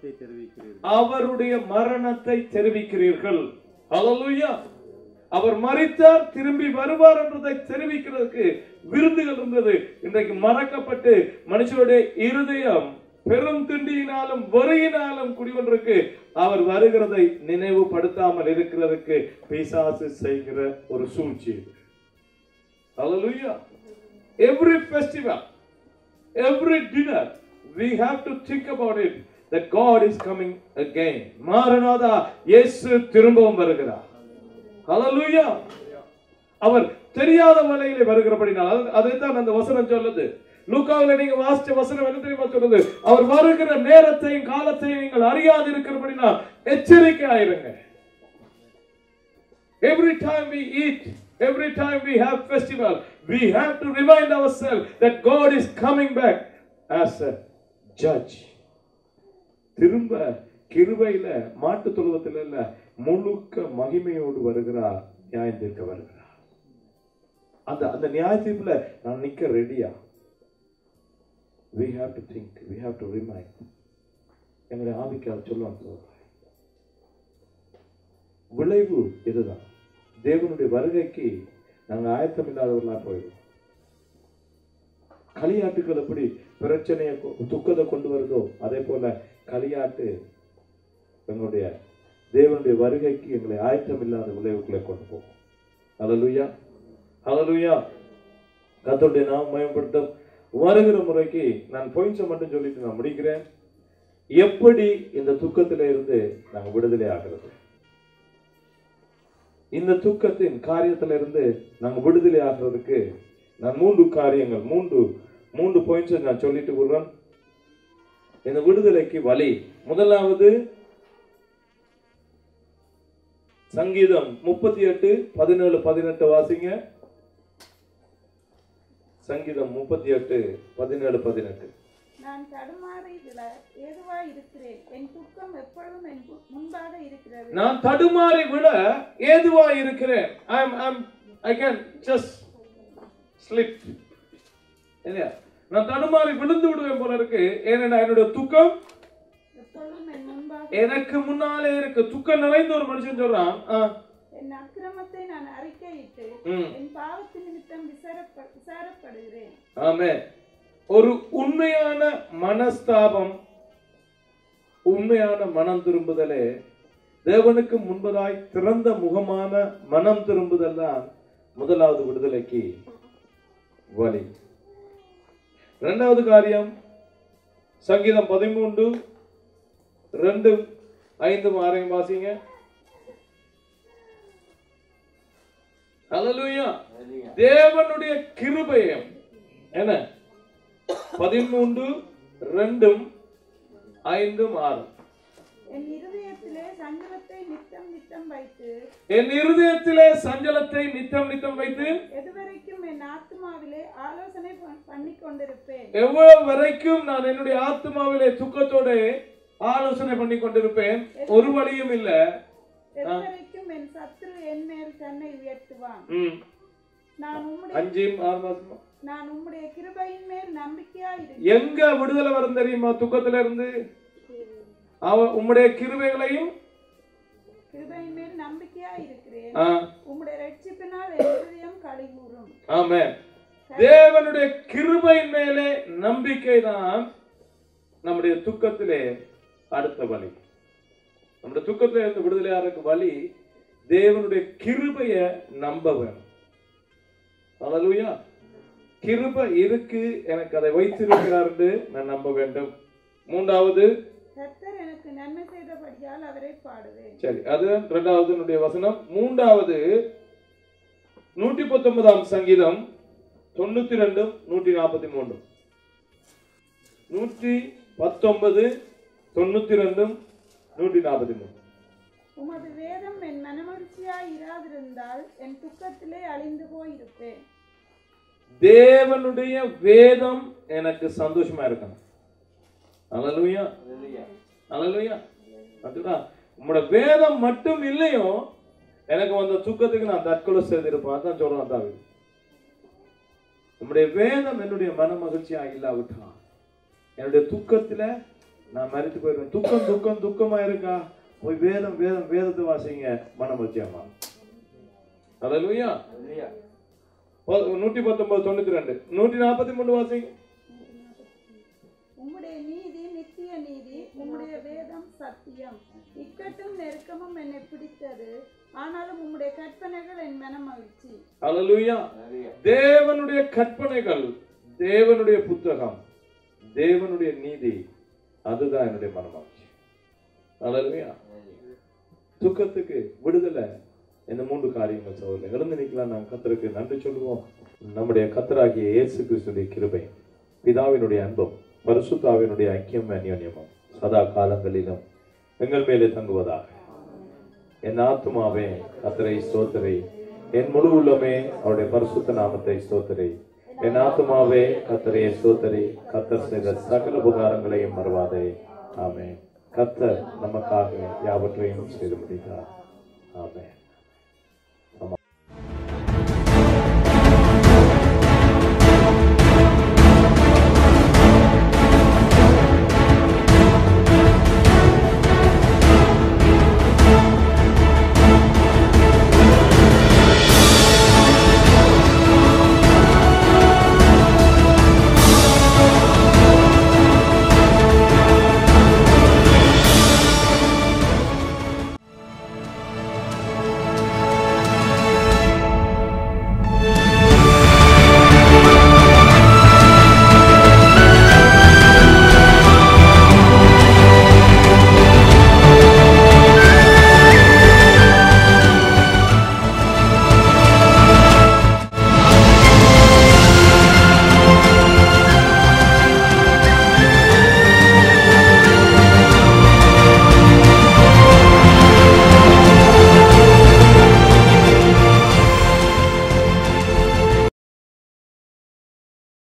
மரணத்தை தெரிவிக்கிறீர்கள். ஹல்லேலூயா. அவர் மரித்தார், திரும்பி வருவார் என்றதை தெரிவிக்கிறதுக்கு விருந்துகள் இருந்தது. இன்றைக்கு மறக்கப்பட்டு மனுஷனுடைய இருதயம் பெரும் திண்டியினாலும் வெறியினாலும் குடிவொன்றிருக்கு. அவர் வருகிறதை நினைவுபடுத்தாமல் இருக்கிறதுக்கு பிசாசு செய்கிற ஒரு சூழ்ச்சி. Hallelujah. Every festival, every dinner, we have to think about it, that God is coming again. Maranatha, இயேசு திரும்பவும் வருகிறார். Hallelujah. அவர் தெரியாத வேளையிலே வருகிறபடினால் அதைத்தான் அந்த வசனம் சொல்லுது. லூக்காவிலே நீங்க வாசிச்ச வசனம் என்ன தெரியுமா சொல்லுது? அவர் வருகிற நேரத்தையும் காலத்தையும் நீங்கள் அறியாது இருக்கிறபடினால் எச்சரிக்கையாயிருங்க. Every time we eat, every time we have festival, we have to remind ourselves that God is coming back as a judge. திரும்ப கிருபையில மாட்டு தொழுவத்தில் இல்ல, முழுக்க மகிமையோடு வருகிறார், நியாயம் தீர்க்க வருகிறார். அந்த நியாய தீர்ப்புல நான் நிக்க ரெடியா? We have to think, we have to remind. எங்களுடைய ஆவிக்கார் சொல்லுவாங்க, விளைவு இதுதான். தேவனுடைய வருகைக்கு நாங்க ஆயத்தம் இல்லாதவர்களா போயிடுவோம். களியாட்டுகள் எப்படி பிரச்சனையை துக்கத்தை கொண்டு வருதோ, அதே போல களியாட்டு எங்களுடைய தேவனுடைய வருகைக்கு எங்களை ஆயத்தம் இல்லாத விளைவுகளை கொண்டு போகும். ஹல்லேலூயா, ஹல்லேலூயா. கர்த்தருடைய நாமம் மகிமைப்படட்டும். வருகிற முறைக்கு நான் பாயிண்ட்ஸ் மட்டும் சொல்லிட்டு நான் முடிக்கிறேன். எப்படி இந்த துக்கத்தில இருந்து நாங்க விடுதலை ஆகிறது, இந்த துக்கத்தின் காரியத்திலிருந்து நாங்க விடுதலை ஆகிறதுக்கு நான் 3 காரியங்கள், 3 பாயிண்ட்ஸ் நான் சொல்லிட்டு விடுறேன். இந்த விடுதலைக்கு வழி. முதலாவது சங்கீதம் 38:17-18 வாசிங்க. சங்கீதம் 38:17-18. நான் தடுமாறி விழ ஏதுவாய் இருக்கிறேன், என் துக்கம் எப்பொழுதும் என் முன்பாக இருக்கிறது. நான் தடுமாறி விழ ஏதுவாய் இருக்கிறேன். I can just slip. இல்லையா? நான் தடுமாறி விழுந்து விடுவேன் போல இருக்கு. ஏன்னா என்னோட துக்கம் எப்பொழுதும் என் முன்பாக எனக்கு முன்னாலே இருக்கு. துக்கம் நிறைந்த ஒரு மனுஷன் சொல்றான், என் அக்கிரமத்தை நான் அறிக்கையிட்டு என் பாவத்தின் நிமித்தம் விசாரப்படுகிறேன். ஆமென். ஒரு உண்மையான மனஸ்தாபம், உண்மையான மனம் திரும்புதலே, தேவனுக்கு முன்பதாய் திறந்த முகமான மனம் திரும்புதல் தான் முதலாவது விடுதலைக்கு வழி. இரண்டாவது காரியம் சங்கீதம் 13:2-5 வாசிங்க. ஹல்லேலூயா. தேவனுடைய கிருபையம் என்ன? 13:2-5-6 என் இருதயத்திலே சஞ்சலத்தை நித்தம் நித்தம் வைத்து என் இருதயத்திலே சஞ்சலத்தை நித்தம் நித்தம் வைத்து எதுவரைக்கும் என் ஆத்மாவிலே ஆலோசனை பண்ணி கொண்டிருப்பேன். எவ்வளவு வரைக்கும் நான் என்னுடைய ஆத்மாவிலே துக்கத்தோட ஆலோசனை பண்ணி கொண்டிருப்பேன், ஒரு வழியும் இல்ல. எதுவரைக்கும் என் சத்துரு என் மேல் தன்னை உயர்த்துவான். நான் உம்முடைய கிருபையின் மேல் நம்பிக்கையா இருக்கிறேன். எங்க விடுதலை வரும் தெரியுமா துக்கத்துல இருந்து? உம்முடைய கிருபைகளையும் கிருபையின் மேல் நம்பிக்கையா இருக்கிறேன். உம்முடைய ரட்சிப்பினால் என் இருதயம் களிகூரும். ஆமென். தேவனுடைய கிருபையின் மேலே நம்பிக்கை தான் நம்முடைய துக்கத்திலே அடுத்த வழி. நம்முடைய துக்கத்திலே இருந்து விடுதலையாருக்கு வழி தேவனுடைய கிருபைய நம்ப வேணும். ஹல்லேலூயா. கிருபை இருக்கு, எனக்கு அதை வைத்திருக்கிறார் என்று நான் நம்ப வேண்டும். மூன்றாவது, கர்த்தர் எனக்கு நன்மை செய்தபடியால் அவரை பாடுவேன். சரி, அது இரண்டாவது வசனம். மூன்றாவது 119 சங்கீதம் 92 143. 119 92 143. உமது வேதம் என் மனமகிழ்ச்சியாய் இராதிருந்தால் என் துக்கத்திலே அழிந்து போயிருப்பேன். தேவனுடைய வேதம் எனக்கு சந்தோஷமா இருக்கணும். ஹல்லேலூயா, ஹல்லேலூயா. அதுதான், உங்களோட வேதம் மட்டும் இல்லையோ எனக்கு வந்த துக்கத்துக்கு நான் தற்கொலை செய்திருப்பேன் தான் சொல்றான் தாவீது. உங்களுடைய வேதம் என்னுடைய மன மகிழ்ச்சியா இல்லாவிட்டா என்னுடைய துக்கத்துல நான் மறித்து போயிருவேன். துக்கம் துக்கம் துக்கமா இருக்கா, போய் வேதம் வேதம் வேதத்தை வாசிங்க, மன மகிழ்ச்சியாமா. ஹல்லேலூயா. 119 92 143 வாசிங்க. உம்முடைய நீதி நித்திய நீதி, உம்முடைய வேதம் சத்தியம். இக்கட்டும் நெருக்கமும் என்னை பிடித்தது, ஆனாலும் உம்முடைய கற்பனைகள் என் மன மகிழ்ச்சி. ஹல்லேலூயா. தேவனுடைய கற்பனைகள், தேவனுடைய புத்தகம், தேவனுடைய நீதி, அதுதான் என்னுடைய மன மகிழ்ச்சி. ஹல்லேலூயா. துக்கத்துக்கு விடுதலை இந்த 3 காரியங்கள் சொல்ல எழுந்து நிக்கலாம். நாம் கர்த்தருக்கு நன்றி சொல்லுவோம். நம்முடைய கர்த்தராகிய இயேசு கிறிஸ்துவின் கிருபை, பிதாவினுடைய அன்பும் பரிசுத்தாவினுடைய ஐக்கியம் அந்யோன்யமும் சதா காலங்களிலும் எங்கள் மேலே தங்குவதாக. என் ஆத்துமாவே கர்த்தரை ஸ்தோத்திரி, என் முழு உள்ளமே அவருடைய பரிசுத்த நாமத்தை ஸ்தோத்திரி. என் ஆத்துமாவே கர்த்தரை ஸ்தோத்திரி, கர்த்தர் செய்த சகல உபகாரங்களையும் மறவாதே. ஆமென். கர்த்தர் நமக்காக யாவற்றையும் செய்து முடித்தார். ஆமென்.